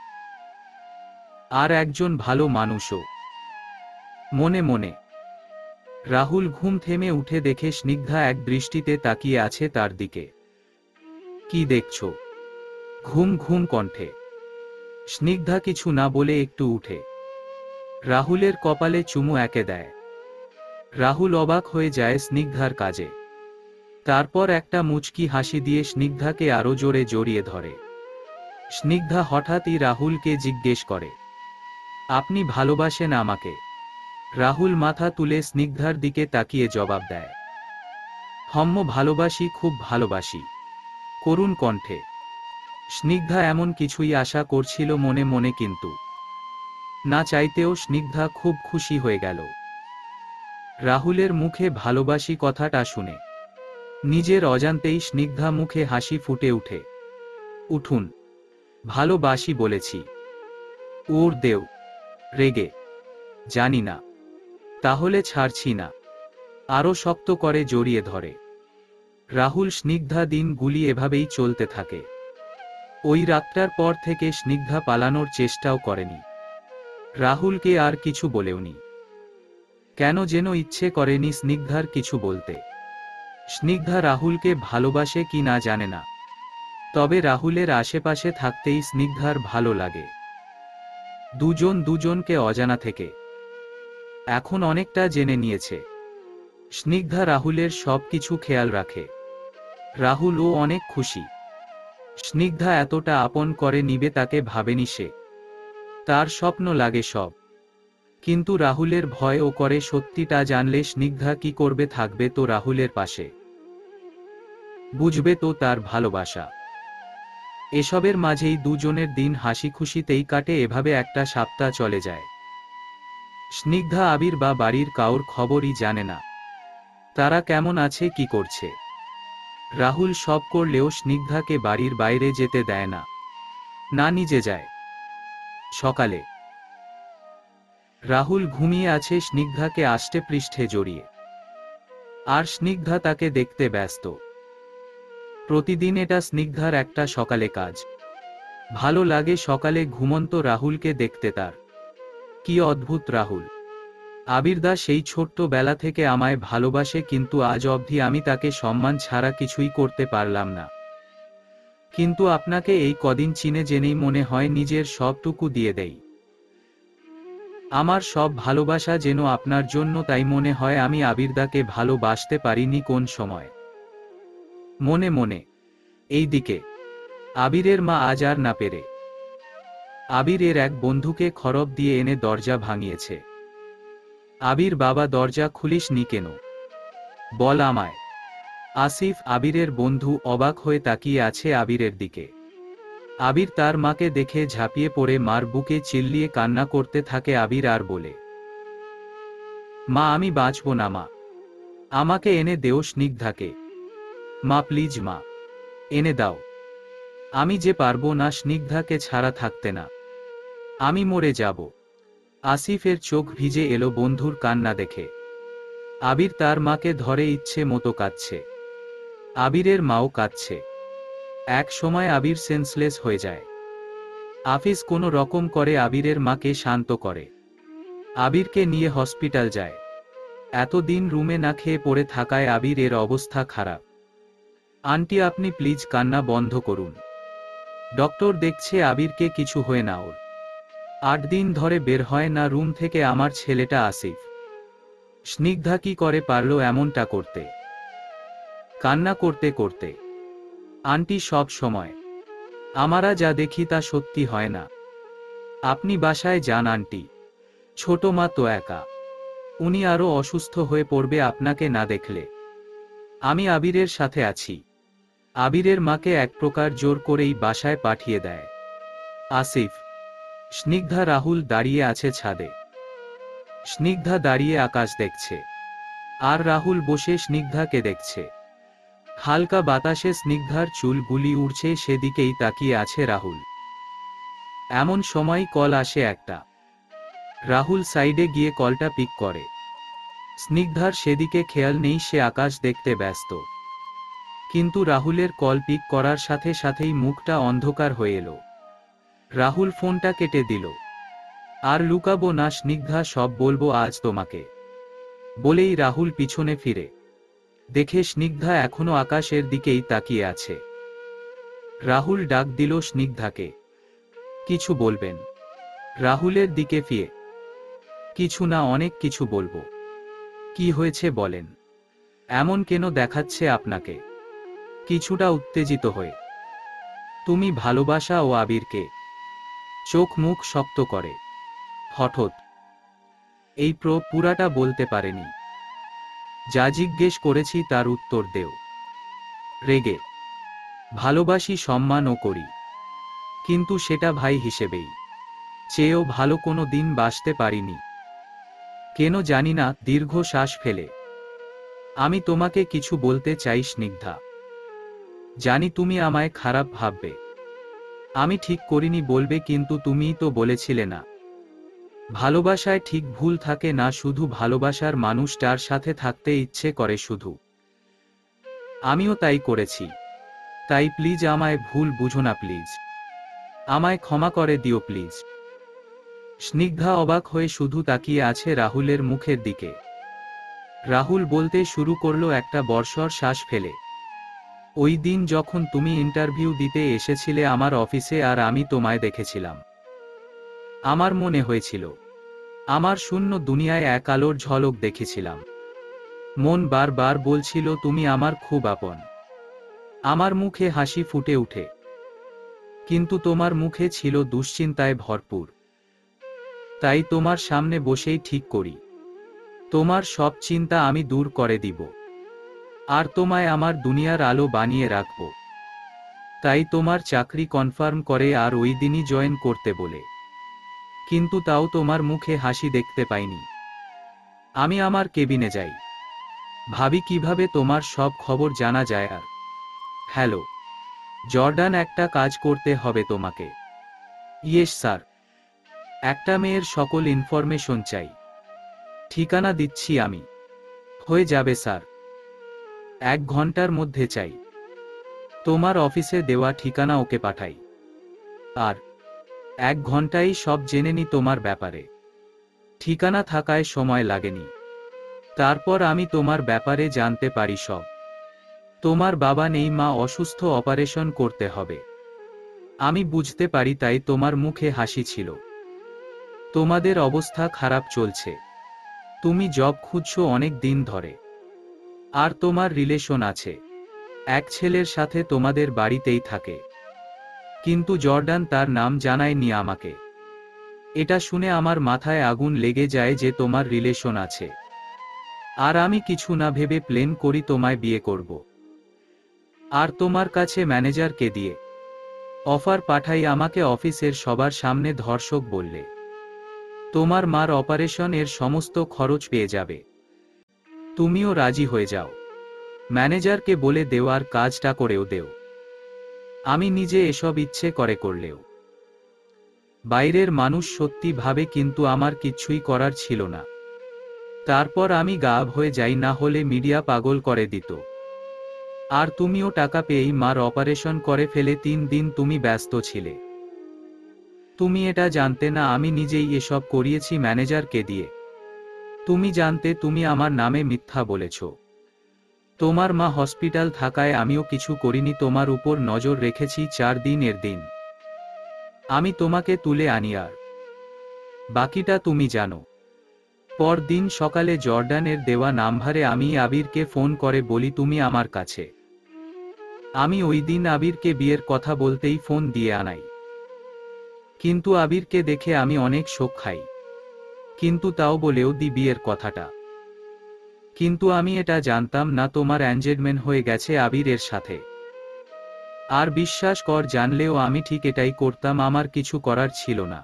আর একজন ভালো মানুষও। মনে মনে রাহুল ঘুম থেমে উঠে দেখে স্নিগ্ধা এক দৃষ্টিতে তাকিয়ে আছে তার দিকে। কি দেখছো? ঘুম ঘুম কণ্ঠে স্নিগ্ধা কিছু না বলে একটু উঠে রাহুলের কপালে চুমু এঁকে দেয়। রাহুল অবাক হয়ে যায় স্নিগ্ধার কাজে। তারপর একটা মুচকি হাসি দিয়ে স্নিগ্ধাকে আরো জোরে জড়িয়ে ধরে। স্নিগ্ধা হঠাৎই রাহুলকে জিজ্ঞেস করে, আপনি ভালোবাসেন আমাকে? রাহুল মাথা তুলে স্নিগ্ধার দিকে তাকিয়ে জবাব দেয়, হম্ম ভালোবাসি, খুব ভালোবাসি। করুণ কণ্ঠে স্নিগ্ধা এমন কিছুই আশা করছিল মনে মনে, কিন্তু না চাইতেও স্নিগ্ধা খুব খুশি হয়ে গেল রাহুলের মুখে ভালোবাসি কথাটা শুনে। নিজের অজান্তেই স্নিগ্ধা মুখে হাসি ফুটে উঠে। উঠুন, ভালোবাসি বলেছি। ওর দেও। রেগে জানি না, তাহলে ছাড়ছি না। আরো শক্ত করে জড়িয়ে ধরে রাহুল। স্নিগ্ধা দিনগুলি এভাবেই চলতে থাকে। ওই রাতটার পর থেকে স্নিগ্ধা পালানোর চেষ্টাও করেনি, রাহুলকে আর কিছু বলেওনি। কেন যেন ইচ্ছে করেনি স্নিগ্ধার কিছু বলতে। স্নিগ্ধা রাহুলকে ভালোবাসে কি না জানে না, তবে রাহুলের আশেপাশে থাকতেই স্নিগ্ধার ভালো লাগে। দুজন দুজনকে অজানা থেকে এখন অনেকটা জেনে নিয়েছে। স্নিগ্ধা রাহুলের সব কিছু খেয়াল রাখে। রাহুলও অনেক খুশি। স্নিগ্ধা এতটা আপন করে নিবে তাকে ভাবেনি সে। তার স্বপ্ন লাগে সব, কিন্তু রাহুলের ভয় ও করে সত্যিটা জানলে স্নিগ্ধা কি করবে? থাকবে তো রাহুলের পাশে, বুঝবে তো তার ভালোবাসা। এসবের মাঝেই দুজনের দিন হাসি খুশিতেই কাটে। এভাবে একটা সপ্তাহ চলে যায়। স্নিগ্ধা আবির বা বাড়ির কাউর খবরই জানে না, তারা কেমন আছে, কি করছে। রাহুল সব করলেও স্নিগ্ধাকে বাড়ির বাইরে যেতে দেয় না, না নিজে যায়। সকালে রাহুল ঘুমিয়ে আছে স্নিগ্ধাকে আষ্টে পৃষ্ঠে জড়িয়ে, আর স্নিগ্ধা তাকে দেখতে ব্যস্ত। প্রতিদিন এটা স্নিগ্ধার একটা সকালে কাজ। ভালো লাগে সকালে ঘুমন্ত রাহুলকে দেখতে। তার কি অদ্ভুত রাহুল। আবিরদা সেই ছোট্ট বেলা থেকে আমায় ভালোবাসে, কিন্তু আজ অবধি আমি তাকে সম্মান ছাড়া কিছুই করতে পারলাম না। কিন্তু আপনাকে এই কদিন চিনে জেনেই মনে হয় নিজের সবটুকু দিয়ে দেই। আমার সব ভালোবাসা যেন আপনার জন্য, তাই মনে হয় আমি আবিরদাকে ভালোবাসতে পারিনি কোন সময়। মনে মনে এইদিকে আবিরের মা আজ আর না পেরে আবিরের এক বন্ধুকে খড়গ দিয়ে এনে দরজা ভাঙিয়েছে। আবির বাবা, দরজা খুলিস নি কেন? বল আমায়। আসিফ, আবিরের বন্ধু, অবাক হয়ে তাকিয়ে আছে আবিরের দিকে। আবির তার মাকে দেখে ঝাঁপিয়ে পড়ে মার বুকে চিল্লিয়ে কান্না করতে থাকে আবির, আর বলে, মা আমি বাঁচব না মা, আমাকে এনে দেও স্নিগ্ধাকে। মা প্লিজ মা, এনে দাও। আমি যে পারবো না স্নিগ্ধাকে ছাড়া থাকতে, না আমি মরে যাব। আসিফের চোখ ভিজে এলো বন্ধুর কান্না দেখে। আবির তার মাকে ধরে ইচ্ছে মতো কাঁদছে। আবিরের মাও কাঁদছে। এক সময় আবির সেন্সলেস হয়ে যায়। আফিস কোনো রকম করে আবিরের মাকে শান্ত করে, আবিরকে নিয়ে হসপিটাল যায়। এতদিন রুমে না খেয়ে পড়ে থাকায় আবিরের অবস্থা খারাপ। আন্টি আপনি প্লিজ কান্না বন্ধ করুন, ডক্টর দেখছে আবিরকে কিছু হয় না ওর। আট দিন ধরে বের হয় না রুম থেকে আমার ছেলেটা আসিফ। স্নিগ্ধা কি করে পারল এমনটা করতে? কান্না করতে করতে, আন্টি সব সময় আমরা যা দেখি তা সত্যি হয় না। আপনি বাসায় যান আন্টি, ছোট মা তো একা, উনি আরো অসুস্থ হয়ে পড়বে আপনাকে না দেখলে। আমি আবিরের সাথে আছি। আবিরের মাকে এক প্রকার জোর করেই বাসায় পাঠিয়ে দেয় আসিফ। স্নিগ্ধা রাহুল দাঁড়িয়ে আছে ছাদে। স্নিগ্ধা দাঁড়িয়ে আকাশ দেখছে, আর রাহুল বসে স্নিগ্ধাকে দেখছে। হালকা বাতাসে স্নিগ্ধার চুলগুলি উড়ছে, সেদিকেই তাকিয়ে আছে রাহুল। এমন সময় কল আসে একটা। রাহুল সাইডে গিয়ে কলটা পিক করে। স্নিগ্ধার সেদিকে খেয়াল নেই, সে আকাশ দেখতে ব্যস্ত। কিন্তু রাহুলের কল পিক করার সাথে সাথেই মুখটা অন্ধকার হয়ে এলো। রাহুল ফোনটা কেটে দিল। আর লুকাবো না স্নিগ্ধা, সব বলবো আজ তোমাকে, বলেই রাহুল পিছনে ফিরে দেখে স্নিগ্ধা এখনো আকাশের দিকেই তাকিয়ে আছে। রাহুল ডাক দিল স্নিগ্ধাকে, কিছু বলবেন? রাহুলের দিকে ফিরে, কিছু না, অনেক কিছু বলবো। কি হয়েছে বলেন, এমন কেন দেখাচ্ছে আপনাকে? কিছুটা উত্তেজিত হয়ে, তুমি ভালোবাসা ও আবিরকে? চোখ মুখ শক্ত করে হঠাৎ এই প্র পুরাটা বলতে পারেনি। যা জিজ্ঞেস করেছি তার উত্তর দেও। রেগে, ভালোবাসি, সম্মানও করি, কিন্তু সেটা ভাই হিসেবেই, চেয়েও ভালো কোনো দিন বাসতে পারিনি। কেন জানি না। দীর্ঘ শ্বাস ফেলে, আমি তোমাকে কিছু বলতে চাই স্নিগ্ধা। জানি তুমি আমায় খারাপ ভাববে, আমি ঠিক করিনি বলবে, কিন্তু তুমিই তো বলেছিলে না ভালোবাসায় ঠিক ভুল থাকে না, শুধু ভালোবাসার মানুষটার সাথে থাকতে ইচ্ছে করে শুধু। আমিও তাই করেছি, তাই প্লিজ আমায় ভুল বুঝো না প্লিজ, আমায় ক্ষমা করে দিও প্লিজ। স্নিগ্ধা অবাক হয়ে শুধু তাকিয়ে আছে রাহুলের মুখের দিকে। রাহুল বলতে শুরু করলো একটা বর্ষর শ্বাস ফেলে, ওই দিন যখন তুমি ইন্টারভিউ দিতে এসেছিলে আমার অফিসে আর আমি তোমায় দেখেছিলাম, আমার মনে হয়েছিল আমার শূন্য দুনিয়ায় এক আলোর ঝলক দেখেছিলাম। মন বারবার বলছিল তুমি আমার খুব আপন। আমার মুখে হাসি ফুটে উঠে, কিন্তু তোমার মুখে ছিল দুশ্চিন্তায় ভরপুর। তাই তোমার সামনে বসেই ঠিক করি, তোমার সব চিন্তা আমি দূর করে দিব, আর তোমায় আমার দুনিয়ার আলো বানিয়ে রাখব। তাই তোমার চাকরি কনফার্ম করে আর ওই দিনই জয়েন করতে বলে, কিন্তু তাও তোমার মুখে হাসি দেখতে পাইনি। আমি আমার কেবিনে যাই, ভাবি কিভাবে তোমার সব খবর জানা যায়। আর হ্যালো জর্ডান, একটা কাজ করতে হবে তোমাকে। Yes sir. একটা মেয়ের সকল ইনফরমেশন চাই। ঠিকানা দিচ্ছি আমি। হয়ে যাবে স্যার, এক ঘন্টার মধ্যে চাই। তোমার অফিসে দেওয়া ঠিকানা ওকে পাঠাই, আর এক ঘন্টায় সব জেনে নি তোমার ব্যাপারে। ঠিকানা থাকায় সময় লাগেনি, তারপর আমি তোমার ব্যাপারে জানতে পারি সব। তোমার বাবা নেই, মা অসুস্থ, অপারেশন করতে হবে। আমি বুঝতে পারি, তাই তোমার মুখে হাসি ছিল। তোমাদের অবস্থা খারাপ চলছে, তুমি জব খুঁজছো অনেক দিন ধরে, আর তোমার রিলেশন আছে এক ছেলের সাথে, তোমাদের বাড়িতেই থাকে। কিন্তু জর্ডান তার নাম জানায়নি আমাকে। এটা শুনে আমার মাথায় আগুন লেগে যায় যে তোমার রিলেশন আছে, আর আমি কিছু না ভেবে প্ল্যান করি তোমায় বিয়ে করব, আর তোমার কাছে ম্যানেজারকে দিয়ে অফার পাঠাই আমাকে অফিসের সবার সামনে ধর্ষক বললে। তোমার মার অপারেশন এর সমস্ত খরচ পেয়ে যাবে, তুমিও রাজি হয়ে যাও। ম্যানেজারকে বলে দেওয়ার কাজটা করেও দেও। আমি নিজে এসব ইচ্ছে করে করলেও বাইরের মানুষ সত্যি ভাবে, কিন্তু আমার কিচ্ছুই করার ছিল না। তারপর আমি গায়েব হয়ে যাই, না হলে মিডিয়া পাগল করে দিত। আর তুমিও টাকা পেয়েই মার অপারেশন করে ফেলে। তিন দিন তুমি ব্যস্ত ছিলে, তুমি এটা জানতে না আমি নিজেই এসব করিয়েছি ম্যানেজারকে দিয়ে। তুমি জানতে তুমি আমার নামে মিথ্যা বলেছ। তোমার মা হসপিটাল থাকায় আমিও কিছু করিনি, তোমার উপর নজর রেখেছি চার দিনের দিন। আমি তোমাকে তুলে আনি আর বাকিটা তুমি জানো। পরদিন সকালে জর্ডানের দেওয়া নাম্বারে আমি আবিরকে ফোন করে বলি তুমি আমার কাছে। আমি ওই দিন আবিরকে বিয়ের কথা বলতেই ফোন দিয়ে আনাই। কিন্তু আবিরকে দেখে আমি অনেক শোক খাই। কিন্তু তাও বলেও দি বিয়ের কথাটা। কিন্তু আমি এটা জানতাম না তোমার এনগেজমেন্ট হয়ে গেছে আবিরের সাথে। আর বিশ্বাস কর, জানলেও আমি ঠিক এটাই করতাম, আমার কিছু করার ছিল না।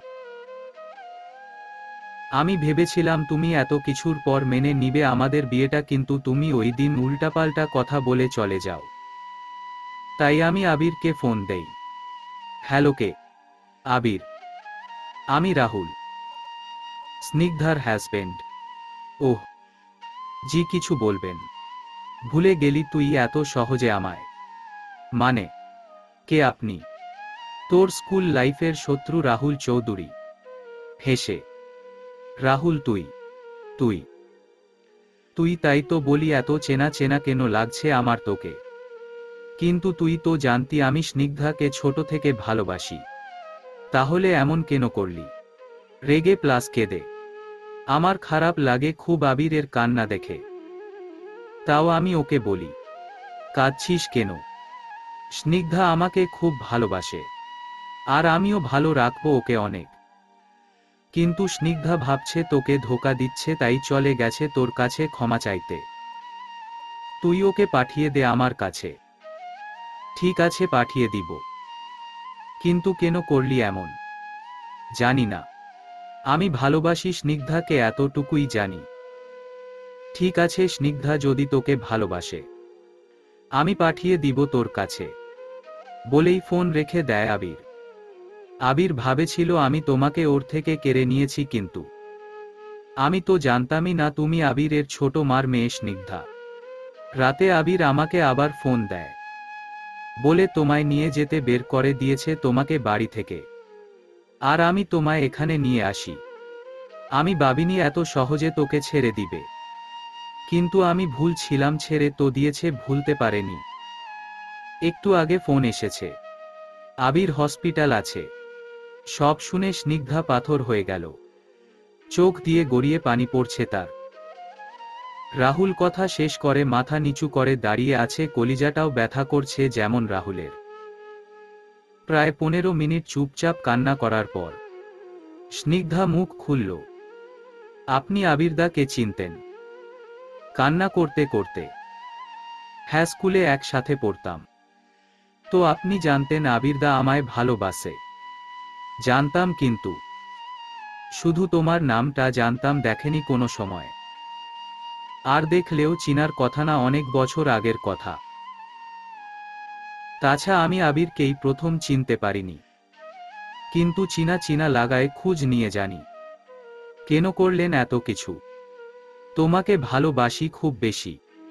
আমি ভেবেছিলাম তুমি এত কিছুর পর মেনে নিবে আমাদের বিয়েটা, কিন্তু তুমি ওই দিন উল্টাপাল্টা কথা বলে চলে যাও। তাই আমি আবিরকে ফোন দেই। হ্যালো, কে? আবির। আমি রাহুল, স্নিগ্ধার হাজবেন্ড। ওহ জি, কিছু বলবেন? ভুলে গেলি তুই এত সহজে আমায়? মানে, কে আপনি? তোর স্কুল লাইফের শত্রু রাহুল চৌধুরী। হেসে, রাহুল তুই তুই তুই তাই তো বলি এত চেনা চেনা কেন লাগছে আমার তোকে। কিন্তু তুই তো জানতি আমি স্নিগ্ধাকে ছোট থেকে ভালোবাসি। তাহলে এমন কেন করলি? রেগে প্লাস কেঁদে। আমার খারাপ লাগে খুব আবিরের কান্না দেখে। তাও আমি ওকে বলি, কাঁদছিস কেন? স্নিগ্ধা আমাকে খুব ভালোবাসে, আর আমিও ভালো রাখবো ওকে অনেক। কিন্তু স্নিগ্ধা ভাবছে তোকে ধোঁকা দিচ্ছে, তাই চলে গেছে তোর কাছে ক্ষমা চাইতে। তুই ওকে পাঠিয়ে দে আমার কাছে। ঠিক আছে, পাঠিয়ে দিব। কিন্তু কেন করলি এমন? জানি না। আমি ভালোবাসি স্নিগ্ধাকে, এতটুকুই জানি। ঠিক আছে, স্নিগ্ধা যদি তোকে ভালোবাসে আমি পাঠিয়ে দিব তোর কাছে। বলেই ফোন রেখে দেয় আবির। আবির ভাবেছিল আমি তোমাকে ওর থেকে কেড়ে নিয়েছি, কিন্তু আমি তো জানতামই না তুমি আবিরের ছোট মার মেয়ে স্নিগ্ধা। রাতে আবির আমাকে আবার ফোন দেয়, বলে তোমায় নিয়ে যেতে বের করে দিয়েছে তোমাকে বাড়ি থেকে, আর আমি তোমায় এখানে নিয়ে আসি। আমি ভাবিনি এত সহজে তোকে ছেড়ে দিবে, কিন্তু আমি ভুল ছিলাম, ছেড়ে তো দিয়েছে, ভুলতে পারেনি। একটু আগে ফোন এসেছে, আবির হসপিটাল আছে। সব শুনে স্নিগ্ধা পাথর হয়ে গেল, চোখ দিয়ে গড়িয়ে পানি পড়ছে তার। রাহুল কথা শেষ করে মাথা নিচু করে দাঁড়িয়ে আছে, কলিজাটাও ব্যথা করছে যেমন রাহুলের। প্রায় পনেরো মিনিট চুপচাপ কান্না করার পর স্নিগ্ধা মুখ খুলল, আপনি আবিরদাকে চিনতেন? কান্না করতে করতে, হ্যাঁ, স্কুলে একসাথে পড়তাম। তো আপনি জানতেন আবিরদা আমায় ভালোবাসে? জানতাম, কিন্তু শুধু তোমার নামটা জানতাম, দেখেনি কোনো সময়। আর দেখলেও চিনার কথা না, অনেক বছর আগের কথা। তাছাড়া আমি আবিরকেই প্রথম চিনতে পারিনি, কিন্তু চিনা চিনা লাগায় খোঁজ নিয়ে জানি। কেন করলেন এত কিছু? তোমাকে ভালোবাসি খুব বেশি।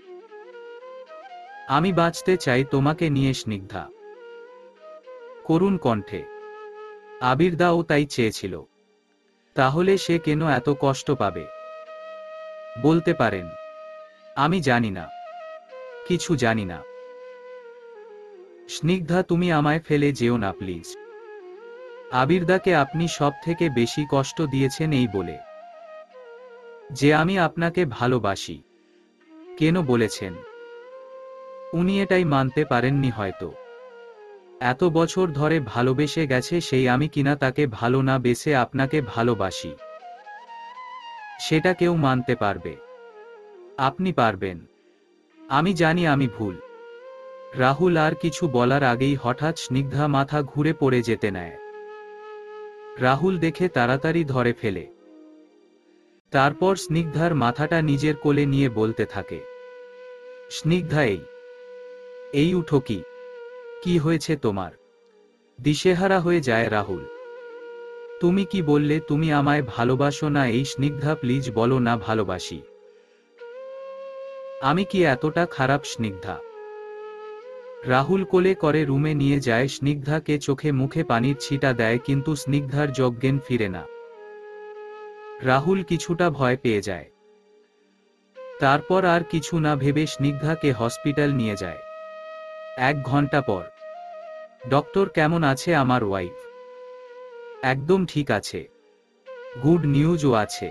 আমি বাঁচতে চাই তোমাকে নিয়ে। স্নিগ্ধা করুণ কণ্ঠে। আবিরদাও তাই চেয়েছিল, তাহলে সে কেন এত কষ্ট পাবে? বলতে পারেন? আমি জানি না, কিছু জানি না। স্নিগ্ধা, তুমি আমায় ফেলে যেও না প্লিজ। আবিরদাকে আপনি সব থেকে বেশি কষ্ট দিয়েছেন এই বলে যে আমি আপনাকে ভালোবাসি। কেন বলেছেন? উনি এটাই মানতে পারেননি হয়তো। এত বছর ধরে ভালোবেসে গেছে সেই আমি কিনা তাকে ভালো না বেসে আপনাকে ভালোবাসি। সেটা কেউ মানতে পারবে? আপনি পারবেন। আমি জানি আমি ভুল। রাহুল আর কিছু বলার আগেই হঠাৎ স্নিগ্ধা মাথা ঘুরে পড়ে যেতে নেয়। রাহুল দেখে তাড়াতাড়ি ধরে ফেলে। তারপর স্নিগ্ধার মাথাটা নিজের কোলে নিয়ে বলতে থাকে, স্নিগ্ধা, এই এই উঠো। কি কি হয়েছে তোমার? দিশেহারা হয়ে যায় রাহুল। তুমি কি বললে তুমি আমায় ভালোবাসো না? এই স্নিগ্ধা, প্লিজ বলো না ভালোবাসি। আমি কি এতটা খারাপ স্নিগ্ধা? রাহুল কোলে করে রুমে নিয়ে যায় স্নিগ্ধাকে, চোখে মুখে পানির ছিটা দেয়, কিন্তু স্নিগ্ধার জ্ঞান ফিরে না। রাহুল কিছুটা ভয় পেয়ে যায়। তারপর আর কিছু না ভেবে স্নিগ্ধাকে হসপিটাল নিয়ে যায়। এক ঘন্টা পর। ডক্টর, কেমন আছে আমার ওয়াইফ? একদম ঠিক আছে। গুড নিউজও আছে।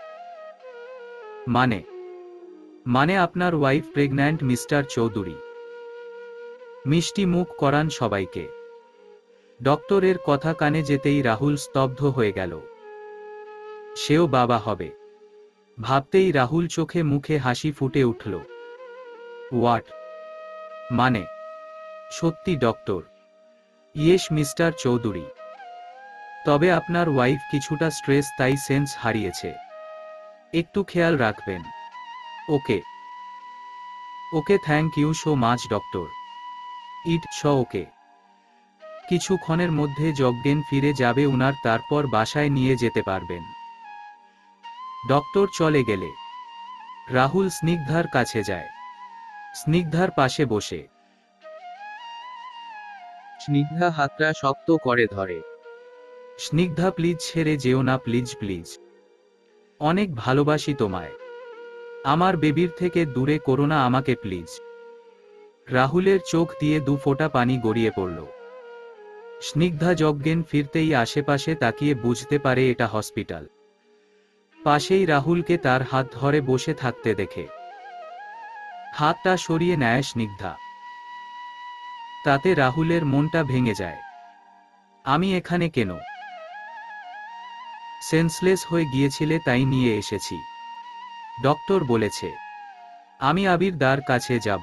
মানে মানে আপনার ওয়াইফ প্রেগন্যান্ট মিস্টার চৌধুরী। মিষ্টি মুখ করান সবাইকে। ডক্টরের কথা কানে যেতেই রাহুল স্তব্ধ হয়ে গেল। সেও বাবা হবে ভাবতেই রাহুল চোখে মুখে হাসি ফুটে উঠল। হোয়াট? মানে? সত্যি ডক্টর? Yes mister Chowdhury. তবে আপনার ওয়াইফ কিছুটা স্ট্রেস, তাই সেন্স হারিয়েছে। একটু খেয়াল রাখবেন। Okay okay thank you so much doctor. It's okay. কিছুক্ষণের মধ্যে জ্ঞান ফিরে যাবে উনার, তারপর বাসায় নিয়ে যেতে পারবেন। ডক্টর চলে গেলে রাহুল স্নিগ্ধার কাছে যায়। স্নিগ্ধার পাশে বসে স্নিগ্ধা হাতটা শক্ত করে ধরে। স্নিগ্ধা প্লিজ ছেড়ে যেও না, প্লিজ প্লিজ। অনেক ভালোবাসি তোমায়। আমার বেবির থেকে দূরে করো না আমাকে প্লিজ। রাহুলের চোখ দিয়ে দু ফোঁটা পানি গড়িয়ে পড়ল। স্নিগ্ধা জ্ঞান ফিরতেই আশেপাশে তাকিয়ে বুঝতে পারে এটা হসপিটাল। পাশেই রাহুলকে তার হাত ধরে বসে থাকতে দেখে হাতটা সরিয়ে নেয় স্নিগ্ধা। তাতে রাহুলের মনটা ভেঙে যায়। আমি এখানে কেন? সেন্সলেস হয়ে গিয়েছিলে তাই নিয়ে এসেছি। ডক্টর বলেছে আমি আবির দার কাছে যাব।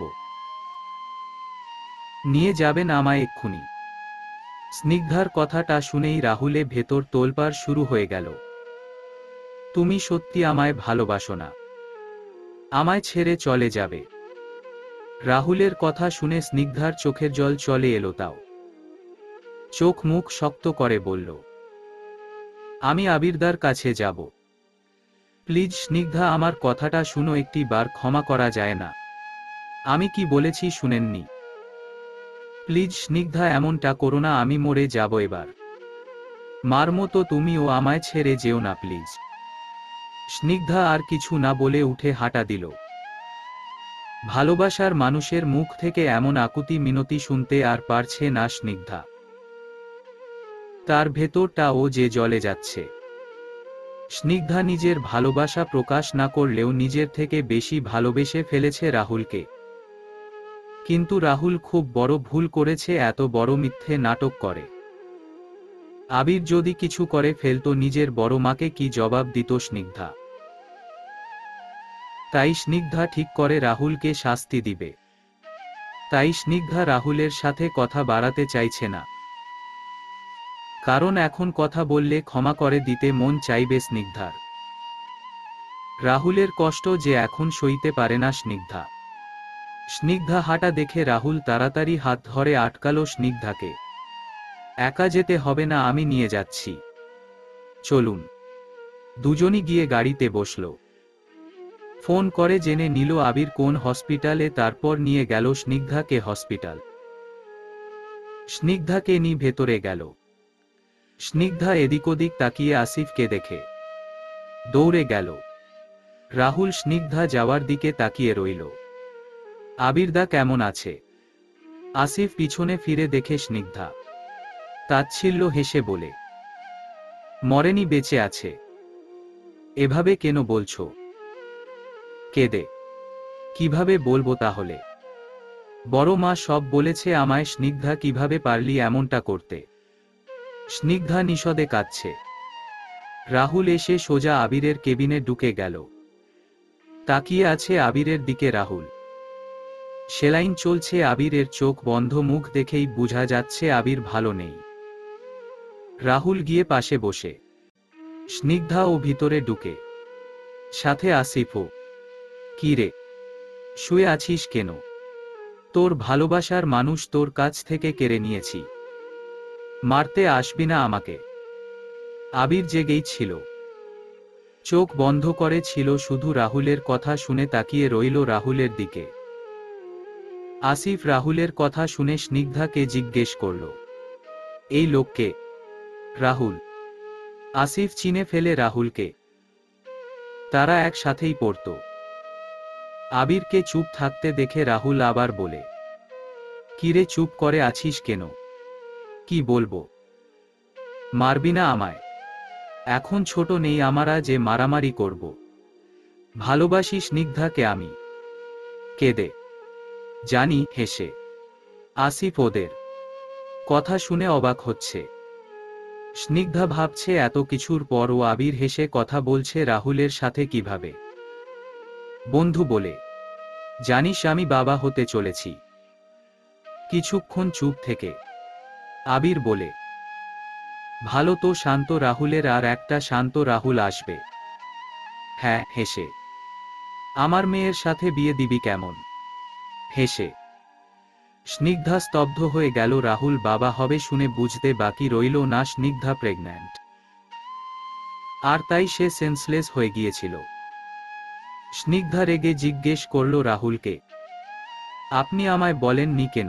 নিয়ে যাবেন আমায় এক্ষুনি। স্নিগ্ধার কথাটা শুনেই রাহুলে ভেতর তোলপাড় শুরু হয়ে গেল। তুমি সত্যি আমায় ভালোবাসো না? আমায় ছেড়ে চলে যাবে? রাহুলের কথা শুনে স্নিগ্ধার চোখের জল চলে এলো, তাও চোখ মুখ শক্ত করে বলল আমি আবিরদার কাছে যাব। প্লিজ স্নিগ্ধা, আমার কথাটা শুনো, একটি বার ক্ষমা করা যায় না? আমি কি বলেছি শুনেননি? প্লিজ স্নিগ্ধা, এমনটা করো না, আমি মরে যাব এবার। মার মতো তুমিও আমায় ছেড়ে যেও না প্লিজ। স্নিগ্ধা আর কিছু না বলে উঠে হাঁটা দিল। ভালোবাসার মানুষের মুখ থেকে এমন আকুতি মিনতি শুনতে আর পারছে না স্নিগ্ধা। তার ভেতরটা ও যে জ্বলে যাচ্ছে। স্নিগ্ধা নিজের ভালোবাসা প্রকাশ না করলেও নিজের থেকে বেশি ভালোবেসে ফেলেছে রাহুলকে। কিন্তু রাহুল খুব বড় ভুল করেছে, এত বড় মিথ্যে নাটক করে। আবির যদি কিছু করে ফেলতো, নিজের বড় মাকে কি জবাব দিত স্নিগ্ধা? তাই স্নিগ্ধা ঠিক করে রাহুলকে শাস্তি দিবে। তাই স্নিগ্ধা রাহুলের সাথে কথা বাড়াতে চাইছে না। কারণ এখন কথা বললে ক্ষমা করে দিতে মন চাইবে স্নিগ্ধার। রাহুলের কষ্ট যে এখন সইতে পারে না স্নিগ্ধা। স্নিগ্ধা হাঁটা দেখে রাহুল তাড়াতাড়ি হাত ধরে আটকালো স্নিগ্ধাকে। একা যেতে হবে না, আমি নিয়ে যাচ্ছি, চলুন। দুজনই গিয়ে গাড়িতে বসল। ফোন করে জেনে নিল আবির কোন হসপিটালে, তারপর নিয়ে গেল স্নিগ্ধাকে হসপিটাল। স্নিগ্ধাকে নিয়ে ভেতরে গেল। স্নিগ্ধা এদিক ওদিক তাকিয়ে আসিফকে দেখে দৌড়ে গেল। রাহুল স্নিগ্ধা যাওয়ার দিকে তাকিয়ে রইল। আবিরদা কেমন আছে? আসিফ পিছনে ফিরে দেখে স্নিগ্ধা তাচ্ছিল্য হেসে বলে মরেনি, বেঁচে আছে। এভাবে কেন বলছো? কেঁদে? কিভাবে বলবো তাহলে? বড় মা সব বলেছে আমায়। স্নিগ্ধা, কিভাবে পারলি এমনটা করতে? স্নিগ্ধা নিষদে কাঁদছে। রাহুল এসে সোজা আবিরের কেবিনে ঢুকে গেল। তাকিয়ে আছে আবিরের দিকে রাহুল। সেলাইন চলছে আবিরের, চোখ বন্ধ, মুখ দেখেই বোঝা যাচ্ছে আবির ভালো নেই। রাহুল গিয়ে পাশে বসে। স্নিগ্ধা ও ভিতরে ঢুকে। সাথে আসিফও। কি রে, শুয়ে আছিস কেন? তোর ভালোবাসার মানুষ তোর কাছ থেকে কেড়ে নিয়েছি। মারতে আসবি না আমাকে। আবির জেগেই ছিল। চোখ বন্ধ করে ছিল শুধু। রাহুলের কথা শুনে তাকিয়ে রইল রাহুলের দিকে। আসিফ রাহুলের কথা শুনে স্নিগ্ধাকে জিজ্ঞেস করল, এই লোককে? রাহুল। আসিফ চিনে ফেলে রাহুলকে, তারা একসাথেই পড়ত। আবিরকে চুপ থাকতে দেখে রাহুল আবার বলে, কিরে চুপ করে আছিস কেন? কি বলবো? মারবি না আমায়? এখন ছোট নেই আমারা যে মারামারি করব। ভালোবাসি স্নিগ্ধাকে আমি। কেঁদে। জানি, হেসে। আসিফ ওদের কথা শুনে অবাক হচ্ছে। স্নিগ্ধা ভাবছে এত কিছুর পর ও আবির হেসে কথা বলছে রাহুলের সাথে কিভাবে। বন্ধু বলে, জানিস আমি বাবা হতে চলেছি। কিছুক্ষণ চুপ থেকে আবির বলে, ভালো তো। শান্ত রাহুলের আর একটা শান্ত রাহুল আসবে। হ্যাঁ, হেসে। আমার মেয়ের সাথে বিয়ে দিবি কেমন? হেসে। স্নিগ্ধা স্তব্ধ হয়ে গেল। রাহুল বাবা হবে শুনে বুঝতে বাকি রইল না স্নিগ্ধা প্রেগন্যান্ট। আর তাই সে সেন্সলেস হয়ে গিয়েছিল। স্নিগ্ধা রেগে জিজ্ঞেস করল রাহুলকে, আপনি আমায় বলেননি কেন?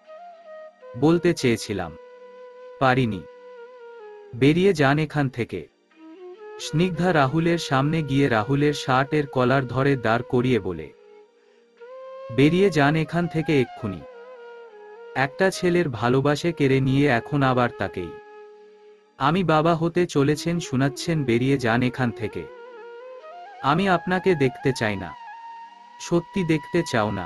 বলতে চেয়েছিলাম, পারিনি। বেরিয়ে যান এখান থেকে। স্নিগ্ধা রাহুলের সামনে গিয়ে রাহুলের শার্টের কলার ধরে দাঁড় করিয়ে বলে, বেরিয়ে যান এখান থেকে এক্ষুনি। একটা ছেলের ভালোবাসে কেড়ে নিয়ে এখন আবার তাকেই আমি বাবা হতে চলেছেন শোনাচ্ছেন? বেরিয়ে যান এখান থেকে। আমি আপনাকে দেখতে চাই না। সত্যি দেখতে চাও না?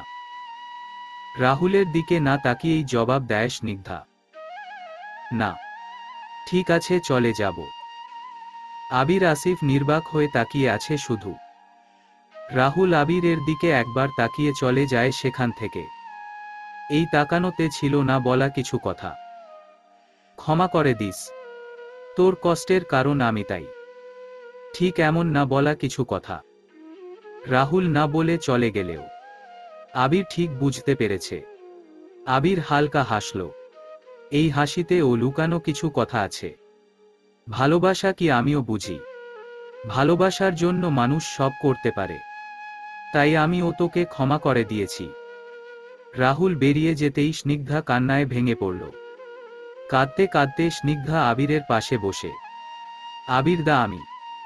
রাহুলের দিকে না তাকিয়েই জবাব দেয় স্নিগ্ধা, না। ঠিক আছে, চলে যাব। আবির আসিফ নির্বাক হয়ে তাকিয়ে আছে শুধু। রাহুল আবিরের দিকে একবার তাকিয়ে চলে যায় সেখান থেকে। এই তাকানোতে ছিল না বলা কিছু কথা। ক্ষমা করে দিস, তোর কষ্টের কারণ আমি তাই। ঠিক এমন না বলা কিছু কথা রাহুল না বলে চলে গেলেও আবির ঠিক বুঝতে পেরেছে। আবির হালকা হাসল। এই হাসিতে ও লুকানো কিছু কথা আছে। ভালোবাসা কি আমিও বুঝি। ভালোবাসার জন্য মানুষ সব করতে পারে। তাই আমি ও তোকে ক্ষমা করে দিয়েছি। রাহুল বেরিয়ে যেতেই স্নিগ্ধা কান্নায় ভেঙে পড়ল। কাঁদতে কাঁদতে স্নিগ্ধা আবিরের পাশে বসে, আবির দা, আমি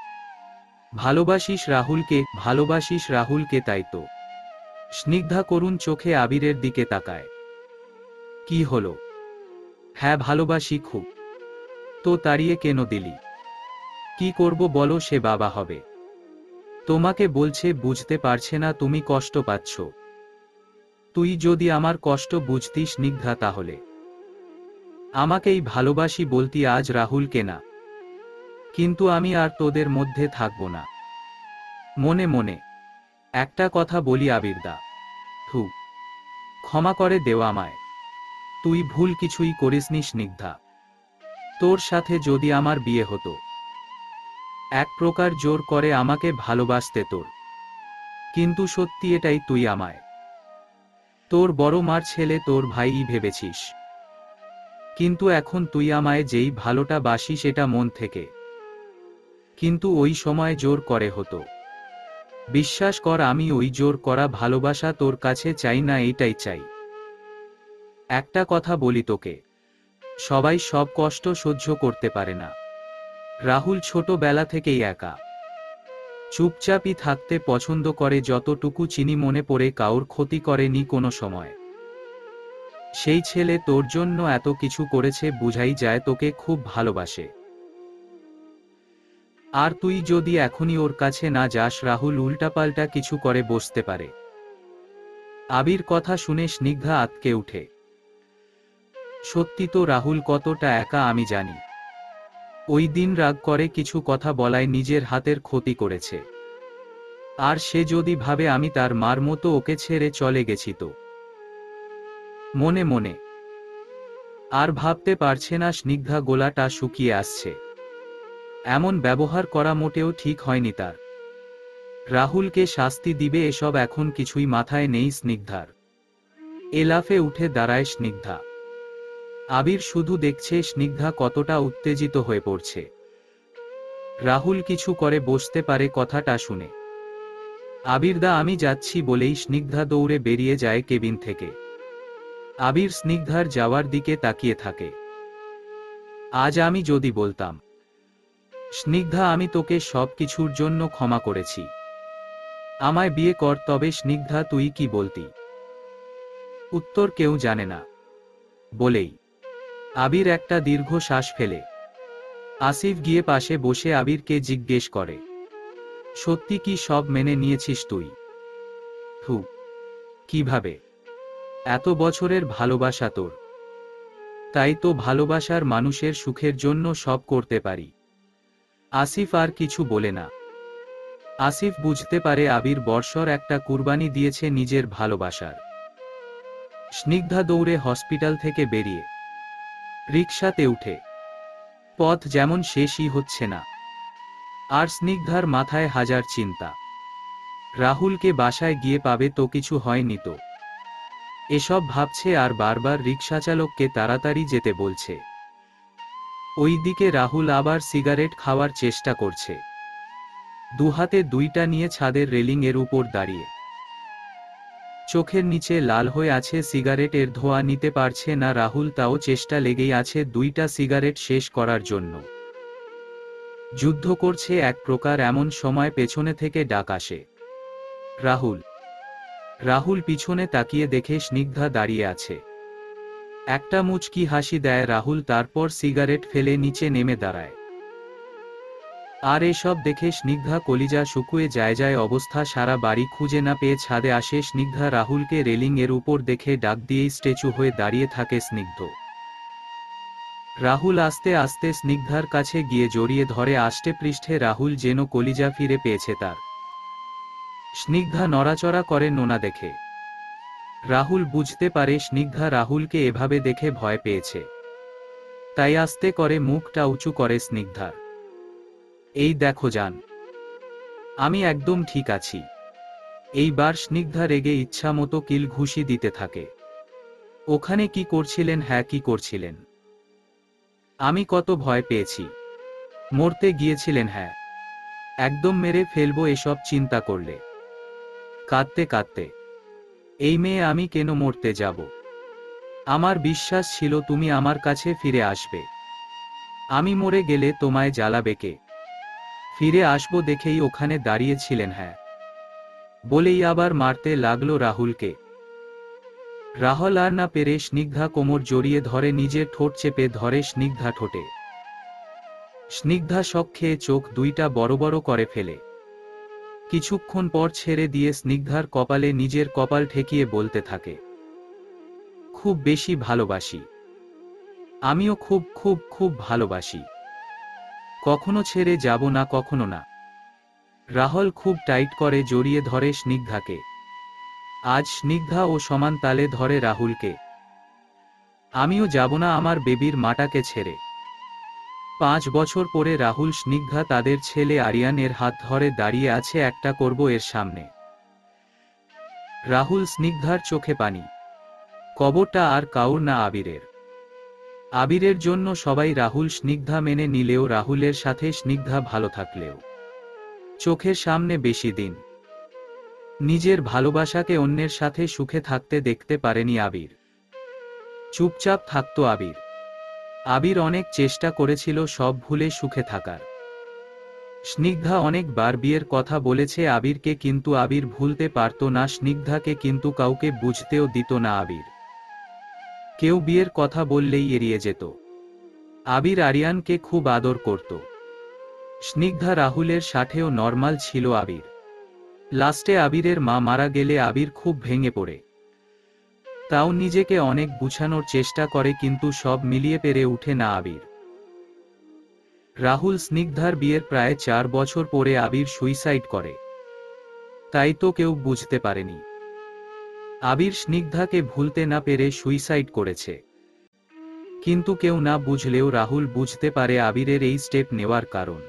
ভালোবাসিস রাহুলকে? ভালোবাসিস রাহুলকে, তাই তো? স্নিগ্ধা করুণ চোখে আবিরের দিকে তাকায়। কি হলো? হ্যাঁ, ভালোবাসি খুব। তো তাড়িয়ে কেন দিলি? কি করব বলো, সে বাবা হবে। তোমাকে বলছে, বুঝতে পারছে না তুমি কষ্ট পাচ্ছ? তুই যদি আমার কষ্ট বুঝতিস স্নিগ্ধা, তাহলে আমাকেই ভালোবাসি বলতি আজ রাহুলকে না। কিন্তু আমি আর তোদের মধ্যে থাকবো না। মনে মনে একটা কথা বলি আবিরদা, থু, ক্ষমা করে দেও আমায়। তুই ভুল কিছুই করিসনি স্নিগ্ধা। তোর সাথে যদি আমার বিয়ে হতো, এক প্রকার জোর করে আমাকে ভালোবাসতে তোর। কিন্তু সত্যি এটাই, তুই আমায় তোর বড় মার ছেলে, তোর ভাইই ভেবেছিস। কিন্তু এখন তুই আমায় যেই ভালোটা বাসিস, এটা মন থেকে। কিন্তু ওই সময় জোর করে হতো। বিশ্বাস কর, আমি ওই জোর করা ভালোবাসা তোর কাছে চাই না, এইটাই চাই। একটা কথা বলি তোকে, সবাই সব কষ্ট সহ্য করতে পারে না। রাহুল ছোটবেলা থেকেই একা চুপচাপই থাকতে পছন্দ করে। যতটুকু চিনি মনে পড়ে কাউর ক্ষতি করেনি কোনো সময়। সেই ছেলে তোর জন্য এত কিছু করেছে, বুঝাই যায় তোকে খুব ভালোবাসে। আর তুই যদি এখনই ওর কাছে না যাস, রাহুল উল্টাপাল্টা কিছু করে বসতে পারে। আবির কথা শুনে স্নিগ্ধা আঁতকে উঠে। সত্যি তো, রাহুল কতটা একা আমি জানি। ওই দিন রাগ করে কিছু কথা বলায় নিজের হাতের ক্ষতি করেছে। আর সে যদি ভাবে আমি তার মার মতো ওকে ছেড়ে চলে গেছি, তো মনে মনে আর ভাবতে পারছে না। স্নিগ্ধা গোলাটা শুকিয়ে আসছে। এমন ব্যবহার করা মোটেও ঠিক হয়নি তার। রাহুলকে শাস্তি দিবে এসব এখন কিছুই মাথায় নেই স্নিগ্ধার। এলাফে উঠে দাঁড়ায় স্নিগ্ধা। আবির শুধু দেখছে স্নিগ্ধা কতটা উত্তেজিত হয়ে পড়ছে। রাহুল কিছু করে বসতে পারে কথাটা শুনে। আবিরদা, আমি যাচ্ছি বলেই স্নিগ্ধা দৌড়ে বেরিয়ে যায় কেবিন থেকে। আবির স্নিগ্ধার যাওয়ার দিকে তাকিয়ে থাকে। আজ আমি যদি বলতাম, স্নিগ্ধা আমি তোকে সব কিছুর জন্য ক্ষমা করেছি, আমায় বিয়ে কর, তবে স্নিগ্ধা তুই কি বলতি? উত্তর কেউ জানে না। বলেই আবির একটা দীর্ঘ শ্বাস ফেলে। আসিফ গিয়ে পাশে বসে আবিরকে জিজ্ঞেস করে, সত্যি কি সব মেনে নিয়েছিস তুই? হু, কিভাবে? এত বছরের ভালোবাসা তোর, তাই তো ভালোবাসার মানুষের সুখের জন্য সব করতে পারি। আসিফ আর কিছু বলে না। আসিফ বুঝতে পারে আবির বর্ষর একটা কুরবানি দিয়েছে নিজের ভালোবাসার। স্নিগ্ধা দৌড়ে হসপিটাল থেকে বেরিয়ে রিকশাতে উঠে। পথ যেমন শেষই হচ্ছে না, আর স্নিগ্ধার মাথায় হাজার চিন্তা। রাহুলকে বাসায় গিয়ে পাবে তো কিছু হয়নি তো, এসব ভাবছে আর বারবার রিকশাচালককে তাড়াতাড়ি যেতে বলছে। ওইদিকে রাহুল আবার সিগারেট খাওয়ার চেষ্টা করছে, দুহাতে দুইটা নিয়ে ছাদের রেলিং এর উপর দাঁড়িয়ে। চোখের নিচে লাল হয়ে আছে সিগারেটের ধোঁয়া, নিতে পারছে না রাহুল, তাও চেষ্টা লেগেই আছে দুইটা সিগারেট শেষ করার জন্য। যুদ্ধ করছে এক প্রকার। এমন সময় পেছনে থেকে ডাক আসে, রাহুল। রাহুল পিছনে তাকিয়ে দেখে স্নিগ্ধা দাঁড়িয়ে আছে। একটা মুচকি হাসি দেয় রাহুল, তারপর সিগারেট ফেলে নিচে নেমে দাঁড়ায়। আর এসব দেখে স্নিগ্ধা কলিজা শুকুয়ে যায় যায় অবস্থা। সারা বাড়ি খুঁজে না পেয়ে ছাদে আসে স্নিগ্ধা। রাহুলকে রেলিং এর উপর দেখে ডাক দিয়েই স্ট্যাচু হয়ে দাঁড়িয়ে থাকে স্নিগ্ধ। রাহুল আস্তে আস্তে স্নিগ্ধার কাছে গিয়ে জড়িয়ে ধরে আষ্টে পৃষ্ঠে। রাহুল যেন কলিজা ফিরে পেয়েছে তার। স্নিগ্ধা নড়াচড়া করে নোনা দেখে। রাহুল বুঝতে পারে স্নিগ্ধা রাহুলকে এভাবে দেখে ভয় পেয়েছে, তাই আস্তে করে মুখটা উঁচু করে স্নিগ্ধার। এই দেখো জান, আমি একদম ঠিক আছি। এইবার স্নিগ্ধা রেগে ইচ্ছা মতো কিল ঘুষি দিতে থাকে। ওখানে কি করছিলেন? হ্যাঁ কি করছিলেন? আমি কত ভয় পেয়েছি। মরতে গিয়েছিলেন? হ্যাঁ, একদম মেরে ফেলবো এসব চিন্তা করলে। কাঁদতে কাঁদতে, এই মেয়ে আমি কেন মরতে যাব? আমার বিশ্বাস ছিল তুমি আমার কাছে ফিরে আসবে। আমি মরে গেলে তোমায় জ্বালাবে কে? ফিরে আসবো দেখেই ওখানে দাঁড়িয়েছিলেন। হ্যাঁ, বলেই আবার মারতে লাগলো রাহুলকে। রাহুল আর না পেরে স্নিগ্ধা কোমর জড়িয়ে ধরে, নিজের ঠোঁট চেপে ধরে স্নিগ্ধা ঠোঁটে। স্নিগ্ধা শক খেয়ে চোখ দুইটা বড় বড় করে ফেলে। কিছুক্ষণ পর ছেড়ে দিয়ে স্নিগ্ধার কপালে নিজের কপাল ঠেকিয়ে বলতে থাকে, খুব বেশি ভালোবাসি। আমিও খুব খুব খুব ভালোবাসি। কখনো ছেড়ে যাব না, কখনো না। রাহুল খুব টাইট করে জড়িয়ে ধরে স্নিগ্ধাকে। আজ স্নিগ্ধা ও সমান তালে ধরে রাহুলকে। আমিও যাব না আমার বেবির মাটাকে ছেড়ে। পাঁচ বছর পরে রাহুল স্নিগ্ধা তাদের ছেলে আরিয়ান এর হাত ধরে দাঁড়িয়ে আছে একটা করব এর সামনে। রাহুল স্নিগ্ধার চোখে পানি। কবরটা আর কাউর না, আবিরের। আবিরের জন্য সবাই। রাহুল স্নিগ্ধা মেনে নিলেও, রাহুলের সাথে স্নিগ্ধা ভালো থাকলেও চোখের সামনে বেশি দিন নিজের ভালোবাসাকে অন্যের সাথে সুখে থাকতে দেখতে পারেনি আবির। চুপচাপ থাকত আবির। আবির অনেক চেষ্টা করেছিল সব ভুলে সুখে থাকার। স্নিগ্ধা অনেকবার বিয়ের কথা বলেছে আবিরকে, কিন্তু আবির ভুলতে পারত না স্নিগ্ধাকে, কিন্তু কাউকে বুঝতেও দিত না আবির। কেউ বিয়ের কথা বললেই এড়িয়ে যেত। আবির আরিয়ানকে খুব আদর করত। স্নিগ্ধা রাহুলের সাথেও নরমাল ছিল আবির। লাস্টে আবিরের মা মারা গেলে আবির খুব ভেঙে পড়ে। তাও নিজেকে অনেক গুছানোর চেষ্টা করে, কিন্তু সব মিলিয়ে পেরে উঠে না আবির। রাহুল স্নিগ্ধার বিয়ের প্রায় চার বছর পরে আবির সুইসাইড করে। তাই তো কেউ বুঝতে পারেনি আবির স্নিগ্ধাকে ভুলতে না পেরে সুইসাইড করেছে। কিন্তু কেউ না বুঝলেও রাহুল বুঝতে পারে আবিরের এই স্টেপ নেওয়ার কারণ।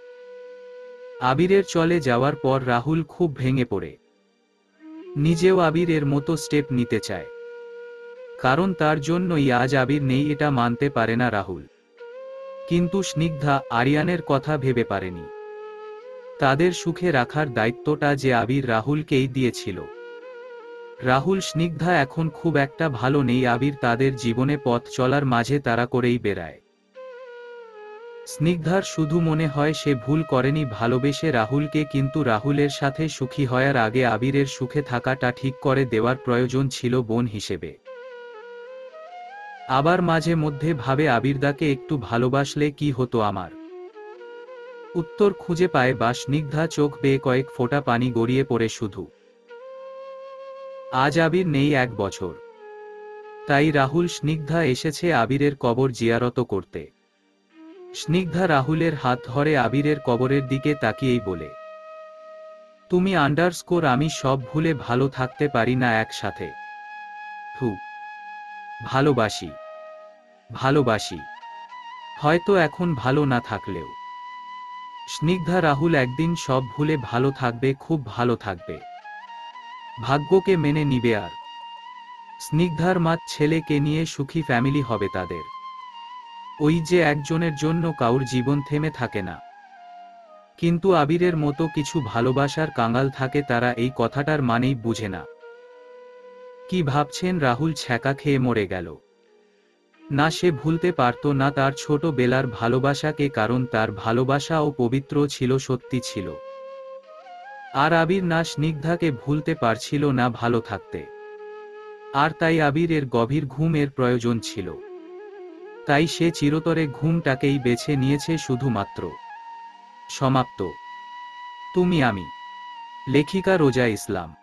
আবিরের চলে যাওয়ার পর রাহুল খুব ভেঙে পড়ে। নিজেও আবিরের মতো স্টেপ নিতে চায়, কারণ তার জন্যই আজ আবির নেই এটা মানতে পারে না রাহুল। কিন্তু স্নিগ্ধা আরিয়ানের কথা ভেবে পারেনি তাদের সুখে রাখার দায়িত্বটা যে আবির রাহুলকেই দিয়েছিল। রাহুল স্নিগ্ধা এখন খুব একটা ভালো নেই, আবির তাদের জীবনে পথ চলার মাঝে তারা করেই বেড়ায়। স্নিগ্ধার শুধু মনে হয় সে ভুল করেনি ভালোবেসে রাহুলকে, কিন্তু রাহুলের সাথে সুখী হওয়ার আগে আবিরের সুখে থাকাটা ঠিক করে দেওয়ার প্রয়োজন ছিল বোন হিসেবে। আবার মাঝে মধ্যে ভাবে আবিরদাকে একটু ভালোবাসলে কি হতো আমার। উত্তর খুঁজে পায় বা স্নিগ্ধা চোখ বেয়ে কয়েক ফোঁটা পানি গড়িয়ে পড়ে শুধু। আজ আবির নেই এক বছর। তাই রাহুল স্নিগ্ধা এসেছে আবিরের কবর জিয়ারত করতে। স্নিগ্ধা রাহুলের হাত ধরে আবিরের কবরের দিকে তাকিয়েই বলে, তুমি আন্ডারস্কোর আমি সব ভুলে ভালো থাকতে পারি না একসাথে। হু, ভালোবাসি, ভালোবাসি। হয়তো এখন ভালো না থাকলেও স্নিগ্ধা রাহুল একদিন সব ভুলে ভালো থাকবে, খুব ভালো থাকবে। ভাগ্যকে মেনে নিবে আর স্নিগ্ধার মা ছেলেকে নিয়ে সুখী ফ্যামিলি হবে তাদের। ওই যে একজনের জন্য কাউর জীবন থেমে থাকে না, কিন্তু আবিরের মতো কিছু ভালোবাসার কাঙাল থাকে, তারা এই কথাটার মানেই বুঝে না। কি ভাবছেন? রাহুল ছ্যাঁকা খেয়ে মরে গেল। না, সে ভুলতে পারত না তার ছোট বেলার ভালোবাসাকে, কারণ তার ভালোবাসাও পবিত্র ছিল, সত্যি ছিল। আর আবির না স্নিগ্ধাকে ভুলতে পারছিল না ভালো থাকতে। আর তাই আবিরের গভীর ঘুমের প্রয়োজন ছিল। তাই সে চিরতরে ঘুমটাকেই বেছে নিয়েছে শুধুমাত্র। সমাপ্ত। তুমি আমি। লেখিকা রোজা ইসলাম।